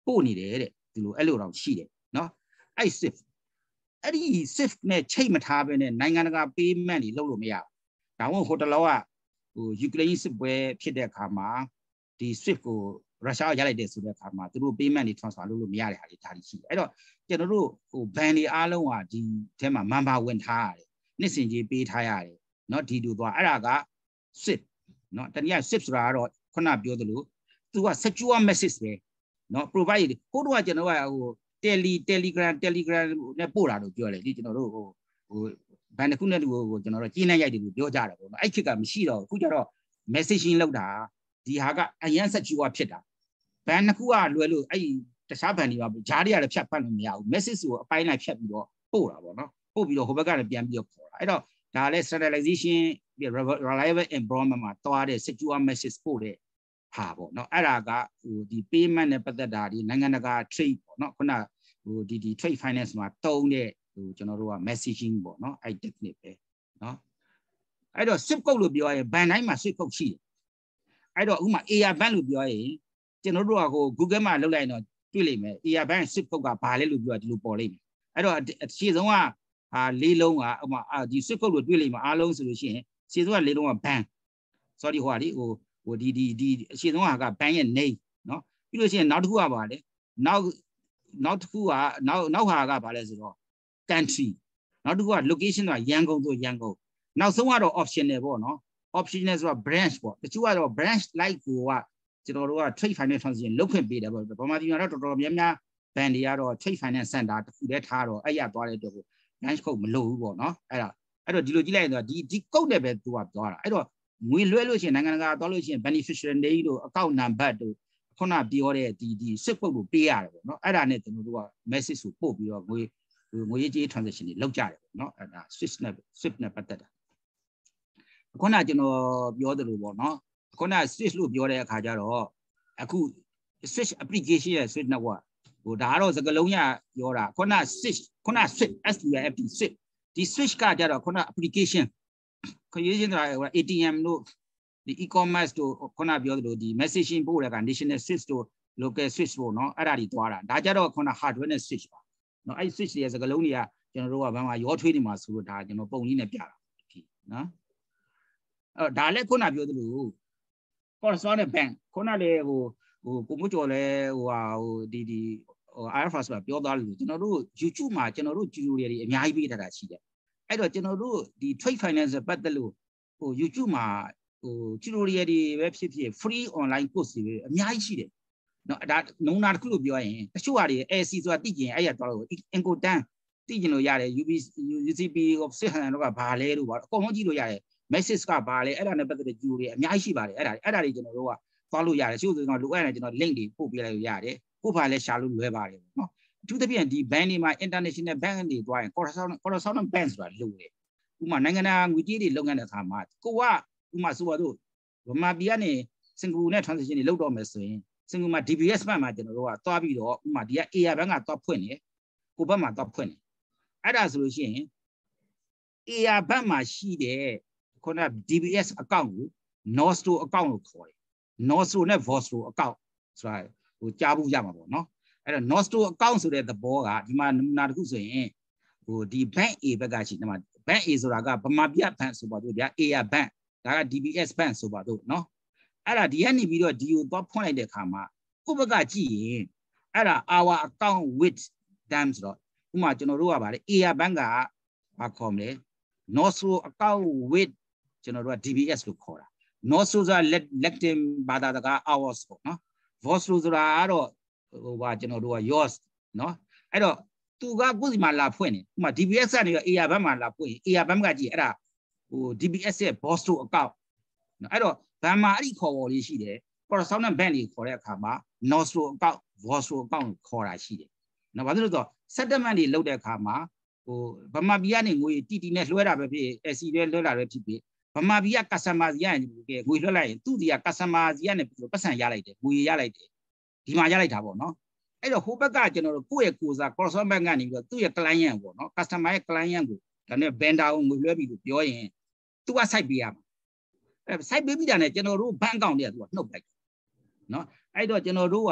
ပို့နေတယ်တဲ့ဒီလိုအဲ့လိုတော့ရှိတယ်နော်အဲ့ swift အဲ့ဒီ swift နဲ့ချိန်မထားဘဲနဲ့နိုင်ငံတကာ payment တွေလုပ်လို့မရဘူးဒါမှမဟုတ်ဟိုတလောကဟိုယူကရိန်းစစ်ပွဲဖြစ်တဲ့အခါမှာဒီ swift ကိုရုရှားကရလိုက်တဲ့ဆိုတဲ့အခါမှာသူတို့ payment တွေ transfer လုပ်လို့မရတဲ့ဟာတွေဒါတွေရှိတယ်အဲ့တော့ကျွန်တော်တို့ဟို ban တွေအားလုံးကဒီထဲမှာ member ဝင်ထားရတယ်နှစ်စဉ်ကြီးပေးထားရတယ်နော်ဒီလိုသွားအဲ့ဒါက swift နော်တနည်း swift ဆိုတာကတော့ခုနပြောသလိုသူက secure message ပဲနော် provide ကိုတို့ကကျွန်တော်ကဟို tele telegram telegram နဲ့ပို့တာလို့ပြောတယ်ဒီကျွန်တော်တို့ဟိုဟိုဘန်တစ်ခုနဲ့တူကိုကျွန်တော်တို့ကျင်းနေရိုက်တယ်လို့ပြောကြတယ်ပေါ့နော်အဲ့ခေတ်ကမရှိတော့အခုကျတော့ messaging လောက်တာဒီဟာကအရန် secure ဖြစ်တာဘန်တစ်ခုကလွယ်လို့အဲ့တခြားဘန်တွေပါဂျားတွေကလည်းဖြတ်ဖတ်လို့မရဘူး message ကိုအပိုင်းလိုက်ဖြတ်ပြီးတော့ပို့တာပေါ့နော်ပို့ပြီးတော့ဟိုဘက်ကလည်းပြန်ပြီးတော့ခေါ်တာအဲ့တော့ဒါလည်း standardization reliable environment မှာတွားတဲ့ secure message ပို့တဲ့ဟာပေါ့နော်အဲ့ဒါကဟိုဒီ payment နဲ့ပတ်သက်တာဒီနိုင်ငံတကာ trade ပေါ့နော်ခုနဟိုဒီဒီ trade finance မှာတုံးတဲ့ဟိုကျွန်တော်တို့က messaging ပေါ့နော်အဲ့ technique ပဲနော်အဲ့တော့ swift code လို့ပြောရင်ဘန်တိုင်းမှာ swift code ရှိတယ်အဲ့တော့ဥပမာ air ban လို့ပြောရင်ကျွန်တော်တို့ကဟို Google မှာလောက်လိုက်တော့တွေ့လိမ့်မယ် air ban swift code ကဘာလဲလို့ပြောဒီလိုပေါ်လိမ့်မယ်အဲ့တော့ရှင်းဆုံးကဟာလေးလုံးကဥပမာဒီ swift code လို့တွေ့လိမ့်မယ်အားလုံးဆိုလို့ရှိရင်ရှင်းဆုံးကလေးလုံးက ban sorry ဟိုဟာဒီဟိုဟိုဒီဒီဒီအရှင်းဆုံးက ban ရဲ့ name နော်ပြီးလို့ရှိရင်နောက်တစ်ခုကပါလေနောက်နောက်တစ်ခုကနောက်နောက်ဟာကဘာလဲဆိုတော့ country နောက်တစ်ခုက location ဆိုတာရန်ကုန်ဆိုရန်ကုန်နောက်ဆုံးကတော့ optional ပေါ့နော် optional ဆိုတာ branch ပေါ့တချို့ကတော့ branch like ကိုကကျွန်တော်တို့က trade finance transaction လုပ်ခွင့်ပေးတယ်ပေါ့ဗမာပြည်မှာတော့တော်တော်များများဘန်တွေကတော့ trade finance center တခုတည်းထားတော့အဲ့ရသွားတဲ့အတွက်ကို branch code မလို့ဘူးပေါ့နော်အဲ့ဒါအဲ့တော့ဒီလိုကြည့်လိုက်ရင်တော့ဒီဒီ code နဲ့ပဲသူကသွားတာအဲ့တော့ငွေလွှဲလို့ရှိရင်နိုင်ငံတကာသွားလို့ရှိရင် beneficiary name တို့ account number တို့ခုနပြောတဲ့ဒီဒီ swift code ကိုပေးရတယ်ပေါ့နော်အဲ့ဒါနဲ့ကျွန်တော်တို့က message ကိုပို့ပြီးတော့ငွေငွေရေးကြေး transaction တွေလုပ်ကြတယ်ပေါ့နော်အဲ့ဒါ swift နဲ့ swift နဲ့ပတ်သက်တာခုနကျွန်တော်ပြောသလိုပေါ့နော်ခုန switch လို့ပြောတဲ့အခါကျတော့အခု switch application ရဲ့ switch network ဟိုဒါကတော့စကားလုံးရပြောတာခုန switch ခုန switch S W I F T switch ဒီ switch ကကြတော့ခုန application creation ဆိုတာ A T M တို့ဒီ e-commerce တို့ခုနပြောသလိုဒီ messaging ပို့တဲ့က national switch တို့ local switch ပေါ့နော်အဲ့ဒါတွေသွားတာဒါကြတော့ခုန hardware နဲ့ switch ပါနော်အဲ့ switch တွေရဲ့စကားလုံးတွေကကျွန်တော်တို့ကဘာမှရောထွေးနေမှာဆိုတော့ဒါကျွန်တော်ပုံကြီးနဲ့ပြတာနော်အဲ့ဒါလည်းခုနပြောသလို correspondent bank ခုနလည်းဟိုဟိုကိုမို့ကျော်လဲဟိုဟာဟိုဒီဒီဟို I F R S ဆိုတာပြောသားလို့ကျွန်တော်တို့ YouTube မှာကျွန်တော်တို့ tutorial တွေအများကြီးပေးထားတာရှိတယ်အဲ့တော့ကျွန်တော်တို့ဒီ trade finance ပတ်သက်လို့ဟို YouTube မှာဟို tutorial တွေပဲဖြစ်ဖြစ် free online course တွေပဲအများကြီးရှိတယ်နော်ဒါနုံနာတစ်ခုလို့ပြောရင်တချို့ဟာတွေ A C ဆိုတာသိကျင်အဲ့ရတော့ Incotan သိကျင်လို့ရတယ် U C P of စစ်ဟန်တော့ကဘာလဲလို့ပါအကုန်လုံးကြည့်လို့ရတယ် message ကဘာလဲအဲ့ဒါနဲ့ပတ်သက်တဲ့ tutorial တွေအများကြီးရှိပါတယ်အဲ့ဒါအဲ့ဒါတွေကျွန်တော်တို့ကသွားလို့ရတယ်ရှိလို့ဆိုတော့လိုအပ်ရင်ကျွန်တော် link တွေပို့ပေးလိုက်လို့ရတယ်ကို့ဘာလဲရှာလို့လွယ်ပါတယ်နော်အထူးသဖြင့်ဒီ bank တွေမှာ international bank တွေတွားရင် correspondent correspondent bank ဆိုတာလိုတယ်ဥပမာနိုင်ငံတကာငွေကြေးတွေလုပ်ငန်းတဲ့အခါမှာကိုကဥပမာဆိုတော့ဗမာပြည်ကနေစင်ကာပူနဲ့ transaction တွေလုပ်တော့မယ်ဆိုရင်စင်ကာပူမှာ D B S bank မှာကျွန်တော်တို့ကတွားပြီးတော့ဥပမာဒီက Air bank ကတွားဖွင့်တယ်ကိုဘက်မှာတွားဖွင့်တယ်အဲ့ဒါဆိုလို့ရှိရင် Air bank မှာရှိတဲ့ခုန D B S account ကို Nostro account လို့ခေါ်တယ် Nostro နဲ့ Vostro account ဆိုတာဟိုကြားဖို့ရမှာပေါ့နော်အဲ့တော့ Nostro account ဆိုတဲ့သဘောကဒီမှာနမူနာတစ်ခုဆိုရင်ဟိုဒီ bank A ဘက်ကရှိဒီမှာ bank A ဆိုတာကဗမာပြည် bank ဆိုပါတော့ဗျာ Air bank ဒါက D B S bank ဆိုပါတော့နော်အဲ့ဒါဒီကနေပြီးတော့ဒီကိုသွားဖွင့်လိုက်တဲ့အခါမှာကိုယ့်ဘက်ကကြည့်ရင်အဲ့ဒါ our account with them ဆိုတော့ဥပမာကျွန်တော်တို့ကဗါလေ Air bank ကဘာခေါ်မလဲ Nostro account with ကျွန်တော်တို့က D B S လို့ခေါ်တာ Nostro ဆိုတာ Latin ဘာသာစကား ours ပေါ့နော် Vostro ဆိုတာကတော့ဟိုပါကျွန်တော်တို့က yours နော်အဲ့တော့သူကကိုယ်စီမှာလာဖွင့်တယ်ဥပမာ D B S ကနေ Air bank မှာလာဖွင့် Air bank ကကြည့်အဲ့ဒါဟို D B S ရဲ့ Vostro account နော်အဲ့တော့ဘန်မှာအဲ့ဒီခေါ်ပေါ်လေးရှိတယ် correspondent bank တွေခေါ်တဲ့အခါမှာ Nostro account Vostro account ကိုခေါ်တာရှိတယ်နော်ဘာလို့လဲဆိုတော့ settlement တွေလုပ်တဲ့အခါမှာဟိုဗမာပြည်ကနေငွေတီတီနဲ့လွှဲတာပဲဖြစ် S C နဲ့လွှဲတာပဲဖြစ်ဖြစ်ဗမာပြည်က customer စီကနေငွေလွှဲလိုက်ရင်သူ့စီက customer စီကနေပတ်စံရလိုက်တယ်ငွေရလိုက်တယ်ဒီမှာရလိုက်တာပေါ့နော်အဲ့တော့ဟိုဘက်ကကျွန်တော်တို့ကိုယ့်ရဲ့ကိုယ်စား correspondent bank ကနေပြီးတော့သူ့ရဲ့ client ပေါ့နော် customer ရဲ့ client ကိုဒါနဲ့ vendor ကိုငွေလွှဲပြီးလို့ပြောရင်သူက site ပေးရမှာအဲ့ site ပေးပြီးတာနဲ့ကျွန်တော်တို့ bank account တွေကသူကနှုတ်လိုက်တယ်နော်အဲ့တော့ကျွန်တော်တို့က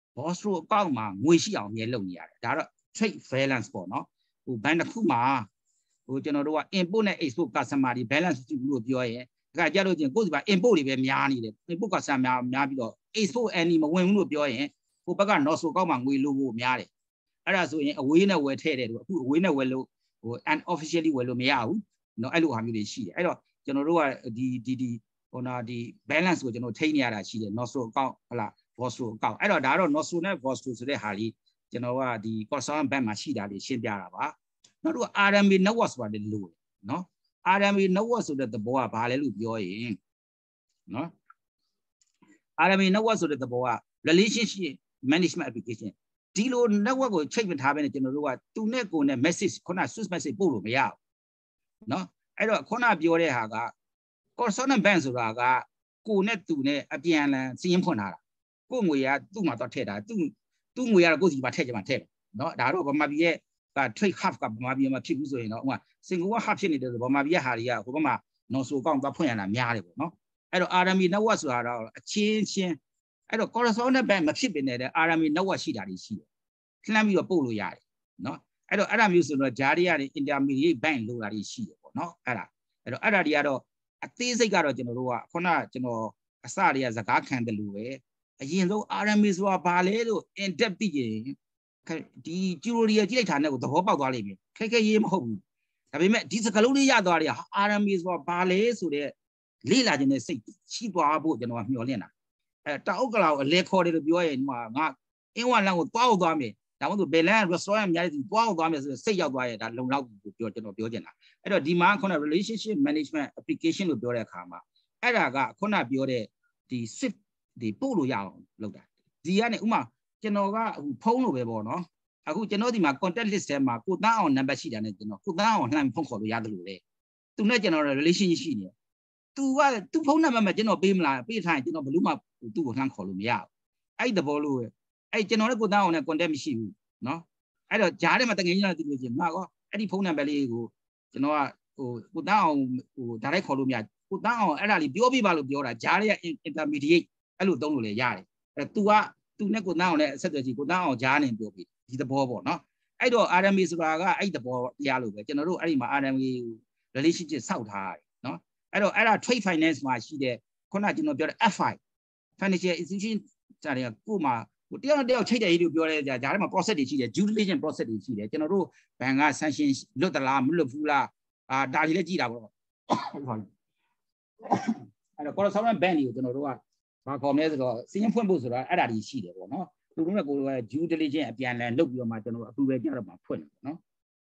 boss တို့အကောင့်မှာငွေရှိအောင်မြဲလုပ်နေရတယ်ဒါတော့ trade balance ပေါ့နော်ဟိုဘဏ်တစ်ခုမှာဟိုကျွန်တော်တို့က import နဲ့ export customer တွေ balance ရှိဘူးလို့ပြောရင်ဒါကြလို့ချင်းကိုယ့်စီမှာ import တွေပဲများနေတယ် import customer များများပြီးတော့ export any မဝင်ဘူးလို့ပြောရင်ဟိုဘက်က not so ကောက်မှာငွေလိုဖို့များတယ်အဲ့ဒါဆိုရင်အဝေးနဲ့ဝယ်ထည့်တယ်လို့အခုအဝေးနဲ့ဝယ်လို့ဟို unofficially ဝယ်လို့မရဘူးเนาะအဲ့လိုဟာမျိုးတွေရှိတယ်အဲ့တော့ကျွန်တော်တို့ကဒီဒီဒီဟိုနာဒီ balance ကိုကျွန်တော်ထိန်းနေရတာရှိတယ် not so အကောင့်ဟုတ်လား boss အကောင့်အဲ့တော့ဒါတော့ not so နဲ့ boss ဆိုတဲ့ဟာလေးကျွန်တော်ကဒီ correspondent bank မှာရှိတာလေးရှင်းပြတာပါနောက်တော့ R M B network ဆိုတာလည်းလို့เนาะ R M B network ဆိုတဲ့သဘောကဘာလဲလို့ပြောရင်เนาะ R M B network ဆိုတဲ့သဘောက relationship management application ဒီလို network ကိုချိန်မထားဘဲနဲ့ကျွန်တော်တို့ကသူနဲ့ကိုယ်နဲ့ message ခုန switch message ပို့လို့မရဘူးเนาะအဲ့တော့ခုနပြောတဲ့ဟာက correspondent bank ဆိုတာကကိုယ်နဲ့သူနဲ့အပြန်အလှန်စီးရင်ဖွင့်ထားတာကိုယ်ငွေကသူ့မှာတော့ထည့်တာသူသူ့ငွေကတော့ကိုယ်စီမှာထည့်ကြမှာထည့်တယ်เนาะဒါတော့ဗမာပြည်ရဲ့က trade half ကဗမာပြည်မှာဖြစ်ဘူးဆိုရင်တော့ဥပမာစင်ကာပူက half ဖြစ်နေတယ်ဆိုဗမာပြည်ရဲ့ဟာတွေကဟိုဘက်မှာ non so ကောင်းသွားဖွင့်ရတာများတယ်ပေါ့เนาะအဲ့တော့ R M B network ဆိုတာတော့အချင်းချင်းအဲ့တော့ correspondent bank မဖြစ်ပင်တဲ့ R M B network ရှိတာတွေရှိတယ်လှမ်းပြီးတော့ပို့လို့ရတယ်เนาะအဲ့တော့အဲ့ဒါမျိုးဆိုတော့ ဂျားတွေကနေ intermediate bank လို့တာတွေရှိတယ်ပေါ့เนาะအဲ့ဒါအဲ့တော့အဲ့ဒါတွေကတော့အသေးစိတ်ကတော့ကျွန်တော်တို့ကခုနကျွန်တော်အစတွေကစကားခံတယ်လို့ပဲအရင်ဆုံး R M B ဆိုတာဘာလဲလို့ in depth သိရင်ဒီကျူရိုရီယာကြည့်လိုက်တာနဲ့ကိုသဘောပေါက်သွားလိမ့်မယ်ခက်ခဲရေးမဟုတ်ဘူးဒါပေမဲ့ဒီစကားလုံးလေးရသွားတယ် R M B ဆိုတာဘာလဲဆိုတဲ့လေ့လာခြင်းနဲ့စိတ်ရှိသွားဖို့ကျွန်တော်ကမျှော်လင့်တာအဲတအုတ်ကလာကိုအလဲခေါ်တယ်လို့ပြောရင်ဒီမှာငါအင်းဝလန်ကိုတွားအောင်သွားမယ်ဒါမှမဟုတ်ဘယ်လန် restaurant အများကြီးတွားအောင်သွားမယ်ဆိုစိတ်ရောက်သွားရဲ့ဒါလုံလောက်ကိုပြောကျွန်တော်ပြောချင်တာအဲ့တော့ဒီမှာခုန relationship management application လို့ပြောတဲ့အခါမှာအဲ့ဒါကခုနပြောတဲ့ဒီ swift ဒီပို့လို့ရအောင်လုပ်တာဒီကနေဥမာကျွန်တော်ကအခုဖုန်းလိုပဲပေါ့နော်အခုကျွန်တော်ဒီမှာ contact list ထဲမှာကိုသားအောင်နံပါတ်ရှိတာနဲ့ကျွန်တော်ကိုသားအောင်လှမ်းဖုန်းခေါ်လို့ရတယ်လို့လေသူနဲ့ကျွန်တော် relationship ရှိနေတယ်သူကသူဖုန်းနံပါတ်မှာကျွန်တော်ပေးမလားပေးထားရင်ကျွန်တော်ဘယ်လို့မှသူ့ကိုလှမ်းခေါ်လို့မရဘူးအဲ့ဒီသဘောလို့ပဲအဲ့ကျွန်တော်လည်းကိုသားအောင်နဲ့ contact မရှိဘူးနော်အဲ့တော့ဂျားထဲမှာတကယ်ကြီးလာသိလို့ချင်းငါကောအဲ့ဒီဖုန်းနံပါတ်လေးကိုကျွန်တော်ကဟိုကိုသားအောင်ဟိုဒါလိုက်ခေါ်လို့မရကိုသားအောင်အဲ့ဒါလေးပြောပြပါလို့ပြောတာဂျားတွေက intermediate အဲ့လိုသုံးလို့လည်းရတယ်အဲ့ तू ကသူနဲ့ကိုသားအောင်လည်းအဆက်အသွယ်ကြီးကိုသားအောင်ဂျားနေပြောပြီးဒီသဘောပေါ့နော်အဲ့တော့ R M B ဆိုတာကအဲ့ဒီသဘောတရားလို့ပဲကျွန်တော်တို့အဲ့ဒီမှာ R M B relationship စောက်ထားတယ်နော်အဲ့တော့အဲ့ဒါ trade finance မှာရှိတဲ့ခုနကျွန်တော်ပြောတဲ့ F I financial institution ကြားတွေကကို့မှာဟိုတယောက်တယောက်ချိတ်တယ်ကြီးလို့ပြောတဲ့ကြားထဲမှာ process တွေရှိတယ် due diligence process တွေရှိတယ်ကျွန်တော်တို့ဘဏ်က sanction လွတ်သလားမလွတ်ဘူးလားအာဒါကြီးလည်းကြည့်တာပေါ့အဲ့တော့ correspondent bank တွေကိုကျွန်တော်တို့ကဘာခေါ်မလဲဆိုတော့စီးရင်ဖွင့်ဖို့ဆိုတော့အဲ့ဒါကြီးရှိတယ်ပေါ့နော်သူတို့ကကိုယ်က due diligence အပြန်အလှန်လုပ်ပြီးတော့မှကျွန်တော်အပူပဲကြတော့မှဖွင့်တယ်ပေါ့နော်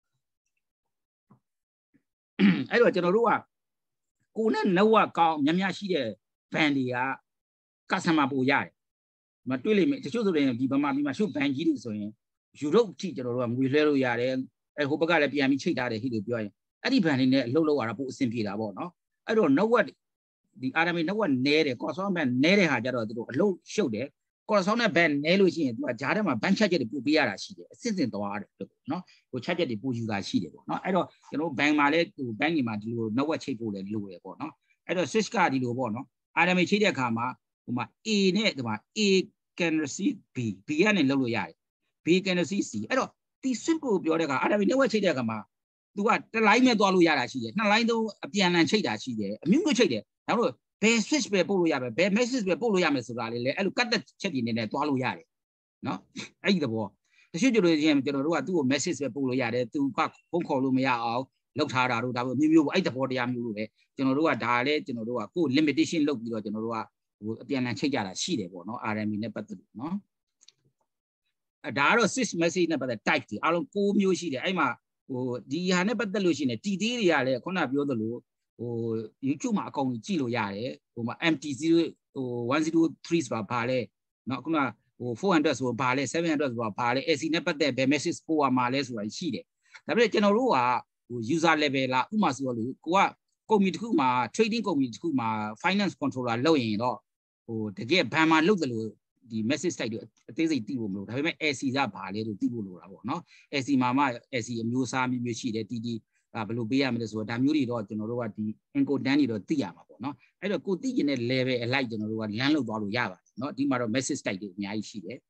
အဲ့တော့ကျွန်တော်တို့ကကိုနဲ့ network ကောင်းများများရှိတဲ့ band တွေက customer ပို့ရတယ်မတွေ့လိမ့်မယ်တချို့ဆိုရင်ဒီဗမာပြည်မှာရှုပ် band ကြီးတွေဆိုရင်ယူရိုပအထိကျွန်တော်တို့ကငွေလွှဲလို့ရတယ်အဲဟိုဘက်ကလည်းပြန်ပြီးချိတ်ထားတယ်ဟိလို့ပြောရင်အဲ့ဒီ band တွေနဲ့အလုပ်လုပ်ရတာပိုအဆင်ပြေတာပေါ့နော်အဲ့တော့ network ဒီ R M B network နဲတယ် correspondent bank နဲတဲ့ဟာကြတော့သူတို့အလုပ်ရှုပ်တယ် correspondent bank နဲလို့ရှိရင်သူကဂျားထဲမှာ bank charge တွေပို့ပေးရတာရှိတယ်အစစ်စစ်သွားရတယ်လို့နော်ဟို charge တွေပို့ယူတာရှိတယ်ပေါ့နော်အဲ့တော့ကျွန်တော် bank မှာလည်းဟို bank တွေမှာဒီလို network ချိတ်ဖို့လည်းလိုတယ်ပေါ့နော်အဲ့တော့ switch ကဒီလိုပေါ့နော် R M B ချိတ်တဲ့အခါမှာဟိုမှာ A နဲ့ဒီမှာ A can receive B B ကနေလုပ်လို့ရတယ် B can receive C အဲ့တော့ဒီ switch ကိုပြောတဲ့အခါ R M B network ချိတ်တဲ့အခါမှာသူကတစ်လိုင်းမဲ့သွားလို့ရတာရှိတယ်နှစ်လိုင်းသုံးအပြန်အလှန်ချိတ်တာရှိတယ်အမျိုးမျိုးချိတ်တယ်ဒါလို့ဘယ် switch ပဲပို့လို့ရမယ်ဘယ် message ပဲပို့လို့ရမယ်ဆိုတာလေအဲ့လိုကတ်သက်ချက်တွေနေနဲ့သွားလို့ရတယ်နော်အဲ့ဒီသဘောတချို့ကျလို့ချင်းကျွန်တော်တို့ကသူ့ကို message ပဲပို့လို့ရတယ်သူကဖုန်းခေါ်လို့မရအောင်လောက်ထားတာတို့ဒါမျိုးမျိုးပေါ့အဲ့ဒီသဘောတရားမျိုးလို့ပဲကျွန်တော်တို့ကဒါလည်းကျွန်တော်တို့ကကိုယ် limitation လုပ်ပြီးတော့ကျွန်တော်တို့ကဟိုအပြန်အလှန်ချိတ်ကြတာရှိတယ်ပေါ့နော် R M B နဲ့ပတ်သက်လို့နော်အဲဒါကတော့ switch message နဲ့ပတ်သက် type တွေအားလုံး၉မျိုးရှိတယ်အဲ့မှာဟိုဒီဟာနဲ့ပတ်သက်လို့ရှိရင်တီသေးတွေကလည်းခုနပြောသလိုဟို YouTube မှာအကုန်ကြည့်လို့ရတယ်ဟိုမှာ M T zero ဟိုone zero threeဆိုတာဘာလဲเนาะခုနဟိုfour hundredဆိုဘာလဲseven hundredဆိုတာဘာလဲ A C နဲ့ပတ်သက်ဘယ် message ပို့ရမှာလဲဆိုတာရှိတယ်ဒါပေမဲ့ကျွန်တော်တို့ကဟို user level လားဥပမာဆိုတော့လေကိုကကုမ္ပဏီတစ်ခုမှာ trading ကုမ္ပဏီတစ်ခုမှာ finance controller လုပ်ရင်တော့ဟိုတကယ်ဘဏ်မှာလုပ်တယ်လို့ဒီ message type တွေအသေးစိတ်သိဖို့မလို့ဒါပေမဲ့ A C ကဘာလဲလို့သိဖို့လိုတာပေါ့နော် A C မှာမှ A C အမျိုးအစားမျိုးမျိုးရှိတယ်တီတီဘယ်လိုပေးရမလဲဆိုတော့ဒါမျိုးတွေတော့ကျွန်တော်တို့ကဒီ encodant တွေတော့သိရမှာပေါ့နော်အဲ့တော့ကိုသိကျင်တဲ့ level အလိုက်ကျွန်တော်တို့ကလမ်းလောက်သွားလို့ရပါတယ်နော်ဒီမှာတော့ message type တွေအများကြီးရှိတယ်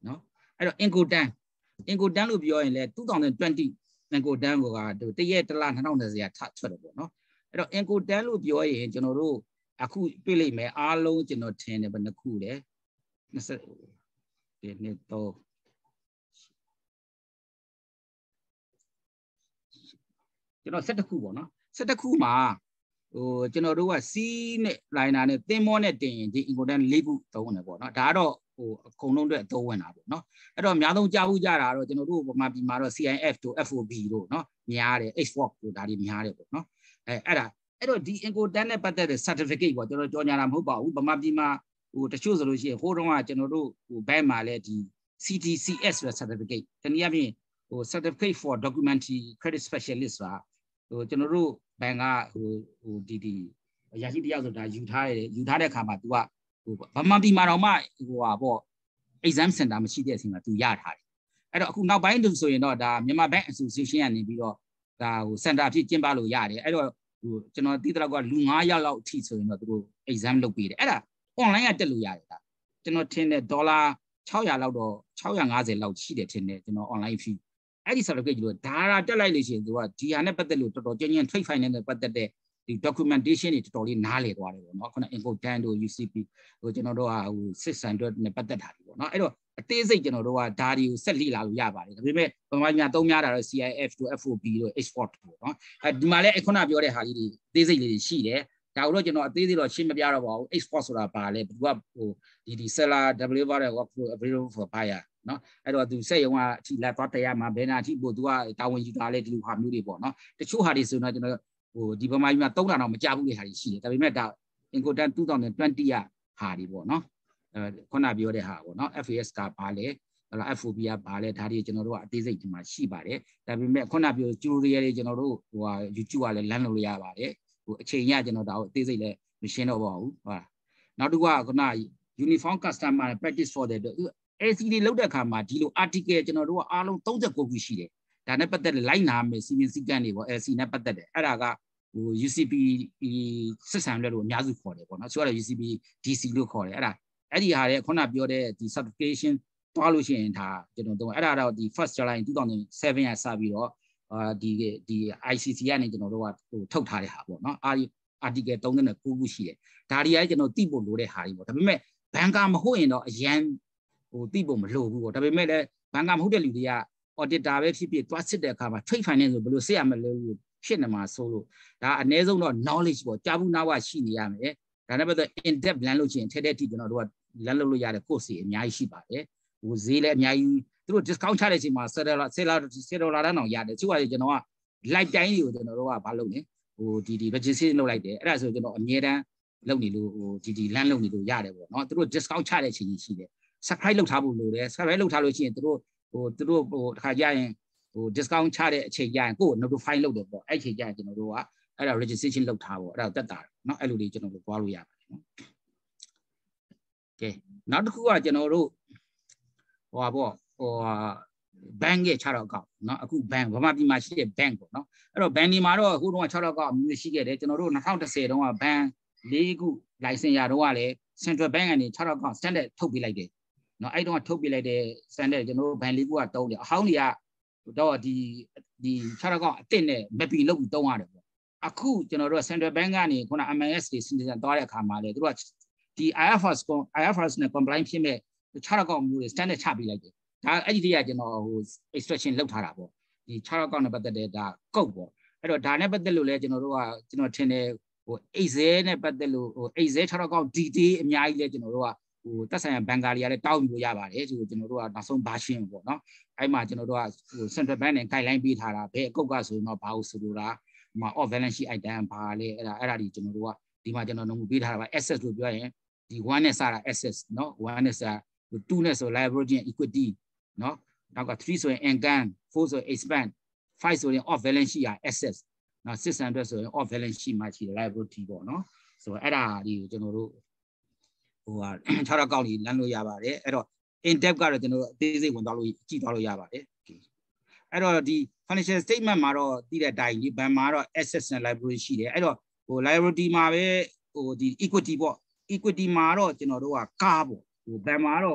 နော်အဲ့တော့ Inco Dan Inco Dan လို့ပြောရင်လေtwenty twenty Inco Dan ကတရက်တစ်လtwenty twentyရာထထွက်တယ်ပေါ့နော်အဲ့တော့ Inco Dan လို့ပြောရင်ကျွန်တော်တို့အခုတွေ့လိမ့်မယ်အားလုံးကျွန်တော်ထင်တယ်ဘယ်နှခုလဲtwentyဒီနှစ်တော့ကျွန်တော်sevenခုပေါ့နော်sevenခုမှာဟိုကျွန်တော်တို့ကစီးနဲ့ liner နဲ့သင်းမောနဲ့တင်ရင်ဒီ Inco Dan fourခုသုံးတယ်ပေါ့နော်ဒါကတော့ဟိုအကုန်လုံးအတွက်အသုံးဝင်တာပေါ့နော်အဲ့တော့အများဆုံးကြားဖို့ကြတာတော့ကျွန်တော်တို့ဗမာပြည်မှာတော့ C I F တို့ F O B တို့နော်များတယ် export တို့ဒါတွေများတယ်ပေါ့နော်အဲအဲ့ဒါအဲ့တော့ဒီ Inco Dan နဲ့ပတ်သက်တဲ့ certificate ပေါ့ကျွန်တော်ကြော်ညာတာမဟုတ်ပါဘူးဗမာပြည်မှာဟိုတချို့ဆိုလို့ရှိရင်ဟိုတုန်းကကျွန်တော်တို့ဟိုဘက်မှာလဲဒီ C T C S ဆိုတဲ့ certificate တနည်းအားဖြင့်ဟို certificate for documentary credit specialist ဆိုတာဟိုကျွန်တော်တို့ဘန်ကဟိုဟိုဒီဒီရရှိတရားဆိုတာယူထားတယ်ယူထားတဲ့အခါမှာ तू ကဟိုဗမာပြည်မှာတော့မှဟိုဟာပေါ့ exam center မရှိတဲ့အချိန်မှာ तू ရထားတယ်အဲ့တော့အခုနောက်ပိုင်းဆိုရင်တော့ဒါမြန်မာ Bank Association ကနေပြီးတော့ဒါဟို center အဖြစ်ကျင်းပလို့ရတယ်အဲ့တော့ဟိုကျွန်တော်သိတဲ့လောက်ကလူnineယောက်လောက်အထိဆိုရင်တော့သူတို့ exam လုပ်ပေးတယ်အဲ့ဒါ online ကတက်လို့ရတယ်ဒါကျွန်တော်ထင်တယ်ဒေါ်လာsix hundredလောက်တော့six hundred fiftyလောက်ရှိတယ်ထင်တယ်ကျွန်တော် online fee အဲ့ဒီ certificate ကြီးလို့ဒါရာတက်လိုက်လို့ရှိရင်သူကဒီဟာနဲ့ပတ်သက်လို့တော်တော်ကျဉ်းကျဉ်း trade finance နဲ့ပတ်သက်တဲ့ဒီ documentation တွေတော်တော်လေးနားလည်သွားတယ်ပေါ့နော်ခုန Inco Dan တို့ U C P ဟိုကျွန်တော်တို့ကဟိုsix hundredနဲ့ပတ်သက်တာတွေပေါ့နော်အဲ့တော့အသေးစိတ်ကျွန်တော်တို့ကဒါတွေကိုဆက်လိလာလို့ရပါတယ်ဒါပေမဲ့ဗမာပြည်သုံးများတာတော့ C I F တို့ F O B တို့ export ပေါ့နော်အဲဒီမှာလည်းခုနပြောတဲ့ဟာလေးတွေအသေးစိတ်လေးတွေရှိတယ်ဒါတော့ကျွန်တော်အသေးစိတ်တော့ရှင်းမပြတော့ပါဘူး export ဆိုတာပါလဲဘယ်သူကဟိုဒီဒီ seller deliver တဲ့ work available for buyer နော်အဲ့တော့သူစက်ရုံကအထိလက်သွားတရားမှာဘယ်နာအထိပို့သူကတာဝန်ယူတာလဲဒီလိုဟာမျိုးတွေပေါ့နော်တချို့ဟာတွေဆိုတော့ကျွန်တော်ဟိုဒီဗမာပြည်မှာသုံးတာတော့မကြဘူးတဲ့ဟာတွေရှိတယ်ဒါပေမဲ့ဒါ Inco Dan twenty twentyရဟာတွေပေါ့နော်အဲခုနပြောတဲ့ဟာပေါ့နော် F A S ကပါလဲဟလာ F O B ကပါလဲဒါတွေကျွန်တော်တို့ကအသေးစိတ်ဒီမှာရှိပါတယ်ဒါပေမဲ့ခုနပြော tutorial တွေကျွန်တော်တို့ဟိုဟာ YouTube ကလည်းလမ်းလုပ်လို့ရပါတယ်ဟိုအချိန်ရကျွန်တော်ဒါကိုအသေးစိတ်လည်းမရှင်းတော့ပါဘူးဟုတ်နောက်တစ်ခုကခုန uniform customer practice for the A C တွေလောက်တဲ့အခါမှာဒီလို article ကျွန်တော်တို့ကအားလုံးthirty-nineခုရှိတယ်ဒါနဲ့ပတ်သက်တဲ့လိုက်နာမယ်စီမင်းစည်းကမ်းတွေပေါ့ A C နဲ့ပတ်သက်တယ်အဲ့ဒါကဟို U C P six hundredလို့အများစုခေါ်တယ်ပေါ့နော်ဆိုတော့ U C P D C လို့ခေါ်တယ်အဲ့ဒါအဲ့ဒီဟာတွေခုနပြောတဲ့ဒီ certification တွားလို့ရှိရင်ဒါကျွန်တော်တို့အဲ့ဒါတော့ဒီ first July two thousand sevenရစပြီးတော့အာဒီဒီ I C C ကနေကျွန်တော်တို့ကဟိုထုတ်ထားတဲ့ဟာပေါ့နော်အာ article thirty-nineခုရှိတယ်ဒါတွေအဲ့ကျွန်တော်သိဖို့လိုတဲ့ဟာတွေပေါ့ဒါပေမဲ့ဘန်ကာမဟုတ်ရင်တော့အရန်ဟိုသိဖို့မလိုဘူးပေါ့ဒါပေမဲ့လည်းဘန်ကာမဟုတ်တဲ့လူတွေက auditor ပဲဖြစ်ဖြစ်တွားစစ်တဲ့အခါမှာ trade finance ဆိုဘယ်လိုစစ်ရမလဲလို့ဖြစ်နေမှာဆိုလို့ဒါအနည်းဆုံးတော့ knowledge ပေါ့ကြားဘူးနားဝရှိနေရမယ်ဒါနဲ့ပတ်သက် in depth လမ်းလို့ရှိရင်ထဲထဲထိကျွန်တော်တို့ကလမ်းလုပ်လို့ရတဲ့ course တွေအများကြီးရှိပါတယ်ဟိုဈေးလည်းအများကြီးသူတို့ discount ချတဲ့အချိန်မှာten dollar ten dollar ten dollar တန်းအောင်ရတယ်သူကကျွန်တော်က live တိုင်းတွေကိုကျွန်တော်တို့ကဘာလုပ်လဲဟိုဒီဒီ registration လုပ်လိုက်တယ်အဲ့ဒါဆိုကျွန်တော်အမြဲတမ်းလုပ်နေလို့ဟိုဒီဒီလမ်းလုပ်နေလို့ရတယ်ပေါ့နော်သူတို့ discount ချတဲ့အချိန်ကြီးရှိတယ် subscribe လုပ်ထားဖို့လိုတယ် subscribe လုပ်ထားလို့ရှိရင်သူတို့ဟိုသူတို့ဟိုတစ်ခါကြရင်ဟို discount ချတဲ့အချိန်ကြရင်ကိုယ် notify လုပ်တယ်ပေါ့အဲ့ချိန်ကြရင်ကျွန်တော်တို့ကအဲ့ဒါ registration လုပ်ထားပေါ့အဲ့ဒါတက်တာเนาะအဲ့လိုလေးကျွန်တော်တို့သွားလို့ရပါတယ်เนาะကဲနောက်တစ်ခုကကျွန်တော်တို့ဟိုပါပေါ့ဟို bank ရဲ့ခြေထောက်ကောက်เนาะအခု bank ဗမာပြည်မှာရှိတဲ့ bank ပေါ့เนาะအဲ့တော့ bank ဒီမှာတော့အခုတော့ခြေထောက်ကောက်အမျိုးရှိခဲ့တယ်ကျွန်တော်တို့twenty tenတုန်းက bank ၄ခု license ရတော့ကလည်း central bank ကနေခြေထောက်ကောက် standard ထုတ်ပေးလိုက်တယ်เนาะအဲ့တုန်းကထုတ်ပေးလိုက်တဲ့ standard ကျွန်တော်တို့ bank ၄ခုကတုံးတယ်အဟောင်းတွေကတော့ဒီဒီခြေထောက်ကောက်အစ်စ်နဲ့ mapping လုပ်ပြီးတုံးရတယ်ပေါ့အခုကျွန်တော်တို့ central bank ကနေခုန M I S တွေ citizen သွားတဲ့အခါမှာလေတို့ကဒီ I F R S I F R S နဲ့ compliant ဖြစ်မဲ့ခြေထောက်ကောက်မျိုးတွေ standard ချပေးလိုက်တယ်ဒါအဲ့ဒီတည်းကကျွန်တော်ဟို extraction လုပ်ထားတာပေါ့ဒီခြေထောက်ကောက်နဲ့ပတ်သက်တဲ့ဒါကုတ်ပေါ့အဲ့တော့ဒါနဲ့ပတ်သက်လို့လဲကျွန်တော်တို့ကကျွန်တော်ထင်တယ်ဟို Excel နဲ့ပတ်သက်လို့ဟို Excel ခြေထောက်ကောက် detail အများကြီးလဲကျွန်တော်တို့ကဟိုတက်ဆိုင်ရာဘန်ကာတွေကလည်းတောင်းယူလို့ရပါတယ်ဆိုကျွန်တော်တို့ကနောက်ဆုံး version ပေါ့နော်အဲ့မှာကျွန်တော်တို့ကဟို central bank နဲ့ guideline ပေးထားတာဘယ်အကုတ်ကဆိုရင်တော့ဘာလို့ဆိုလိုတာဟိုမှာ off balance sheet item ဘာလဲအဲ့ဒါအဲ့ဒါဒီကျွန်တော်တို့ကဒီမှာကျွန်တော်တို့ပေးထားတာပါ asset လို့ပြောရင်ဒီoneနဲ့စတာ assets เนาะoneနဲ့စtwoနဲ့ဆို liability and equity เนาะနောက်ကthreeဆိုရင် income fourဆိုရင် expense fiveဆိုရင် off balance sheet ရ assets နော်six hundredဆိုရင် off balance sheet မှာရှိတယ် liability ပေါ့နော်ဆိုတော့အဲ့ဒါဒီကိုကျွန်တော်တို့ဟိုဟာခြေထောက်ကောက်ကြီးလမ်းလို့ရပါတယ်အဲ့တော့ in depth ကတော့ကျွန်တော်တို့အသေးစိတ်ဝင်သွားလို့ကြည့်သွားလို့ရပါတယ်အဲ့တော့ဒီ financial statement မှာတော့တည်တဲ့အတိုင်းဒီဘဏ်မှာတော့ assets and liability ရှိတယ်အဲ့တော့ဟို liability မှာပဲဟိုဒီ equity ပေါ့ equity မှာတော့ကျွန်တော်တို့ကကားပေါ့ဟိုဘဏ်မှာတော့ဟ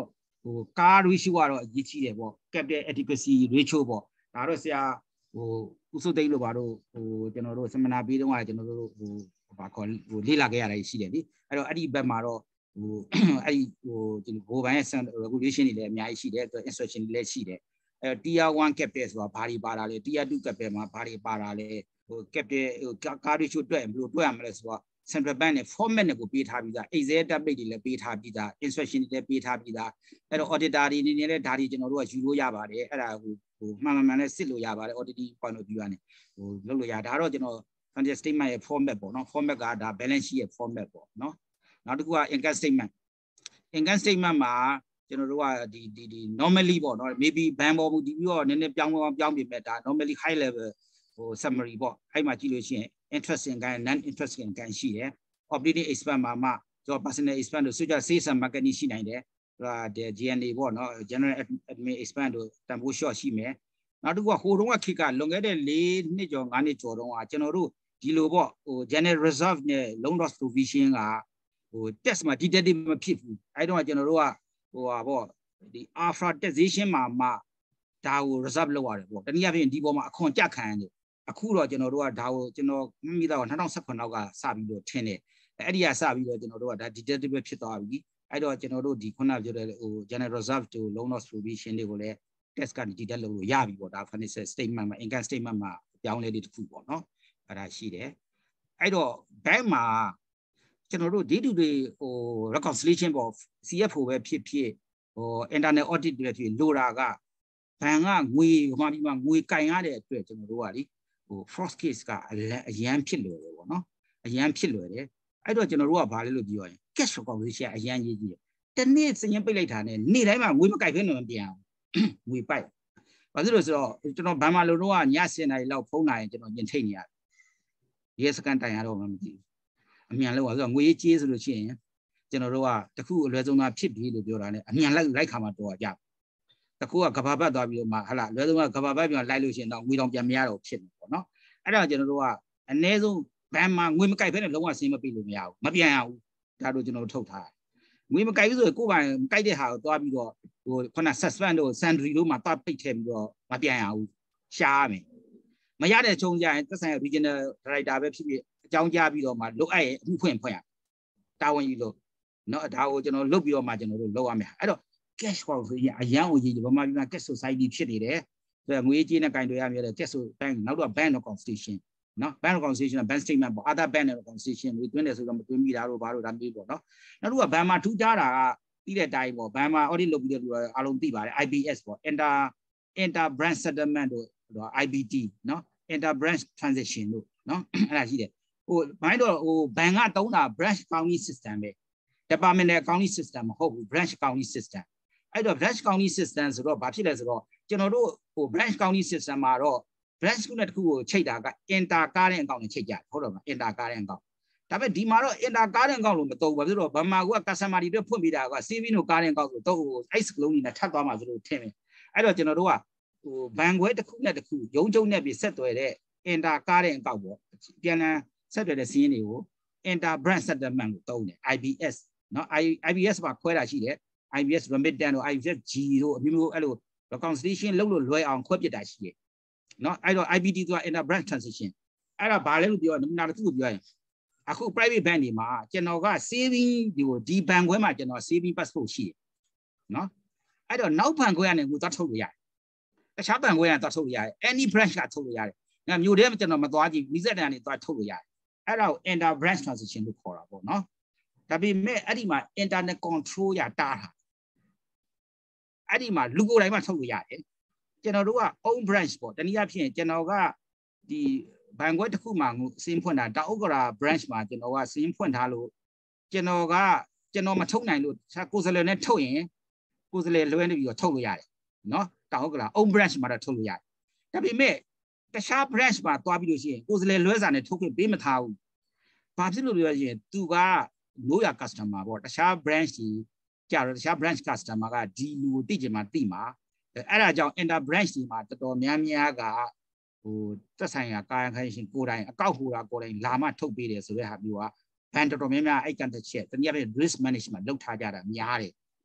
car ratio ကတော့အရေးကြီးတယ်ပေါ့ capital adequacy ratio ပေါ့ဒါတော့ဆရာဟိုဥစုသိန်းလို့ပါတော့ဟိုကျွန်တော်တို့ seminar ပြီးတော့ကျွန်တော်တို့ဟိုဘာခေါ်ဟိုလေ့လာခဲ့ရတာရှိတယ်လေအဲ့တော့အဲ့ဒီဘက်မှာတော့ဟိုအဲ့ဒီဟိုဒီဘိုဘိုင်းရဲ့ regulation တွေလည်းအများကြီးရှိတယ် instruction တွေလည်းရှိတယ်အဲ tier one capital ဆိုတာဘာတွေပါတာလဲ tier two capital မှာဘာတွေပါတာလဲဟို capital ဟို car ratio တွက်ရင်ဘယ်လိုတွက်ရမလဲဆိုတော့ central bank နဲ့ format နဲ့ကိုပေးထားပြီးသား excel template တွေလည်းပေးထားပြီးသား instruction တွေလည်းပေးထားပြီးသားအဲ့တော့ auditor တွေအနေနဲ့လည်းဒါတွေကျွန်တော်တို့ကယူလို့ရပါတယ်အဲ့ဒါဟိုဟိုမှန်မှန်မှန်နဲ့စစ်လို့ရပါတယ် auditing point of view ကနေဟိုလုပ်လို့ရဒါတော့ကျွန်တော် financial statement ရဲ့ format ပေါ့နော် format ကဒါ balance sheet ရဲ့ format ပေါ့နော်နောက်တစ်ခုက income statement income statement မှာကျွန်တော်တို့ကဒီဒီဒီ normally ပေါ့နော် maybe ဘဏ်ပေါ်မူတည်ပြီးတော့နည်းနည်းပြောင်းပြောင်းပြောင်းပြင်မဲ့ဒါ normally high level ဟို summary ပေါ့အဲ့မှာကြည့်လို့ရှိရင် interest income non interest income ရှိတယ် operating expense မှာမှကျွန်တော် personal expense တို့ social sales and marketing ရှိနိုင်တယ်ဟိုဒါ G N A ပေါ့နော် general admin expense တို့တန်ဖိုး short ရှိမယ်နောက်တစ်ခုကဟိုတုန်းကခေတ်ကလွန်ခဲ့တဲ့၄နှစ်ကျော်၅နှစ်ကျော်တုန်းကကျွန်တော်တို့ဒီလိုပေါ့ဟို general reserve နဲ့ loan loss provision ကဟို test မှာ detective မဖြစ်ဘူးအဲ့တော့ကျွန်တော်တို့ကဟိုဟာပေါ့ဒီ after taxation မှာမှဒါကို reserve လုပ်ရတယ်ပေါ့တနည်းအားဖြင့်ဒီပေါ်မှာအခွန်ကြခံရတယ်အခုတော့ကျွန်တော်တို့ကဒါကိုကျွန်တော်မှတ်မိတော့၂၀၁၇နောက်ကစပြီးတော့ထင်းတယ်အဲ့ဒီကစပြီးတော့ကျွန်တော်တို့ကဒါ detective ဖြစ်သွားပြီအဲ့တော့ကျွန်တော်တို့ဒီခုနပြောတဲ့ဟို general reserve တို့ loan loss provision တွေကိုလည်း test ကနေ detect လုပ်လို့ရပြီပေါ့ဒါ financial statement မှာ income statement မှာပြောင်းလဲလေးတစ်ခုပေါ့နော်အဲ့ဒါရှိတယ်အဲ့တော့ bank မှာကျွန်တော်တို့ day to day ဟို reconciliation ပေါ့ C F O ပဲဖြစ်ဖြစ်ဟို internal audit တွေဖြစ်လိုတာကဘဏ်ကငွေဟိုမှာဒီမှာငွေကင်ရတဲ့အတွက်ကျွန်တော်တို့ကလေဟို fraud case ကအရန်ဖြစ်လွယ်တယ်ပေါ့နော်အရန်ဖြစ်လွယ်တယ်အဲ့တော့ကျွန်တော်တို့ကဘာလဲလို့ပြောရင် cash reconciliation အရန်ရေးကြည့်တယ်တနေ့စရင်ပိတ်လိုက်တာနဲ့နေ့တိုင်းမှာငွေမကိုက်ဖဲနေမပြန်ငွေပိုက်ဘာလို့လဲဆိုတော့ကျွန်တော်ဘဏ်မှာလုံတော့ည十နာရီလောက်ဖုန်းလာရင်ကျွန်တော်ညင်ထိတ်နေရတယ်ရဲစကန်တိုင်ရတော့မှမသိဘူးအမြန်လောက်ဆိုတော့ငွေကြီးဆိုလို့ရှိရင်ကျွန်တော်တို့ကတခုအလွယ်ဆုံးသာဖြစ်ပြီလို့ပြောတာ ਨੇ အမြန်လိုက်လိုက်ခါမှတော့ကြတခုကကဘာဘတ်သွားပြီးတော့မှဟလာလွယ်ဆုံးကကဘာဘတ်ပြန်လိုက်လို့ရှိရင်တော့ငွေတောင်ပြန်မရတော့ဖြစ်နေပေါ့နော်အဲ့ဒါကျွန်တော်တို့ကအနည်းဆုံးဘဏ်မှာငွေမကိုက်ဖဲနဲ့လုံးဝဆင်းမပေးလို့မရဘူးမပြန်ရဘူးဒါတို့ကျွန်တော်တို့ထုတ်ထားငွေမကိုက်ဘူးဆိုရင်ကိုယ်ပိုင်ကိုက်တဲ့ဟာကိုသွားပြီးတော့ဟိုခုန suspend တို့ sandry တို့မှာသွားပိတ်ထည့်ပြီးတော့မပြန်ရဘူးရှားမယ်မရတဲ့ချုံကြရင်သက်ဆိုင်ရာ regional director ပဲဖြစ်ဖြစ်အကြောင်းကြားပြီးတော့မှလုတ်အဲ့အမှုဖွင့်ဖွင့်ရတာဝန်ယူလို့เนาะဒါကိုကျွန်တော်လုတ်ပြီးတော့မှကျွန်တော်တို့လုပ်ရမယ်အဲ့တော့ cash flow ဆိုရင်အရန်ကိုကြီးဗမာပြည်မှာ cash society ဖြစ်နေတယ်ဆိုတော့ငွေကြေးနဲ့ကင်တွေရမြဲတဲ့ cash bank နောက်တော့ bank reconciliation เนาะ bank reconciliation bank statement ပေါ့ other bank reconciliation တွေတွင်းတယ်ဆိုတော့မတွင်းမိတာတို့ဘာလို့ဒါမျိုးပေါ့เนาะနောက်တစ်ခုကဘဏ်မှာထူးခြားတာကပြီးတဲ့အတိုင်းပေါ့ဘဏ်မှာ audit လုပ်ပြီးတဲ့လူအားလုံးသိပါတယ် I B S ပေါ့ inter inter branch settlement တို့ I B T เนาะ inter branch transaction တို့เนาะအဲ့ဒါရှိတယ်ဟိုဘိုင်းတော့ဟိုဘဏ်ကတုံးတာ branch accounting system ပဲ departmental accounting system မဟုတ်ဘူး branch accounting system အဲ့တော့ branch accounting system ဆိုတော့ဘာဖြစ်လဲဆိုတော့ကျွန်တော်တို့ဟို branch accounting system မှာတော့ branch ခုနဲ့တစ်ခုကိုချိန်တာက inter current account နဲ့ချိန်ကြဟုတ်တော့မ inter current account ဒါပေမဲ့ဒီမှာတော့ inter current account လို့မသုံးဘူးဘာဖြစ်လို့ဗမာက customer တွေဖွင့်ပေးတာက saving တို့ current account ဆိုတော့အဲ့စကလုံးကြီးနဲ့ထပ်သွားမှာဆိုလို့ထင်တယ်အဲ့တော့ကျွန်တော်တို့ကဟိုဘဏ်ခွဲတစ်ခုနဲ့တစ်ခုရုံးချုပ်နဲ့ပြီးဆက်သွယ်တဲ့ inter current account ပေါ့ပြန်လည်ဆက်သွယ်တဲ့စီးရင်တွေကို inter branch settlement ကိုသုံးတယ် I B S เนาะ I B S မှာခွဲတာရှိတယ် I B S remittance တို့ I B S G တို့အမျိုးမျိုးအဲ့လို reconciliation လုပ်လို့လွယ်အောင်ခွဲပြစ်တာရှိတယ်เนาะအဲ့တော့ I B T ဆိုတာ inter branch transaction အဲ့ဒါဘာလဲလို့ပြောရင်နာတစ်ခုပြောရင်အခု private bank တွေမှာကျွန်တော်က saving ဒီကိုဒီဘဏ်ခွဲမှာကျွန်တော် saving passport ရှိတယ်เนาะအဲ့တော့နောက်ဘဏ်ခွဲကနေကိုသွားထုတ်လို့ရတယ်တခြားဘဏ်ခွဲကနေသွားထုတ်လို့ရတယ် any branch ကထုတ်လို့ရတယ်ငါမျိုးတည်းကျွန်တော်မသွားကြည့်မိဆက်တန်ကနေသွားထုတ်လို့ရတယ်အဲ့ဒါကို inter branch transaction လို့ခေါ်တာပေါ့เนาะဒါပေမဲ့အဲ့ဒီမှာ internet control ရတားတာအဲ့ဒီမှာလူကိုယ်တိုင်မှထုတ်လို့ရတယ်ကျွန်တော်တို့က own branch ပေါ့တနည်းအားဖြင့်ကျွန်တော်ကဒီဘဏ်ခွဲတစ်ခုမှာစင်းဖွင့်တာတောင်ဥက္ကရာ branch မှာကျွန်တော်ကစင်းဖွင့်ထားလို့ကျွန်တော်ကကျွန်တော်မထုတ်နိုင်လို့ကိုယ်စလဲနဲ့ထုတ်ရင်ကိုယ်စလဲလွှဲနေပြီးတော့ထုတ်လို့ရတယ်เนาะတောင်ဥက္ကရာ own branch မှာတော့ထုတ်လို့ရတယ်ဒါပေမဲ့တခြား branch မှာတွားပြီးလို့ရှိရင်ကိုယ်စလဲလွှဲစာနဲ့ထုတ်ခွင့်ပေးမထားဘူးဘာဖြစ်လို့လဲဆိုရင်သူက know your customer ပေါ့တခြား branch ကြီးကြာတော့တခြား branch customer ကဒီလူကိုသိချင်မှသိမှာအဲ့ဒါကြောင့် inter branch ဒီမှာတော်တော်များများကဟိုသက်ဆိုင်ရာကာယခံရှင်ကိုယ်တိုင်အကောက်ဟိုတာကိုယ်တိုင်လာမှထုတ်ပေးတယ်ဆိုတဲ့ဟာမျိုးကဘဏ်တော်တော်များများအဲ့ကန်တစ်ချက်တနည်းအားဖြင့် risk management လုပ်ထားကြတာများတယ်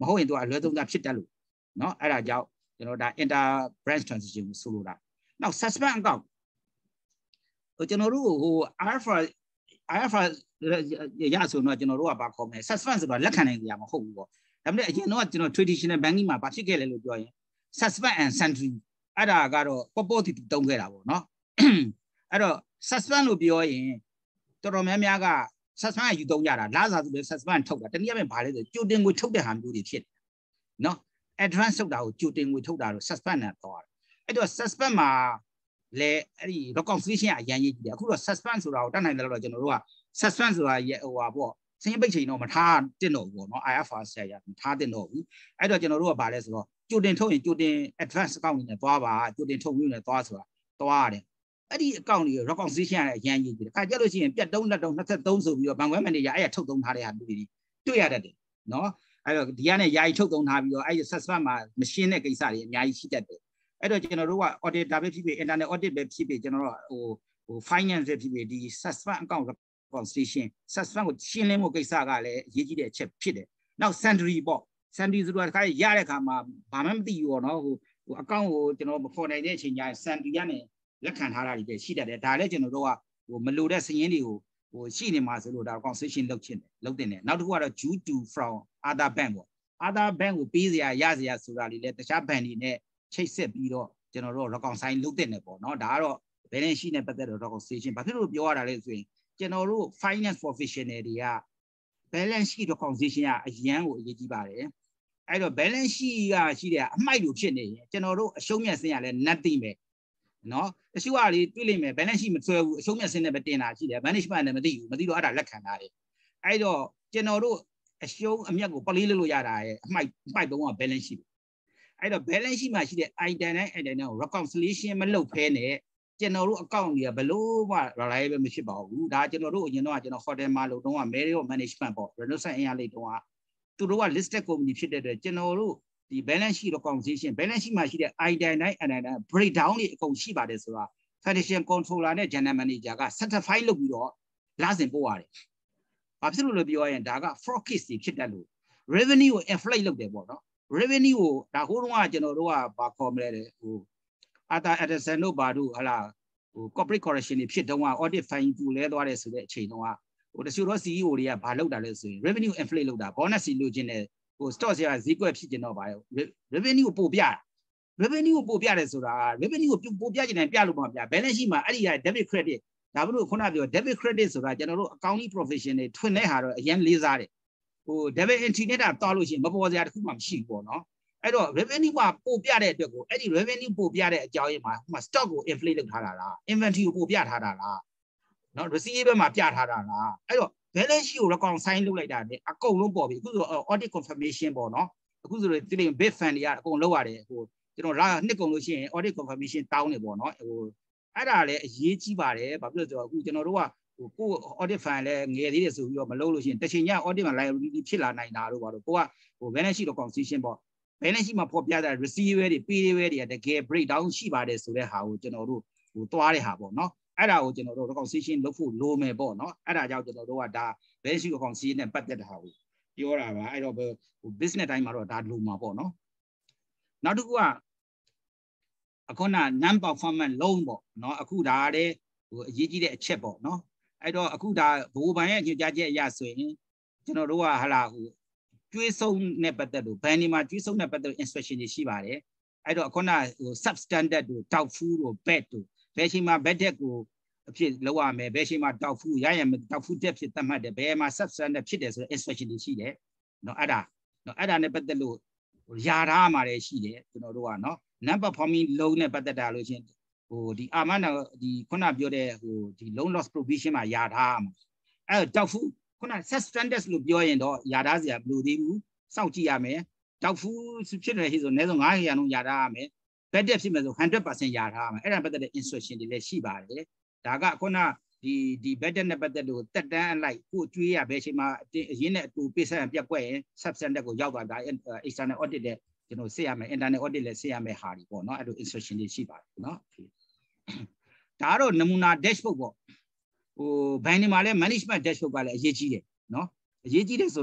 မဟုတ်ရင်သူကအလွယ်သုံးစားဖြစ်တတ်လို့နော်အဲ့ဒါကြောင့်ကျွန်တော်ဒါ inter branch transition ကိုဆိုလိုတာနောက် suspend account ဟိုကျွန်တော်တို့ဟို alpha alpha ရဆိုတော့ကျွန်တော်တို့ကဘာခေါ်မလဲ suspend ဆိုတော့လက်ခံနိုင်ကြမှာမဟုတ်ဘူးပေါ့ဒါပေမဲ့အရင်တော့ကျွန်တော် traditional banking မှာဘာဖြစ်ခဲ့လဲလို့ပြောရင် suspend and sundry အဲ့ဒါကတော့ပေါ်ပေါ်တီတုံးခဲ့တာပေါ့နော်အဲ့တော့ suspend လို့ပြောရင်တော်တော်များများက suspend ယူသုံးကြတာလာစားသူလည်း suspend ထုတ်တာတနည်းအားဖြင့်ဘာလဲဆိုကြိုတင်ငွေထုတ်တဲ့ဟာမျိုးတွေဖြစ်တယ်နော် advance ထုတ်တာကိုကြိုတင်ငွေထုတ်တာတော့ suspend နဲ့သွားတယ်အဲ့တော့ suspend မှာလေအဲ့ဒီ reconciliation အရင်ရေးကြည့်တယ်အခုတော့ suspend ဆိုတာကိုတတ်နိုင်တယ်လို့ကျွန်တော်တို့က suspend ဆိုတာဟိုဟာပေါ့စင်းပိတ်ချိန်တော့မထားတင်တော့ဘူးပေါ့နော် I F R S ရမထားတင်တော့ဘူးအဲ့တော့ကျွန်တော်တို့ကဘာလဲဆိုတော့ကြိုတင်ထုတ်ရင်ကြိုတင် advance account နဲ့သွားပါကြိုတင်ထုတ်ပြီးနဲ့သွားဆိုတာသွားရတယ်အဲ့ဒီ account တွေ reconciliation ရတဲ့အရင်ရေးကြည့်တယ်ခါကြလို့ရှိရင်ပြတ်တုံးလက်တုံးနှစ်သုံးဆိုပြီးတော့ဘဏ်ခွဲမန်နေဂျာအဲ့ရထုတ်သုံးထားတဲ့ဟာမျိုးတွေတွေ့ရတတ်တယ်နော်အဲ့တော့ဒီကနေယာယီထုတ်သုံးထားပြီးတော့အဲ့ဒီ suspend မှာမရှင်းတဲ့ကိစ္စတွေအများကြီးရှိတတ်တယ်အဲ့တော့ကျွန်တော်တို့က auditor ပဲဖြစ်ဖြစ် internal audit ပဲဖြစ်ဖြစ်ကျွန်တော်တို့ဟိုဟို finance ပဲဖြစ်ဖြစ်ဒီ suspend account reconciliation suspend ကိုရှင်းလင်းဖို့ကိစ္စကလည်းအရေးကြီးတဲ့အချက်ဖြစ်တယ်နောက် sundry ပေါ့ sundry ဆိုတာခါရတဲ့ခါမှာဘာမှမသိဘူးပေါ့နော်ဟိုဟို account ကိုကျွန်တော်မဖော်နိုင်တဲ့အချိန်ကျရင် sundry ကနေလက်ခံထားတာတွေရှိတတ်တယ်ဒါလည်းကျွန်တော်တို့ကဟိုမလိုတဲ့စာရင်းတွေကိုဟိုရှိနေမှာဆိုလို့ဒါ reconciliation လုပ်ချင်တယ်လုပ်တင်တယ်နောက်တစ်ခုကတော့ due to from other bank ပေါ့ other bank ကိုပေးစရာရစရာဆိုတာလေးလည်းတခြား bank တွေနဲ့ချိတ်ဆက်ပြီးတော့ကျွန်တော်တို့ reconcile လုပ်တင်တယ်ပေါ့နော်ဒါကတော့ balance sheet နဲ့ပတ်သက်တော့ reconciliation ဘာဖြစ်လို့ပြောရတာလဲဆိုရင်ကျွန်တော်တို့ finance professional တွေက balance sheet reconciliation ကအရန်ကိုအရေးကြီးပါတယ်အဲ့တော့ balance sheet ကရှိတဲ့အမိုက်လိုဖြစ်နေရင်ကျွန်တော်တို့အရှုံးမြတ်စင်းရလဲ nothing ပဲနော်တချို့ကလေတွေ့လိမ့်မယ် balance sheet မဆွဲဘူးအရှုံးမြတ်စင်းနဲ့ပဲတင်တာရှိတယ် management နဲ့မသိဘူးမသိတော့အဲ့ဒါလက်ခံတာလေအဲ့တော့ကျွန်တော်တို့အရှုံးအမြတ်ကိုပလေးလို့ရတာရဲ့အမိုက်အမိုက်တုံးက balance sheet အဲ့တော့ balance sheet မှာရှိတဲ့ item နဲ့ item နဲ့ reconciliation မလုပ်ဖဲနဲ့ကျွန်တော်တို့ account တွေကဘလို့မှ reliable မဖြစ်ပါဘူးဒါကျွန်တော်တို့အရင်တော့ကျွန်တော် hotel မှာလုပ်တော့ Marriott management ပေါ့ Renaissance အင်အားလေးတော့သူတို့က listed company ဖြစ်တဲ့အတွက်ကျွန်တော်တို့ဒီ balance sheet reconciliation balance sheet မှာရှိတဲ့ item နဲ့ item နဲ့ breakdown တွေအကုန်ရှိပါတယ်ဆိုတာ financial controller နဲ့ general manager က certify လုပ်ပြီးတော့လာစဉ်ပို့ရတယ်ဘာဖြစ်လို့လဲပြောရင်ဒါက fraud case တွေဖြစ်တတ်လို့ revenue ကို inflate လုပ်တယ်ပေါ့နော် revenue ကိုဒါဟိုတုန်းကကျွန်တော်တို့ကဘာခေါ်မလဲဟို other addition တို့ဘာတို့ဟလာဟို corporate correction တွေဖြစ်တုန်းက audit fine ပူလဲသွားတယ်ဆိုတဲ့အချိန်တုန်းကဟိုတချို့တော့ C E O တွေကဘာလုပ်တာလဲဆိုရင် revenue inflate လုပ်တာ bonus စီလိုချင်တယ်ဟို stock share ဈေးကွက်ဖြစ်ကျင်တော့ပါရော revenue ကိုပို့ပြတာ revenue ကိုပို့ပြတယ်ဆိုတာ revenue ကိုပို့ပြချင်တယ်ပြလို့မပြ balance sheet မှာအဲ့ဒီက debit credit ဒါဘလို့ခုနပြော debit credit ဆိုတာကျွန်တော်တို့ accounting profession တွေထွင်တဲ့ဟာတော့အရင်လေးစားတယ်ဟို debit entry နဲ့တာတောက်လို့ရှိရင်မပေါ်စရာတခုမှမရှိဘူးပေါ့နော်အဲ့တော့ revenue ကပို့ပြတဲ့အတွက်ကိုအဲ့ဒီ revenue ပို့ပြတဲ့အကြောင်းရင်းမှာဟိုမှာ stock ကို inflate လုပ်ထားတာလား inventory ကိုပို့ပြထားတာလားနော် receivable မှာပြထားတာလားအဲ့တော့ balance sheet ကို reconcile လုပ်လိုက်တာနဲ့အကုန်လုံးပေါ်ပြီအခုဆို audit confirmation ပေါ့နော်အခုဆိုရင်တိ bid fund တွေကအကုန်လောက်ရတယ်ဟိုကျွန်တော်လာနှစ်ကုန်လို့ရှိရင် audit confirmation တောင်းနေပေါ့နော်ဟိုအဲ့ဒါလည်းအရေးကြီးပါတယ်ဘာဖြစ်လို့ဆိုတော့အခုကျွန်တော်တို့ကဟိုကို audit fund လည်းငယ်သေးတယ်ဆိုပြီးတော့မလုပ်လို့ရှိရင်တစ်ချိန်ကျ audit မှာ liability ဖြစ်လာနိုင်တာတို့ပါတော့ကိုကဟို balance sheet reconciliation ပေါ့ balance sheet မှာဖော်ပြတဲ့ receivable တွေ payable တွေကတကယ် breakdown ရှိပါတယ်ဆိုတဲ့ဟာကိုကျွန်တော်တို့ဟိုသွားတဲ့ဟာပေါ့နော်အဲ့ဒါကိုကျွန်တော်တို့ reconciliation လုပ်ဖို့လိုမယ်ပေါ့နော်အဲ့ဒါကြောင့်ကျွန်တော်တို့ကဒါ balance sheet reconciliation နဲ့ပတ်သက်တဲ့ဟာကိုပြောတာပါအဲ့တော့ဟို business တိုင်းမှာတော့ဒါလိုမှာပေါ့နော်နောက်တစ်ခုကအခုန non performance loan ပေါ့နော်အခုဒါတဲ့ဟိုအရေးကြီးတဲ့အချက်ပေါ့နော်အဲ့တော့အခုဒါဘိုးဘန်ရဲ့ညွှန်ကြားချက်အရဆိုရင်ကျွန်တော်တို့ကဟာလာဟိုကျွေးဆုံးနဲ့ပတ်သက်လို့ဘန်ဒီမှာကျွေးဆုံးနဲ့ပတ်သက်လို့ inspection တွေရှိပါတယ်အဲ့တော့အခုနဟို substandard တို့ doubtful တို့ bad တို့ဘယ်ချိန်မှာ bad debt ကိုအဖြစ်လောက်ရမယ်ဘယ်ချိန်မှာ doubtful ရရမယ် doubtful debt ဖြစ်သတ်မှတ်တယ်ဘယ်မှာ substandard ဖြစ်တယ်ဆိုတော့ inspection တွေရှိတယ်နော်အဲ့ဒါနော်အဲ့ဒါနဲ့ပတ်သက်လို့ယာထားမှာလည်းရှိတယ်ကျွန်တော်တို့ကနော် non performing loan နဲ့ပတ်သက်တာလို့ချင်းဟိုဒီအာမနာဒီခုနပြောတဲ့ဟိုဒီ loan loss provision မှာယာထားမှာအဲ့ doubtful ခုန substandard လို့ပြောရင်တော့ယာထားစရာမလိုသေးဘူးစောင့်ကြည့်ရမယ် doubtful ဖြစ်တယ်ဆိုအနည်းဆုံးnineရာနှုန်းယာထားရမယ် bad debt ဖြစ်မယ်ဆိုone hundred percent ယာထားရမယ်အဲ့ဒါပတ်သက်တဲ့ instruction တွေလည်းရှိပါတယ်ဒါကခုနဒီဒီ bad debt နဲ့ပတ်သက်လို့တက်တန်းအလိုက်ကိုကျွေးရဘယ်ချိန်မှာအရင်နဲ့အတူပေးဆက်ပြက်ကွက်ရင် substandard ကိုရောက်သွားတာ external audit တဲ့ကျွန်တော်စစ်ရမယ် internal audit လည်းစစ်ရမယ်ဟာဒီပေါ့နော်အဲ့လို instruction တွေရှိပါတယ်နော်ဒါတော့နမူနာ dashboard ပေါ့ဟိုဘန်ဒီမှာလည်း management dashboard ကလည်းအရေးကြီးတယ်နော်အရေးကြီးတယ်ဆိုတော့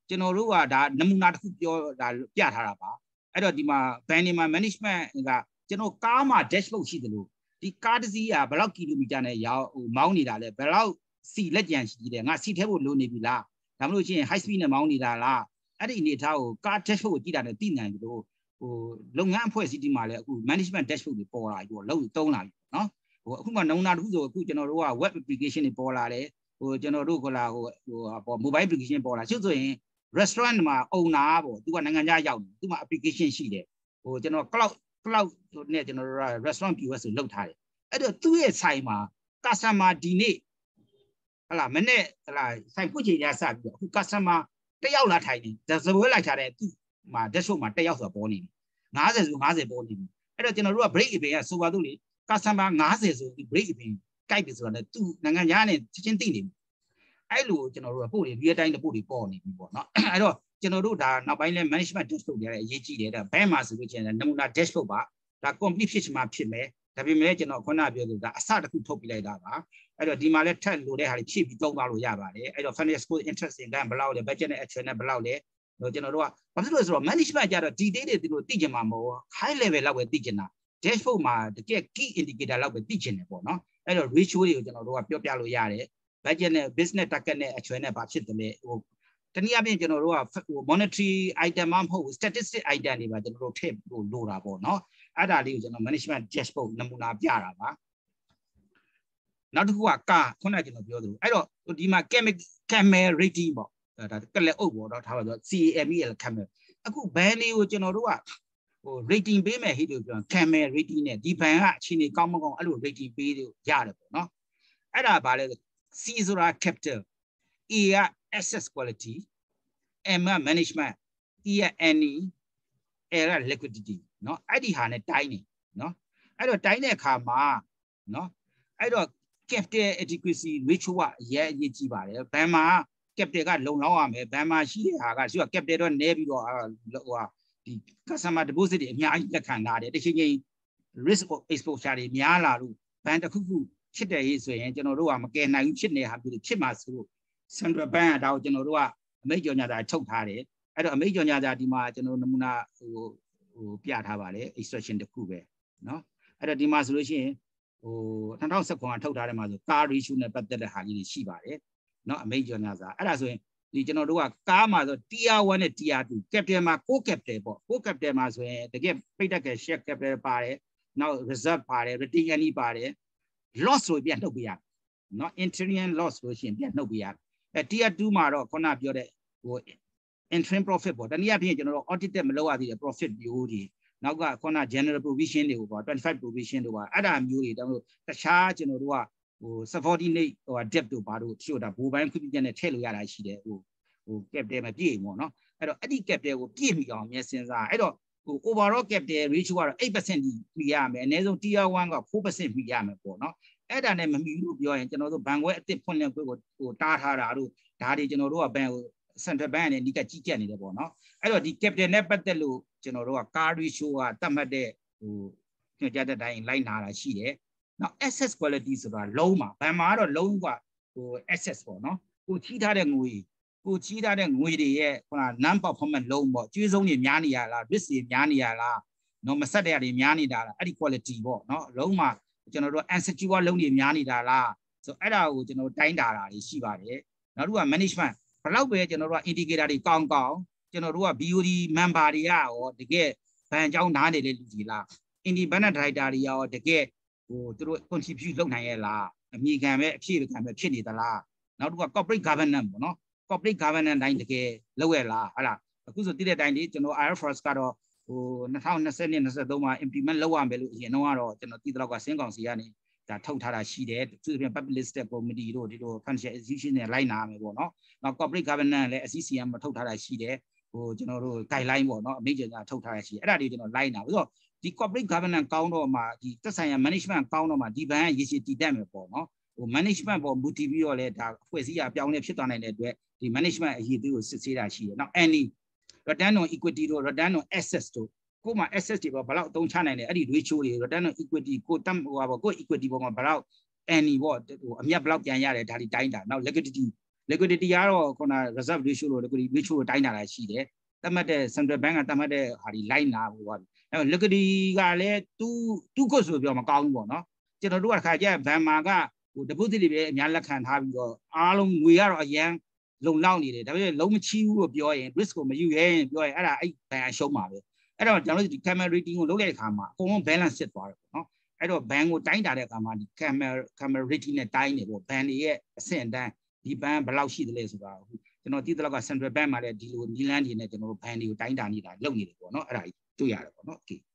ကျွန်တော်တို့ကဒါနမူနာတစ်ခုပြောဒါပြထားတာပါအဲ့တော့ဒီမှာ banning မှာ management ကကျွန်တော်ကားမှာ dashboard ရှိတယ်လို့ဒီကားတစ်စီးကဘယ်လောက်ကီလိုမီတာနဲ့ရောက်ဟိုမောင်းနေတာလဲဘယ်လောက်စီလက်ကြံရှိတယ်ငါစီထဲဖို့လိုနေပြီလားဒါမှမဟုတ်ချင်း high speed နဲ့မောင်းနေတာလားအဲ့ဒီအနေထားကိုကား dashboard ကိုကြည့်တာနဲ့သိနိုင်ပြီလို့ဟိုလုပ်ငန်းအဖွဲ့အစည်းဒီမှာလည်းအခု management dashboard တွေပေါ်လာပြီပေါ့လုံးသုံးလာပြီနော်ဟိုအခုမှနမူနာတစ်ခုဆိုအခုကျွန်တော်တို့က web application တွေပေါ်လာတယ်ဟိုကျွန်တော်တို့ကလာဟိုဟို mobile application ပေါ်လာရှုပ်ဆိုရင် restaurant မှာ owner ပေါ့သူကနိုင်ငံခြားရောက်တယ်သူမှာ application ရှိတယ်ဟိုကျွန်တော် cloud cloud နဲ့ကျွန်တော်တို့က restaurant P O S ကိုလုပ်ထားတယ်အဲ့တော့သူ့ရဲ့ဆိုင်မှာ customer ဒီနေ့ဟလာမနေ့ဟလာဆိုင်ဖွင့်ချိန်ရစပြီးတော့အခု customer တစ်ယောက်လာထိုင်နေဇပွဲလိုက်ထားတဲ့သူ့မှာ dashboard မှာတစ်ယောက်ဆိုတာပေါ်နေတယ်၅၀ဆို၅၀ပေါ်နေပြီအဲ့တော့ကျွန်တော်တို့က break even ကဆိုပါတော့လေ customer ၅၀ဆိုဒီ break even ကိုက်ပြီဆိုတာလည်းသူနိုင်ငံခြားနဲ့ချက်ချင်းသိနေပြီအဲ့လိုကျွန်တော်တို့ကပို့တွေ real time ပို့တွေပေါ်နေပြီပေါ့နော်အဲ့တော့ကျွန်တော်တို့ဒါနောက်ပိုင်းလဲ management dashboard တွေလည်းအရေးကြီးတယ်ဒါဘယ်မှာဆိုလို့ချင်းနမူနာ dashboard ပါဒါ complete ဖြစ်ချင်မှဖြစ်မယ်ဒါပေမဲ့ကျွန်တော်ခုနပြောလို့ဒါအစတစ်ခုထုတ်ပြလိုက်တာပါအဲ့တော့ဒီမှာလဲထက်လို့တဲ့ဟာတွေဖြည့်ပြီးသုံးသွားလို့ရပါတယ်အဲ့တော့ financial interest income ဘယ်လောက်လဲ budget နဲ့ actual နဲ့ဘယ်လောက်လဲကျွန်တော်တို့ကဘာဖြစ်လို့ဆိုတော့ management ကြတော့ detail တွေသူတို့သိချင်မှာမဟုတ် high level လောက်ပဲသိချင်တာ dashboard မှာတကယ် key indicator လောက်ပဲသိချင်တယ်ပေါ့နော်အဲ့တော့ ratio တွေကိုကျွန်တော်တို့ကပြောပြလို့ရတယ် budget နဲ့ business target နဲ့ actual နဲ့ဘာဖြစ်တယ်လဲဟိုတနည်းအားဖြင့်ကျွန်တော်တို့ကဟို monetary item မဟုတ်ဘူး statistic item တွေပါကျွန်တော်တို့ထည့်လို့လိုတာပေါ့နော်အဲ့ဒါလေးကိုကျွန်တော် management dashboard နမူနာပြတာပါနောက်တစ်ခုကကာခုနကကျွန်တော်ပြောသလိုအဲ့တော့ဒီမှာ camel rating ပေါ့ဒါကလည်းအုပ်ပေါ့တော့ထားပါဆို C A M E L camel အခုဘန်လေးကိုကျွန်တော်တို့ကဟို rating ပေးမယ်ဟိလို့ပြော camel rating နဲ့ဒီဘန်ကအခြေအနေကောင်းမကောင်းအဲ့လို rating ပေးလို့ရတယ်ပေါ့နော်အဲ့ဒါဘာလဲ C ဆိုတာ capital A က access quality M က management E က any L က liquidity เนาะအဲ့ဒီဟာနဲ့တိုင်းနေเนาะအဲ့တော့တိုင်းတဲ့အခါမှာเนาะအဲ့တော့ capital adequacy ratio ကအရေးအရေးကြီးပါတယ်ဘန်မှာ capital ကလုံလောက်ရမယ်ဘန်မှာရှိတဲ့ဟာကရှိက capital တော့နည်းပြီးတော့ဟိုဒီ customer deposit တွေအများကြီးလက်ခံထားတယ်တချိန်ချင်း risk exposure တွေများလာလို့ဘန်တစ်ခုခုဖြစ်တယ်ရေးဆိုရင်ကျွန်တော်တို့ကမကယ်နိုင်ဘူးဖြစ်နေတာမျိုးဖြစ်မှာဆိုလို့ central bank ကဒါကိုကျွန်တော်တို့ကအမိန့်ကြော်ညာစာထုတ်ထားတယ်အဲ့တော့အမိန့်ကြော်ညာစာဒီမှာကျွန်တော်နမူနာဟိုဟိုပြထားပါတယ် extraction တစ်ခုပဲเนาะအဲ့တော့ဒီမှာဆိုလို့ရှိရင်ဟို၂၀၁၇ကထုတ်ထားတဲ့မှာဆို car ratio နဲ့ပတ်သက်တဲ့ဟာကြီးတွေရှိပါတယ်เนาะအမိန့်ကြော်ညာစာအဲ့ဒါဆိုရင်ဒီကျွန်တော်တို့ကကားမှာဆို tier one နဲ့ tier two capital မှာ core capital ပေါ့ core capital မှာဆိုရင်တကယ်ပိတ်တက်က share capital ပါတယ်နောက် reserve ပါတယ် retain ပါတယ် loss ဆိုပြန်နှုတ်ပြရเนาะ interim loss လို့ရှိရင်ပြန်နှုတ်ပြရအဲ tier two မှာတော့ခုနပြောတဲ့ဟို interim profit ပေါ့တနည်းအားဖြင့်ကျွန်တော်တို့ audited မလုပ်ရသေးတဲ့ profit မျိုးတွေနောက်ကခုန general provision တွေကိုပေါ့twenty-five provision တို့ပါအဲ့ဒါမျိုးတွေတောင်လို့တခြားကျွန်တော်တို့ကဟို subordinate ဟို debt တို့ဘာတို့တချို့ဒါဘူပိုင်းခွင့်ပြုချက်နဲ့ထည့်လို့ရတာရှိတယ်ဟိုဟို capital မပြည့်ဘူးပေါ့နော်အဲ့တော့အဲ့ဒီ capital ကိုပြည့်မိအောင်အမြဲစဉ်းစားအဲ့တော့ဟို overall capital ratio ကတော့eight percent မိရမယ်အနည်းဆုံး tier one ကfour percent မိရမယ်ပေါ့နော်အဲ့ဒါနဲ့မမိလို့ပြောရင်ကျွန်တော်တို့ဘဏ်ခွဲအသစ်ဖွင့်တဲ့ခွဲကိုဟိုတားထားတာတို့ဒါတွေကျွန်တော်တို့ကဘဏ်ကို central bank နဲ့အဓိကကြီးကြပ်နေတယ်ပေါ့နော်အဲ့တော့ဒီ capital နဲ့ပတ်သက်လို့ကျွန်တော်တို့က car ratio ကတတ်မှတ်တဲ့ဟိုညွှန်ကြားတဲ့အတိုင်းလိုက်နာတာရှိတယ်နောက် access quality ဆိုတာလုံးမှာဘဏ်မှာကတော့လုံးကဟို access ပေါ့နော်ကိုချီးထားတဲ့ငွေကိုချီးထားတဲ့ငွေတွေရဲ့ဟို non performance လုံးပေါ့ကျွေးဆုံးတွေများနေရလား risk တွေများနေရလားနော်မဆက်တဲ့တွေများနေတာလားအဲ့ဒီ quality ပေါ့နော်လုံးမှာကျွန်တော်တို့ unsecure လုံးတွေများနေတာလားဆိုအဲ့ဒါကိုကျွန်တော်တိုင်းတာတာတွေရှိပါတယ်နောက်တစ်ခုက management ဘယ်လောက်ပဲကျွန်တော်တို့က indicator တွေကောင်းကောင်းကျွန်တော်တို့က B O D member တွေကရောတကယ်ဘဏ်ကြောင်းနားနေတဲ့လူကြီးလား independent director တွေရောတကယ်ဟိုသူတို့ contribute လုပ်နိုင်ရဲ့လားအမြင်ခံပဲအဖြစ်ခံပဲဖြစ်နေသလားနောက်တစ်ခုက corporate governance ပေါ့နော် corporate governance တိုင်းတကယ်လုပ်ရလားဟာလားအခုဆိုတည်တဲ့အတိုင်းလေးကျွန်တော် I R F S ကတော့ဟိုtwenty twenty-two 23မှာ implement လုပ်ရမယ်လို့အရင်တော့ကတော့ကျွန်တော်တည်တော့ကစင်းကောင်စီကနေဒါထုတ်ထားတာရှိတယ်သူပြင် public listed committee တို့ဒီလို financial institution တွေလိုက်နာမယ်ပေါ့နော်နောက် corporate governance လည်း C C M မှာထုတ်ထားတာရှိတယ်ဟိုကျွန်တော်တို့ guideline ပေါ့နော်အမိန့်ကြေညာထုတ်ထားတာရှိတယ်အဲ့ဒါတွေကျွန်တော်လိုက်နာပြီးတော့ဒီ corporate governance ကောင်းတော့မှဒီသက်ဆိုင်ရာ management ကောင်းတော့မှဒီဘဏ်ကရေရှည်တည်တတ်မယ်ပေါ့နော်ဟို management ပေါ်မူတည်ပြီးတော့လည်းဒါအဖွဲ့အစည်းအပြောင်းလဲဖြစ်သွားနိုင်တဲ့အတွက်ဒီ management အရေးအသွေးကိုစစ်ဆေးတာရှိတယ်နောက် any return on equity တို့ return on assets တို့ကိုမှ assets တွေဘယ်လောက်အသုံးချနိုင်လဲအဲ့ဒီ ratio တွေ return on equity ကိုတတ်ဟိုပါကို equity ပေါ်မှာဘယ်လောက် any ပေါ့ဟိုအမြတ်ဘယ်လောက်ပြန်ရတယ်ဒါတွေတိုင်းတာနောက် liquidity liquidity ကတော့ခုန reserve ratio လို့ liquidity ratio ကိုတိုင်းတာလာရှိတယ်တတ်မှတ်တဲ့ central bank ကတတ်မှတ်တဲ့ဟာဒီ line လာဘူးပေါ့အဲ liquidity ကလည်းသူသူ့ကိုဆိုပြောမကောင်းဘူးပေါ့နော်ကျွန်တော်တို့ကခါကျဘန်မာကဟို deposit တွေပဲအများလက်ခံထားပြီးတော့အားလုံးငွေကတော့အရန်လုံလောက်နေတယ်ဒါပေမဲ့လုံးမချီဘူးလို့ပြောရင် risk ကိုမယူရဲရင်ပြောရင်အဲ့ဒါအဲ့ဘန်အရှုံးပါပဲအဲ့တော့ကျွန်တော်တို့ဒီ camera rating ကိုလုပ်တဲ့အခါမှာအကုန်လုံး balance ဖြစ်သွားတယ်ပေါ့နော်အဲ့တော့ဘန်ကိုတိုင်းတာတဲ့အခါမှာဒီ camera camera rating နဲ့တိုင်းနေပေါ့ဘန်တွေရဲ့အဆင့်အတန်းဒီဘန်ဘယ်လောက်ရှိသလဲဆိုတာကျွန်တော်သိသလောက်က central bank မှာလည်းဒီလိုနီလန်းတွေနဲ့ကျွန်တော်တို့ဘန်တွေကိုတိုင်းတာနေတာလုပ်နေတယ်ပေါ့နော်အဲ့ဒါကြီးတွေ့ရတယ်ပေါ့နော် okay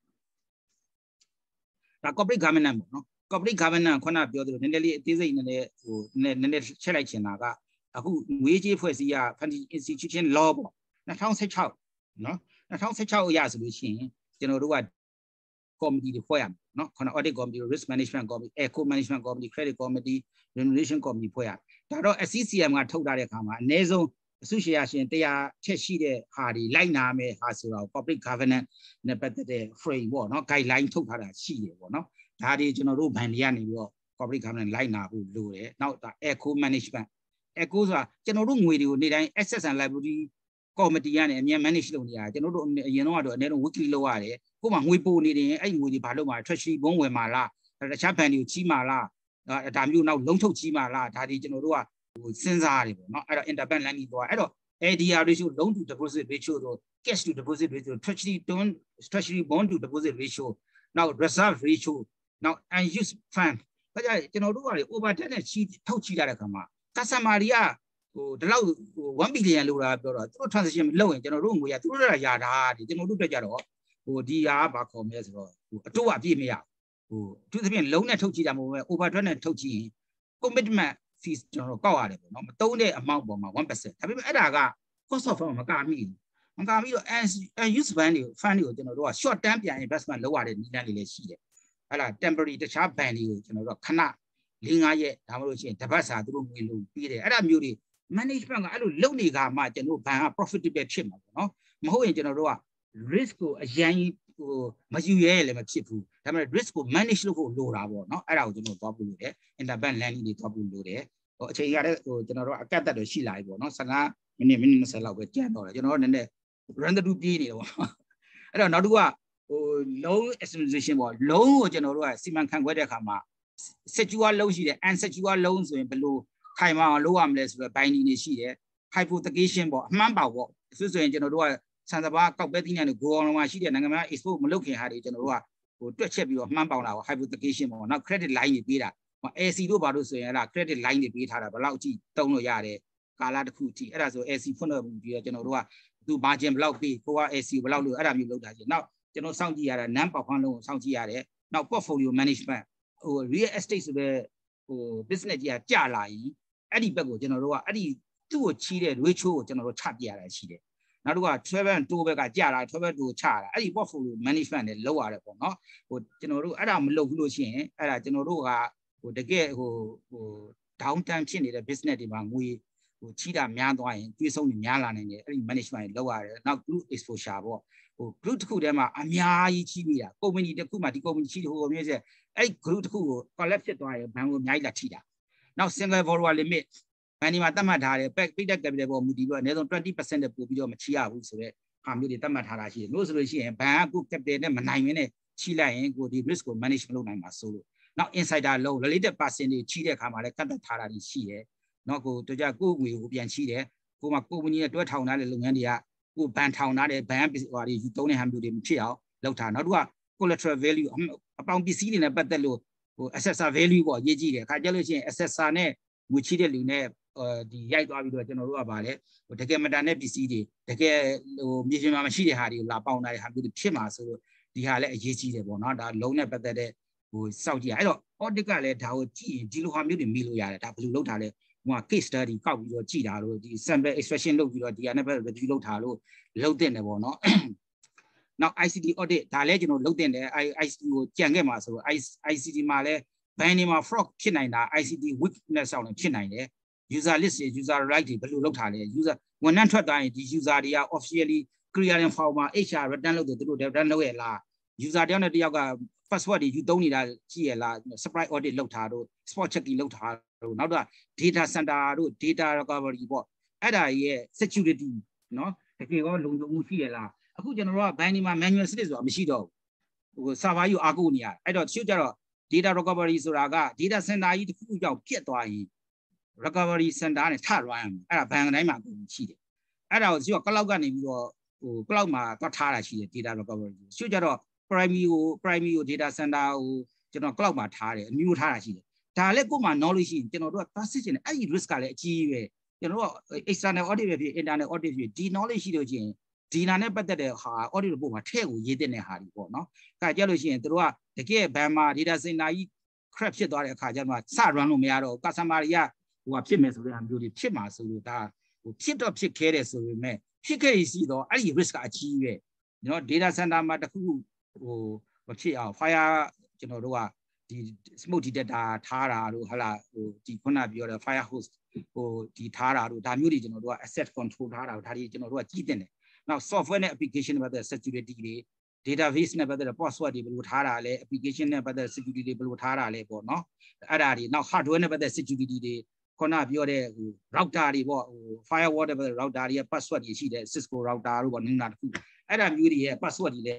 ဒါ corporate governance ပေါ့နော် corporate governance ခုနပြောသလိုနည်းနည်းလေးအသေးစိတ်နည်းနည်းဟိုနည်းနည်းချက်လိုက်ချင်တာကအခုငွေကြေးဖွဲ့စည်းရ financial institution law ပေါ့၂၀၁၆နော်၂၀၁၆အရဆိုလို့ရှိရင်ကျွန်တော်တို့က committee တွေဖွဲ့ရမယ်နော်ခုန audit committee risk management committee eco management committee credit committee remuneration committee ဖွဲ့ရဒါတော့ C C M ကထုတ်ထားတဲ့အခါမှာအနည်းဆုံးအစုရှယ်ယာရှင်တရားထက်ရှိတဲ့ဟာတွေလိုက်နာမယ်ဟာဆိုတော့ corporate governance နဲ့ပတ်သက်တဲ့ frame ပေါ့နော် guideline ထုတ်ထားတာရှိတယ်ပေါ့နော်ဒါတွေကျွန်တော်တို့ဘန်တွေကနေပြီးတော့ corporate governance လိုက်နာဖို့လိုတယ်နောက်ဒါ eco management eco ဆိုတာကျွန်တော်တို့ငွေတွေကိုနေ့တိုင်း access and liability committee ကနေအမြဲ manage လုပ်နေရကျွန်တော်တို့အရင်တော့ကတော့အနည်းဆုံး weekly လုပ်ရတယ်ကို့မှာငွေပို့နေတယ်အဲ့ငွေတွေဘာလို့မှာ treasury ဘုံဝင်မှာလားတခြားဘဏ်တွေကိုကြီးမှာလားဒါမျိုးနောက်လုံးထုတ်ကြီးမှာလားဒါတွေကျွန်တော်တို့ကဟိုစဉ်းစားရတယ်ပေါ့နော်အဲ့တော့ interbank lending သွားအဲ့တော့ A D R ratio loan to deposit ratio တို့ cash to deposit ratio treasury bond treasury bond to deposit ratio နောက် reserve ratio နောက် unused fund ဒါကြကျွန်တော်တို့ကလေ overdraft နဲ့ချီထုတ်ချီရတဲ့ခါမှာ customer တွေကဟိုဒီလောက်ဟိုone billion လို့လားပြောတော့သူတို့ transaction မလုပ်ရင်ကျွန်တော်တို့ငွေရသူတို့ကရာတာဒီကျွန်တော်တို့တက်ကြတော့ဟိုဒီဟာဘာခေါ်မလဲဆိုတော့ဟိုအတော့အပြည့်မရဟိုသူသဖြင့်လုံးနဲ့ထုတ်ကြည့်တာမဟုတ်ပဲ overdraft နဲ့ထုတ်ကြည့်ရင် commitment fees ကျွန်တော်တို့ကောက်ရတယ်ပေါ့နော်မတုံးတဲ့ amount ပေါ်မှာone percent ဒါပေမဲ့အဲ့ဒါက cost of fund မကမိဘူးမကမိတော့ use fund တွေ fund တွေကိုကျွန်တော်တို့က short term ပြန် investment လုပ်ရတဲ့နည်းလမ်းတွေလည်းရှိတယ်အဲ့ဒါ temporary တခြား band တွေကိုကျွန်တော်တို့ခဏ၄၅ရက်ဒါမှမဟုတ်ရှင်တပတ်စာသူတို့ငွေလို့ပြီးတယ်အဲ့ဒါမျိုးတွေ management ကအဲ့လိုလုပ်နေကြမှာကျွန်တော်ဘဏ်က profitable ဖြစ်မှာပေါ့နော်မဟုတ်ရင်ကျွန်တော်တို့က risk ကိုအရင်ဟိုမယူရဲလည်းမဖြစ်ဘူးဒါပေမဲ့ risk ကို manage လုပ်ဖို့လိုတာပေါ့နော်အဲ့ဒါကိုကျွန်တော်သွားဖို့လိုတယ် interbank lending တွေသွားဖို့လိုတယ်ဟိုအချိန်ရတဲ့ဟိုကျွန်တော်တို့အကတ်တက်တွေရှိလာပြီပေါ့နော်၁၅မိနစ်မိနစ်၂၀လောက်ပဲကြံတော့တယ်ကျွန်တော်တို့နည်းနည်း run the do ပြေးနေတယ်ပေါ့အဲ့တော့နောက်တစ်ခုကဟို loan estimation ပေါ့ loan ကိုကျွန်တော်တို့ကစီမံခန့်ခွဲတဲ့အခါမှာ secure loan ရှိတယ် unsecure loan ဆိုရင်ဘယ်လိုခိုင်မာအောင်လုပ်ရမလဲဆိုတော့ binding တွေရှိတယ် hypothecation ပေါ့အမှန်ပါပေါ့ဆိုဆိုရင်ကျွန်တော်တို့ကဆန်စပါးကောက်ပဲသီးနှံတွေဂိုအောင်လုံးမှာရှိတဲ့နိုင်ငံများ export မလုပ်ခင်ဟာတွေကျွန်တော်တို့ကဟိုတွက်ချက်ပြီးတော့မှန်းပေါင်တာပေါ့ hypothecation ပေါ့နောက် credit line တွေပေးတာ A C တို့ဘာလို့ဆိုရင်အဲ့ဒါ credit line တွေပေးထားတာဘယ်လောက်အထိတုံးလို့ရတယ်ကာလတစ်ခုအထိအဲ့ဒါဆို A C ဖွင့်လို့ပြီးတော့ကျွန်တော်တို့ကသူ margin ဘယ်လောက်ပေးကိုက A C ဘယ်လောက်လို့အဲ့ဒါမျိုးလုပ်တာကြီးနောက်ကျွန်တော်စောင့်ကြည့်ရတာ non performing လုံးကိုစောင့်ကြည့်ရတယ်နောက် portfolio management ဟို real estate ဆိုတဲ့ဟို business ကြီးကကြာလာရင်အဲ့ဒီဘက်ကိုကျွန်တော်တို့ကအဲ့ဒီသူ့ကိုချီးတဲ့ ratio ကိုကျွန်တော်တို့ချပြရတာရှိတယ်နောက်တစ်ခုက travel and tour ဘက်ကကြာလာ travel tour ချတာအဲ့ဒီ portfolio management နဲ့လုပ်ရတယ်ပေါ့နော်ဟိုကျွန်တော်တို့အဲ့ဒါမလုပ်ဘူးလို့ရှိရင်အဲ့ဒါကျွန်တော်တို့ကဟိုတကယ်ဟိုဟို down time ဖြစ်နေတဲ့ business တွေမှာငွေဟိုချီးတာများသွားရင်ကျွေးဆုံးတွေများလာနိုင်တယ်အဲ့ဒီ management တွေလုပ်ရတယ်နောက် group exposure ပေါ့ဟို group တစ်ခုတည်းမှာအများကြီးချီးမိတာ company တစ်ခုမှာဒီ company ချီးဟိုမျိုးစေအဲ့ group တစ်ခုကို collect ဖြစ်သွားရင်ဘဏ်ကိုအများကြီးလာထိတာနောက် single borrower limit ဘဏ်ဒီမှာတတ်မှတ်ထားတယ် paid capital ပေါ်မူတည်ပြီးတော့အနည်းဆုံး twenty percent နဲ့ပို့ပြီးတော့မချီရဘူးဆိုတော့ဟာမျိုးတွေတတ်မှတ်ထားတာရှိတယ်လို့ဆိုလို့ရှိရင်ဘဏ်ကကို capital နဲ့မနိုင်မင်းနဲ့ချီလိုက်ရင်ကိုဒီ risk ကို manage မလုပ်နိုင်ပါဆိုလို့နောက် insider loan related person တွေချီတဲ့အခါမှာလည်းကတ်သက်ထားတာရှိတယ်နော်ကိုတို့ကြကိုငွေကိုပြန်ချီတယ်ကိုမှကိုမကြီးနဲ့တွဲထောင်ထားတဲ့လုပ်ငန်းတွေကကိုဘဏ်ထောင်ထားတဲ့ဘဏ်ဟိုဟာတွေယူသုံးတဲ့ဟာမျိုးတွေမဖြစ်အောင်လုပ်ထားနောက်တစ်ခုက collateral value အပေါင်းပစ္စည်းတွေနဲ့ပတ်သက်လို့ဟို assessor value ပေါ့ရေးကြည့်တယ်အခါကျလို့ရှိရင် assessor နဲ့ငွေချီတဲ့လူနဲ့ဒီရိုက်သွားပြီးတော့ကျွန်တော်တို့ကဗာလဲဟိုတကယ်မတန်တဲ့ပစ္စည်းတွေတကယ်ဟိုမြေပြင်မှာမရှိတဲ့ဟာတွေကိုလာပေါင်တာတွေဟာမျိုးတွေဖြစ်မှာဆိုတော့ဒီဟာလည်းအရေးကြီးတယ်ပေါ့နော်ဒါလုံးနဲ့ပတ်သက်တဲ့ဟိုစောက်ကြည့်ရအဲ့တော့ audit ကလည်းဒါကိုကြည့်ရင်ဒီလိုဟာမျိုးတွေမိလို့ရတယ်ဒါဘယ်လိုလုပ်တာလဲဟိုက case study ကောက်ပြီးတော့ကြည့်တာလို့ဒီ sample extraction လုပ်ပြီးတော့ဒီဟာနဲ့ပဲ review လုပ်တာလို့လုပ်တဲ့တယ်ပေါ့နော်နောက် I C T audit ဒါလည်းကျွန်တော်လုပ်တဲ့တယ် I C T ကိုကြံခဲ့မှာဆိုတော့ I C T မှာလည်းဘဏ်တွေမှာ fraud ဖြစ်နိုင်တာ I C T weakness ဆောင်လည်းဖြစ်နိုင်တယ်user list တွေ user right တွေဘယ်လိုလုပ်ထားလဲ user ဝန်ထမ်းထွက်သွားရင်ဒီ user တွေက officially clearing form မှာ H R return လုပ်တယ်သူတို့ return လုပ်ရလား user တယောက်နဲ့တယောက်က password တွေယူသုံးနေတာကြည့်ရလား surprise audit လုပ်ထားတော့ spot checking လုပ်ထားနောက်တော့ data center တို့ data recovery ပေါ့အဲ့ဒါရဲ့ security နော်တကယ်ကောလုံခြုံမှုရှိရလားအခုကျွန်တော်တို့ကဘိုင်းဒီမှာ manual စနစ်ဆိုတာမရှိတော့ဘူးဟို server ယူအားကိုးနေရအဲ့တော့တချို့ကျတော့ data recovery ဆိုတာက data center ကြီးတစ်ခုခုကြောင့်ပြတ်သွားရင် recovery center နဲ့ထရရမ်းအဲ့ဒါဘဏ်တိုင်းမှာကိုရှိတယ်အဲ့ဒါကိုတချို့က cloud ကနေပြီးတော့ဟို cloud မှာသွားထားတာရှိတယ် data recovery တချို့ကျတော့ primary ကို primary ကို data center ကိုကျွန်တော် cloud မှာထားတယ်အမျိုးထားတာရှိတယ်ဒါလည်းကိုယ်မှာ knowledge ရှိရင်ကျွန်တော်တို့ကသွားစစ်ချင်တယ်အဲ့ဒီ risk ကလည်းအကြီးပဲကျွန်တော်တို့က external audit ပဲဖြစ် internal audit ဖြစ်ဒီ knowledge ရှိလို့ချင်းဒီနာနဲ့ပတ်သက်တဲ့ဟာ audit report မှာထည့်ကိုရေးတဲ့နေဟာဒီပေါ့နော်အဲကြလို့ရှိရင်တို့ကတကယ်ဘန်မှာ data center ကြီး crash ဖြစ်သွားတဲ့အခါကျမှစ run လို့မရတော့ customer တွေကဟိုဖြစ်မယ်ဆိုတဲ့ဟာမျိုးတွေဖြစ်မှာဆိုလို့ဒါဟိုဖြစ်တော့ဖြစ်ခဲတယ်ဆိုပေမဲ့ဖြစ်ခဲ့ရစီတော့အဲ့ဒီ risk ကအကြီးပဲနော် data center မှာတခုဟိုမဖြစ်အောင် fire ကျွန်တော်တို့ကဒီ smoke detector ထားတာတို့ဟာလာဟိုဒီခုနပြောတဲ့ fire hose ဟိုဒီထားတာတို့ဒါမျိုးတွေကျွန်တော်တို့က asset control ထားတာတို့ဒါတွေကျွန်တော်တို့ကကြည့်တင်တယ်နောက် software နဲ့ application နဲ့ပတ်သက် security တွေ database နဲ့ပတ်သက်တဲ့ password တွေဘယ်လိုထားတာလဲ application နဲ့ပတ်သက် security တွေဘယ်လိုထားတာလဲပေါ့နော်အဲ့ဒါတွေနောက် hardware နဲ့ပတ်သက် security တွေခုနပြောတဲ့ဟို router တွေပေါ့ဟို firewall နဲ့ပတ်သက် router တွေရဲ့ password တွေရှိတယ် Cisco router တို့ပေါ့နင်းတာတခုအဲ့ဒါမျိုးတွေရဲ့ password တွေလဲ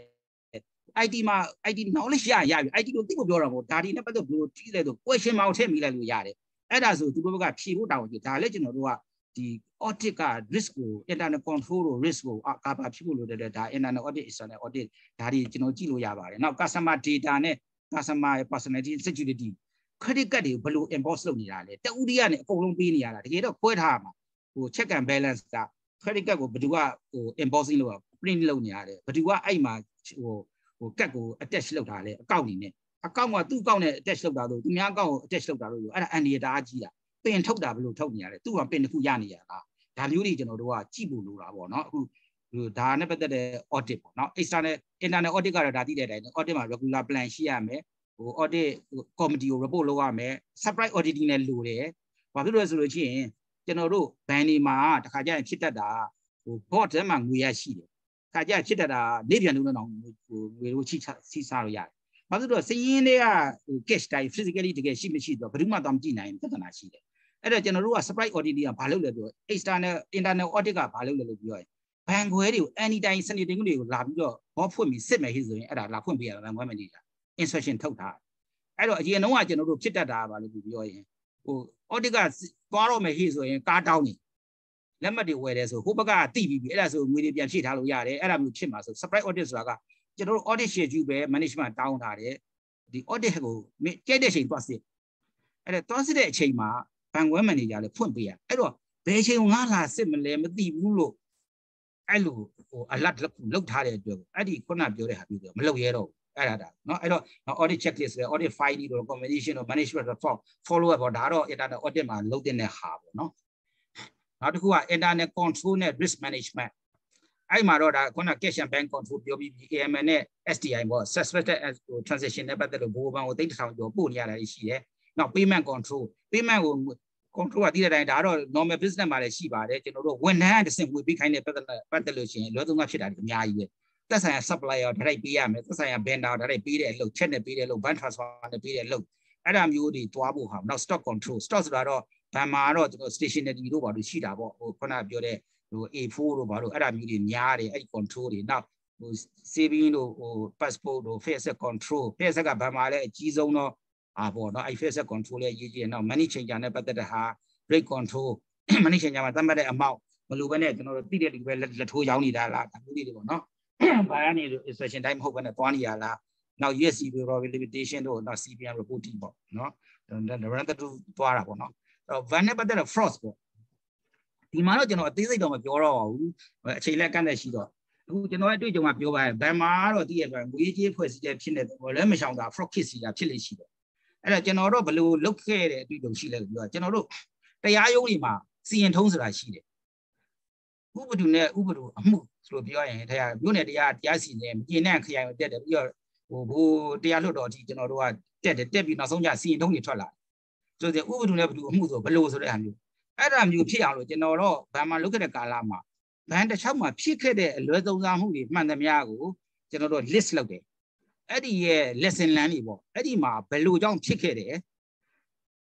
I T မှာ I T knowledge ရရပြီ I T ကိုသိဖို့ပြောတာပေါ့ဒါတွေနဲ့ပတ်သက်ဘယ်လိုကြည့်လဲဆို question mark ထည့်မိလိုက်လို့ရတယ်အဲ့ဒါဆိုသူတို့ကဖြေဖို့တောင်းကြဒါလည်းကျွန်တော်တို့ကဒီ audit က risk ကို internal control ကို risk ကိုကာဘာဖြစ်ဖို့လိုတဲ့ဒါ internal audit external audit ဒါတွေကျွန်တော်ကြည့်လို့ရပါတယ်နောက် customer data နဲ့ customer personality security credit card တွေဘယ်လို import လုပ်နေတာလဲတဦးတည်းကနေအကုန်လုံးပေးနေရတာတကယ်တော့ခွဲထားမှာဟို check and balance က credit card ကိုဘယ်သူကဟို imposing လုပ် print လုပ်နေရတယ်ဘယ်သူကအဲ့မှာဟိုဟို card ကို attach လုပ်တာလဲအကောင့်နေနဲ့အကောင့်ကသူ့အကောင့်နဲ့ attach လုပ်တာလို့သူများအကောင့်ကို attach လုပ်တာလို့အဲ့ဒါအန်ဒီရတာကြီးတာပင်ထုတ်တာဘယ်လိုထုတ်နေရလဲသူ့ကပင်တစ်ခုရနေရတာဒါမျိုးတွေကျွန်တော်တို့ကကြည့်ဖို့လိုတာပေါ့နော်အခုဟိုဒါနဲ့ပတ်သက်တဲ့ audit ပေါ့နော် external internal audit ကတော့ဒါသိတဲ့အတိုင်း audit မှာ regular plan ရှိရမယ်ဟို audit committee ကို report လုပ်ရမယ် surprise auditing နဲ့လိုတယ်ဘာဖြစ်လို့လဲဆိုလို့ရှိရင်ကျွန်တော်တို့ဘန်ဒီမှာတခါကျရင်ဖြစ်တတ်တာဟို board ထဲမှာငွေရရှိတယ်ခါကျဖြစ်တတ်တာနေပြန်လို့တော့ဟိုငွေလို့ချိချိစားလို့ရတယ်ဘာဖြစ်လို့စရင်းတွေကဟို cash တိုင်း physically တကယ်ရှိမရှိတော့ဘယ်သူမှတော့မကြည့်နိုင်ဘူးပြဿနာရှိတယ်အဲ့တော့ကျွန်တော်တို့က surprise audit ကဘာလုပ်လဲဆိုတော့ external internal audit ကဘာလုပ်လဲလို့ပြောရင်ဘဏ်ခွဲတွေကို anytime စနေတင်တွေကိုလာပြီးတော့ဘောဖွင့်ပြီးစစ်မယ်ဟိဆိုရင်အဲ့ဒါလာဖွင့်ပေးရတာဘဏ်ခွဲမနေကြ instruction ထုတ်တာအဲ့တော့အရင်တုန်းကကျွန်တော်တို့ဖြစ်တတ်တာပါလို့ပြောရင်ဟို audit ကသွားတော့မယ်ဟိဆိုရင်ကားတောင်းနေလက်မှတ်တွေဝယ်တယ်ဆိုဟိုဘက်ကတိပြီးပြီအဲ့ဒါဆိုငွေတွေပြန်ဖြည့်ထားလို့ရတယ်အဲ့ဒါမျိုးဖြစ်မှာဆို surprise audit ဆိုတာကကျွန်တော်တို့ audit schedule ပဲ management တောင်းထားတယ်ဒီ audit ကိုကြိုက်တဲ့ချိန်သွားစစ်အဲ့ဒါသွားစစ်တဲ့အချိန်မှာဘဏ်ခွဲမန်နေဂျာလည်းဖွင့်ပေးရအဲ့တော့ဘယ်ချိန်ငါလာစစ်မလဲမသိဘူးလို့အဲ့လိုဟို alert လောက်ထားတဲ့အတွက်အဲ့ဒီခုနပြောတဲ့ဟာပြောမလုပ်ရတော့အဲ့ဒါဒါเนาะအဲ့တော့ audit checklist ပဲ audit file တွေ recommendation တို့ management report follow up ပေါ့ဒါတော့ internal audit မှာလုပ်တဲ့ဟာပေါ့เนาะနောက်တစ်ခုက internal control နဲ့ risk management အဲ့မှာတော့ဒါခုန cash and bank control ပြောပြီး A M L နဲ့ S T I ပေါ့ suspected transaction နဲ့ပတ်သက်လို့ဘိုးဘဏ်ကိုသိတစ်ထောင်ကျော်ပို့နေရတာရှိတယ်နောက် payment control payment ကို control ကတည်တဲ့အတိုင်းဒါတော့ normal business မှာလည်းရှိပါတယ်ကျွန်တော်တို့ဝန်ထမ်းအတစ်ဆင့်ဝေပေးခိုင်းတဲ့ပတ်သက်ပတ်သက်လို့ရှိရင်လွယ်သုံးကဖြစ်တာဒီအများကြီးပဲသက်ဆိုင်ရာ supplier ဓာတ်ပေးရမယ်သက်ဆိုင်ရာ vendor ဓာတ်ပေးတဲ့အလုပ် check နဲ့ပေးတဲ့အလုပ် bank transfer နဲ့ပေးတဲ့အလုပ်အဲ့ဒါမျိုးတွေတွားဖို့ဟာနောက် stock control stock ဆိုတာတော့ဘဏ်မှာတော့ကျွန်တော် stationery တို့ဘာလို့ရှိတာပေါ့ဟိုခုနပြောတဲ့ဟို A four တို့ဘာလို့အဲ့ဒါမျိုးတွေများတယ်အဲ့ဒီ control တွေနောက်ဟို saving တို့ဟို passport တို့ face asset control face asset ကဘဏ်မှာလည်းအကြီးဆုံးတော့အာပေါ့နော်အဲ့ face asset control လည်းရေးကြည့်ရနောက် money changer နဲ့ပတ်သက်တဲ့ဟာ rate control money changer မှာသတ်မှတ်တဲ့ amount မလိုပဲနဲ့ကျွန်တော်တို့တိတဲ့လူပဲလက်ထိုးရောင်းနေတာလားဒါမျိုးတွေပေါ့နော်ဘာရနေ instruction တိုင်းမဟုတ်ဘဲနဲ့သွားနေရလားနောက် U S C limitation တို့နောက် C P M reporting ပေါ့နော်ဒါရန်တူသွားတာပေါ့နော်အဲ့တော့ van နဲ့ပတ်သက်တဲ့ fraud ပေါ့ဒီမှာတော့ကျွန်တော်အသေးစိတ်တော့မပြောတော့ပါဘူးအချိန်လက်ကန့်သက်ရှိတော့အခုကျွန်တော်ရဲ့တွေ့ကြုံကပြောပါရင်ဘန်မှာတော့တည့်ရပြန်ငွေကြေးဖွဲ့စည်းတဲ့ဖြစ်နေတယ်လည်းမရှောင်တာ fraud case စီတာဖြစ်လိမ့်ရှိတယ်အဲ့တော့ကျွန်တော်တို့ဘယ်လိုလုပ်ခဲ့တဲ့အတွေ့အကြုံရှိလဲလို့ပြောကျွန်တော်တို့တရားရုံးတွေမှာစီရင်ထုံးဆိုတာရှိတယ်ဥပဒေနဲ့ဥပဒေအမှုဆိုလို့ပြောရင်တရားမြို့နယ်တရားတရားစီရင်မကျင်းတဲ့ခရိုင်ကိုတက်တယ်ပြီးတော့ဟိုဘိုးတရားလွတ်တော်အထိကျွန်တော်တို့ကတက်တယ်တက်ပြီးနောက်ဆုံးကျစီရင်ထုံးတွေထွက်လာဆိုတဲ့ဥပဒေနဲ့ဘယ်သူအမှုဆိုဘယ်လိုဆိုတဲ့ဟာမျိုးအဲ့ဒါမျိုးဖြစ်အောင်လို့ကျွန်တော်တော့ဗန်မှာလုပ်ခဲ့တဲ့ကာလမှာဗန်တစ်ချောင်းမှာဖြစ်ခဲ့တဲ့အလွဲသုံးစားမှုတွေမှန်သမျှကိုကျွန်တော်တို့ list လုပ်တယ်အဲ့ဒီရဲ့ lesson learn တွေပေါ့အဲ့ဒီမှာဘယ်လိုကြောင့်ဖြစ်ခဲ့တယ်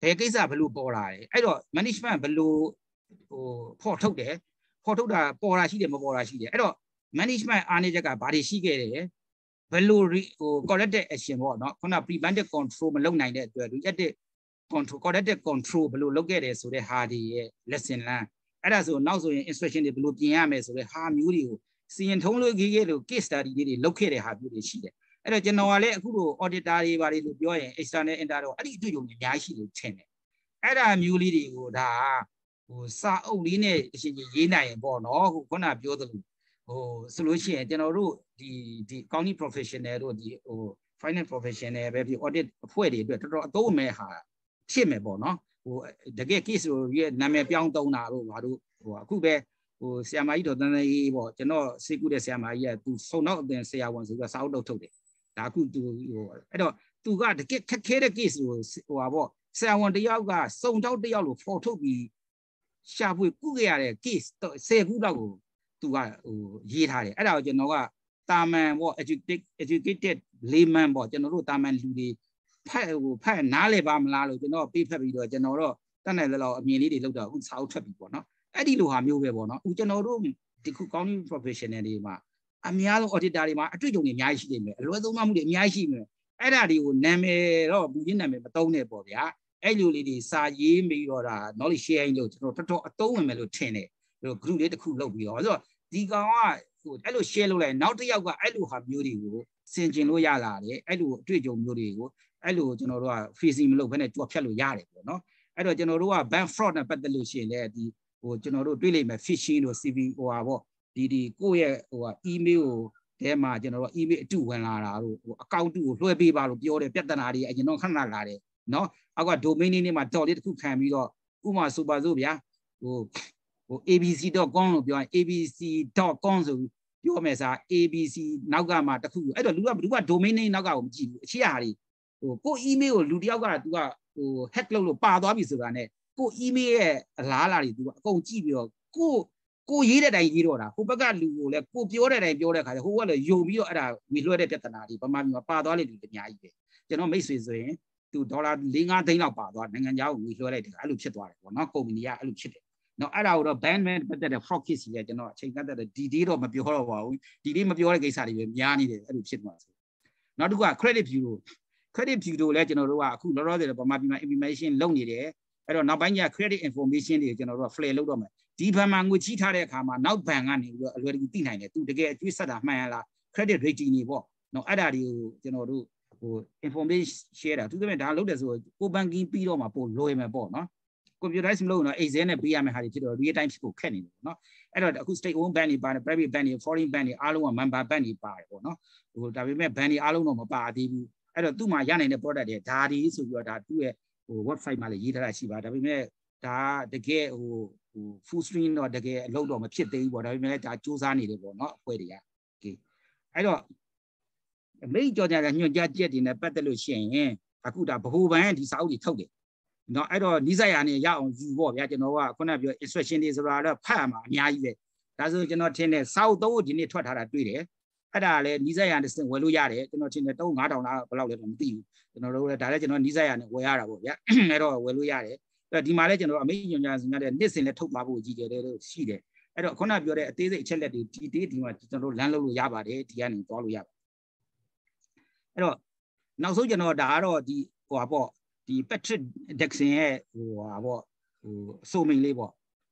ဘယ်ကိစ္စဘယ်လိုပေါ်လာလဲအဲ့တော့ management ဘယ်လိုဟိုဖော်ထုတ်တယ်ဖော်ထုတ်တာပေါ်လာရှိတယ်မပေါ်လာရှိတယ်အဲ့တော့ management အားနည်းချက်ကဘာတွေရှိခဲ့တယ်ဘယ်လိုဟို corrective action ပေါ့နော်ခုန preventive control မလုပ်နိုင်တဲ့အတွက် reactive control corrective control ဘယ်လိုလုပ်ခဲ့တယ်ဆိုတဲ့ဟာတွေရဲ့ lesson learn အဲ့ဒါဆိုနောက်ဆိုရင် instruction တွေဘယ်လိုပြင်ရမယ်ဆိုတဲ့ဟာမျိုးတွေကိုစီရင်ထုံးလို့ကြီးခဲ့လို့ case study တွေလုပ်ခဲ့တဲ့ဟာမျိုးတွေရှိတယ်အဲ့တော့ကျွန်တော်ကလည်းအခုလို auditor တွေဘာတွေလို့ပြောရင် external internal အဲ့ဒီအတွေ့အကြုံတွေအများကြီးရှိလို့ထင်တယ်အဲ့ဒါမျိုးလေးတွေကိုဒါဟိုစာအုပ်လေးနဲ့အရှင်ကြီးရေးနိုင်ရင်ပေါ့နော်ဟိုခုနပြောသလိုဟိုဆိုလို့ရှိရင်ကျွန်တော်တို့ဒီဒီ accounting professional တို့ဒီဟို finance professional ပဲဖြစ် audit အဖွဲ့တွေအတွက်တော်တော်အသုံးမဲ့ဟာဖြစ်မယ်ပေါ့နော်ဟိုတကယ် case ရဲ့နာမည်ပြောင်းသုံးတာတို့ဘာတို့ဟိုအခုပဲဟိုဆရာမကြီးတော်တန်းလေးပေါ့ကျွန်တော်စေကူတဲ့ဆရာမကြီးကသူစုံတော့အတင်ဆရာဝန်ဆိုပြီးစာအုပ်ထုတ်ထုတ်တယ်ဒါအခုသူဟိုအဲ့တော့သူကတကယ်ခက်ခဲတဲ့ case ကိုဟိုပါပေါ့ဆရာဝန်တယောက်ကစုံတော့တယောက်လို့ဖော်ထုတ်ပြီးရှာဖွေကုခဲ့ရတဲ့ case ဆယ်ခုလောက်ကိုသူကဟိုရေးထားတယ်အဲ့ဒါကိုကျွန်တော်ကတာမန်ပေါ့ educated educated layman ပေါ့ကျွန်တော်တို့တာမန်လူတွေဖတ်ဟိုဖတ်နားလည်ပါမလားလို့ကျွန်တော်ပေးဖက်ပြီးတော့ကျွန်တော်တော့တတ်နိုင်လောက်အမြင်လေးတွေလောက်တော့အခုစာအုပ်ထွက်ပြီပေါ့နော်အဲ့ဒီလိုဟာမျိုးပဲပေါ့နော်အခုကျွန်တော်တို့ဒီခု accounting professional တွေမှာအများဆုံး auditor တွေမှာအတွေ့အကြုံတွေအများကြီးရှိနေမယ်အလွယ်သုံးမှမှုတွေအများကြီးရှိမယ်အဲ့ဒါတွေကိုနာမည်တော့ဘူးချင်းနာမည်မသုံးနဲ့ပေါ့ဗျာအဲ့လိုလေးတွေစာရေးပြီးတော့ဒါ knowledge sharing လို့ကျွန်တော်တော်တော်အသုံးဝင်မယ်လို့ထင်တယ်ဟို group လေးတစ်ခုလုပ်ပြီးတော့ဆိုတော့ဒီကောင်ကဟိုအဲ့လို share လုပ်လိုက်နောက်တစ်ယောက်ကအဲ့လိုဟာမျိုးတွေကိုဆင်ကျင်လို့ရလာတယ်အဲ့လိုအတွေ့အကြုံမျိုးတွေကိုအဲ့လိုကျွန်တော်တို့က facing မလုပ်ဘဲနဲ့ကြွဖြတ်လို့ရတယ်ပေါ့နော်အဲ့တော့ကျွန်တော်တို့က bank fraud နဲ့ပတ်သက်လို့ရှိရင်လည်းဒီဟိုကျွန်တော်တို့တွေ့လိမ့်မယ် phishing တို့ C V ဟိုဟာပေါ့ဒီဒီကိုယ့်ရဲ့ဟိုဟာ email ကိုထဲမှာကျွန်တော်တို့ email အတုဝင်လာတာတို့ဟို account တူကိုလွှဲပေးပါလို့ပြောတယ်ပြဿနာတွေအရင်တော့ခဏလာတယ်နော်အောက်က domain name နဲ့မှာ dot လေးတစ်ခုခံပြီးတော့ဥပမာဆိုပါစို့ဗျာဟိုဟို a b c dot com လို့ပြောရင် a b c dot com ဆိုပြောမယ်စား a b c နောက်ကမှတစ်ခုအဲ့တော့လူကလူက domain name နောက်ကကိုမကြည့်ဘူးအချစ်ဟာတွေဟိုကို email ကိုလူတယောက်ကသူကဟို hack လုပ်လို့ပါသွားပြီဆိုတာနဲ့ကို email ရဲ့အလားအလာတွေသူကအကုန်ကြည့်ပြီးတော့ကိုကိုရေးတဲ့အတိုင်းရေးတော့တာဟိုဘက်ကလူကိုလည်းကိုပြောတဲ့အတိုင်းပြောတဲ့ခါကျဟိုကလည်းယုံပြီးတော့အဲ့ဒါဝေလွှဲတဲ့ပြဿနာတွေဗမာပြည်မှာပါသွားတဲ့လူတွေအများကြီးပဲကျွန်တော်မိတ်ဆွေဆိုရင်သူဒေါ်လာ၄၅သိန်းလောက်ပါသွားနိုင်ငံခြားကိုဝေလွှဲလိုက်တယ်အဲ့လိုဖြစ်သွားတယ်ပေါ့နော်ကုမ္ပဏီကအဲ့လိုဖြစ်တယ်နော်အဲ့ဒါကိုတော့ ban man ပတ်သက်တဲ့ fraud case ကြီးကကျွန်တော်အချိန်ကတ်တဲ့ဒီဒီတော့မပြောတော့ပါဘူးဒီဒီမပြောတဲ့ကိစ္စတွေပဲများနေတယ်အဲ့လိုဖြစ်သွားတယ်နောက်တစ်ခုက credit bureau credit bureau လည်းကျွန်တော်တို့ကအခုလောလောဆယ်ဗမာပြည်မှာ implementation လုပ်နေတယ်အဲ့တော့နောက်ပိုင်းကျ credit information တွေကျွန်တော်တို့က flare လုပ်တော့မယ်ဒီဘဏ်မှာငွေချီးထားတဲ့အခါမှာနောက်ဘဏ်ကနေပြီးတော့အလွယ်တကူသိနိုင်တယ်သူတကယ်အကျွေးဆက်တာမှန်ရလား credit rating တွေပေါ့နော်အဲ့ဒါတွေကိုကျွန်တော်တို့ဟို information share တာသူတကယ်ဒါလုပ်တယ်ဆိုကို banking ပြီးတော့မှပို့လွယ်မယ်ပေါ့နော် computerize မလုပ်တော့ Excel နဲ့ပေးရမယ့်ဟာတွေဖြစ်တော့ real time ဖြစ်ဖို့ခက်နေတယ်ပေါ့နော်အဲ့တော့အခု state owned bank တွေပါတယ် private bank တွေ foreign bank တွေအားလုံးက member bank တွေပါတယ်ပေါ့နော်ဟိုဒါပေမဲ့ bank တွေအားလုံးတော့မပါသေးဘူးအဲ့တော့သူ့မှာရနိုင်တဲ့ product တွေဒါတွေဆိုပြီးတော့ဒါသူ့ရဲ့ဟို website မှာလည်းရေးထားတာရှိပါဒါပေမဲ့ဒါတကယ်ဟိုဟို full screen တော့တကယ်အလုပ်တော့မဖြစ်သေးဘူးပေါ့ဒါပေမဲ့ဒါစူးစမ်းနေတယ်ပေါ့နော်အဖွဲ့တွေကโอเคအဲ့တော့အမိတ်ကြော်ကြတဲ့ညွှန်ကြားချက်တွေနဲ့ပတ်သက်လို့ရှိရင်အခုဒါဗဟိုဘဏ်ဒီစာအုပ်တွေထုတ်တယ်နော်အဲ့တော့နိစ္စရာနဲ့ရအောင်ယူပေါ့ဗျာကျွန်တော်ကခုနပြော instruction တွေဆိုတာတော့ဖတ်မှာအများကြီးပဲဒါဆိုကျွန်တော်ထင်တယ်စာအုပ်သုံးခုဒီနေ့ထွက်ထားတာတွေ့တယ်အဲ့ဒါလည်းနိစ္စရာနဲ့ဝယ်လို့ရတယ်ကျွန်တော်ထင်တယ်သုံးငါးထောင်လားဘယ်လောက်လဲတော့မသိဘူးကျွန်တော်တို့လည်းဒါလည်းကျွန်တော်နိစ္စရာနဲ့ဝယ်ရတာပေါ့ဗျာအဲ့တော့ဝယ်လို့ရတယ်အဲ့ဒီမှာလည်းကျွန်တော်အမိတ်ညွှန်ကြားစင်ရတဲ့နှစ်စဉ်လည်းထုတ်သွားဖို့ကြီးတယ်လို့ရှိတယ်အဲ့တော့ခုနပြောတဲ့အသေးစိတ်အချက်လက်တွေဒီတေးဒီမှာကျွန်တော်တို့လမ်းလုပ်လို့ရပါတယ်ဒီကနေသွားလို့ရပါတယ်အဲ့တော့နောက်ဆုံးကျွန်တော်ဒါကတော့ဒီဟိုပါပေါ့ဒီ Patrick Dixon ရဲ့ဟိုဟာပေါ့ဟိုအဆိုမိန်လေးပေါ့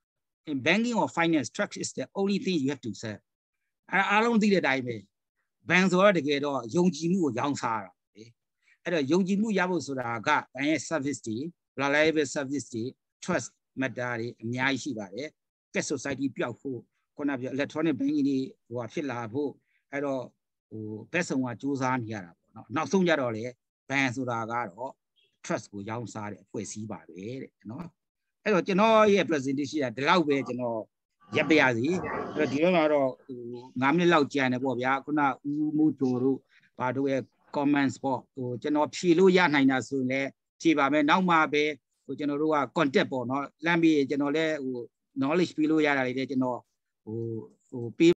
in banking or finance trust is the only thing you have to sell အဲ့အားလုံးသိတဲ့အတိုင်းပဲဘဏ်ဆိုတော့တကယ်တော့ယုံကြည်မှုကိုရောင်းစားတာလေအဲ့တော့ယုံကြည်မှုရဖို့ဆိုတာကဘဏ်ရဲ့ service တွေ reliable service တွေ trust matter တွေအများကြီးရှိပါတယ် cash society ပျောက်ဖို့ခုနပြော electronic banking တွေဟိုဟာဖြစ်လာဖို့အဲ့တော့ဟိုဘက်ဆောင်ကစူးစမ်းနေရတာပေါ့နော်နောက်ဆုံးကြတော့လေဘဏ်ဆိုတာကတော့ trust ကိုရောင်းစားတဲ့အဖွဲ့အစည်းပါပဲတဲ့နော်အဲ့တော့ကျွန်တော်ရဲ့ presentation ကဒီလောက်ပဲကျွန်တော်ရပ်ပြရစီအဲ့တော့ဒီတော့ကတော့ဟို၅မိနစ်လောက်ကြာနေပေါ့ဗျာခုနဦးမှုတို့တို့ဘာတို့ရဲ့ comments ပေါ့ဟိုကျွန်တော်ဖြေလို့ရနိုင်တာဆိုရင်လည်းဖြေပါမယ်နောက်မှပဲဟိုကျွန်တော်တို့က contact ပေါ့နော်လမ်းပြီးကျွန်တော်လည်းဟို knowledge ပေးလို့ရတာတွေလည်းကျွန်တော်ဟိုဟိုပေး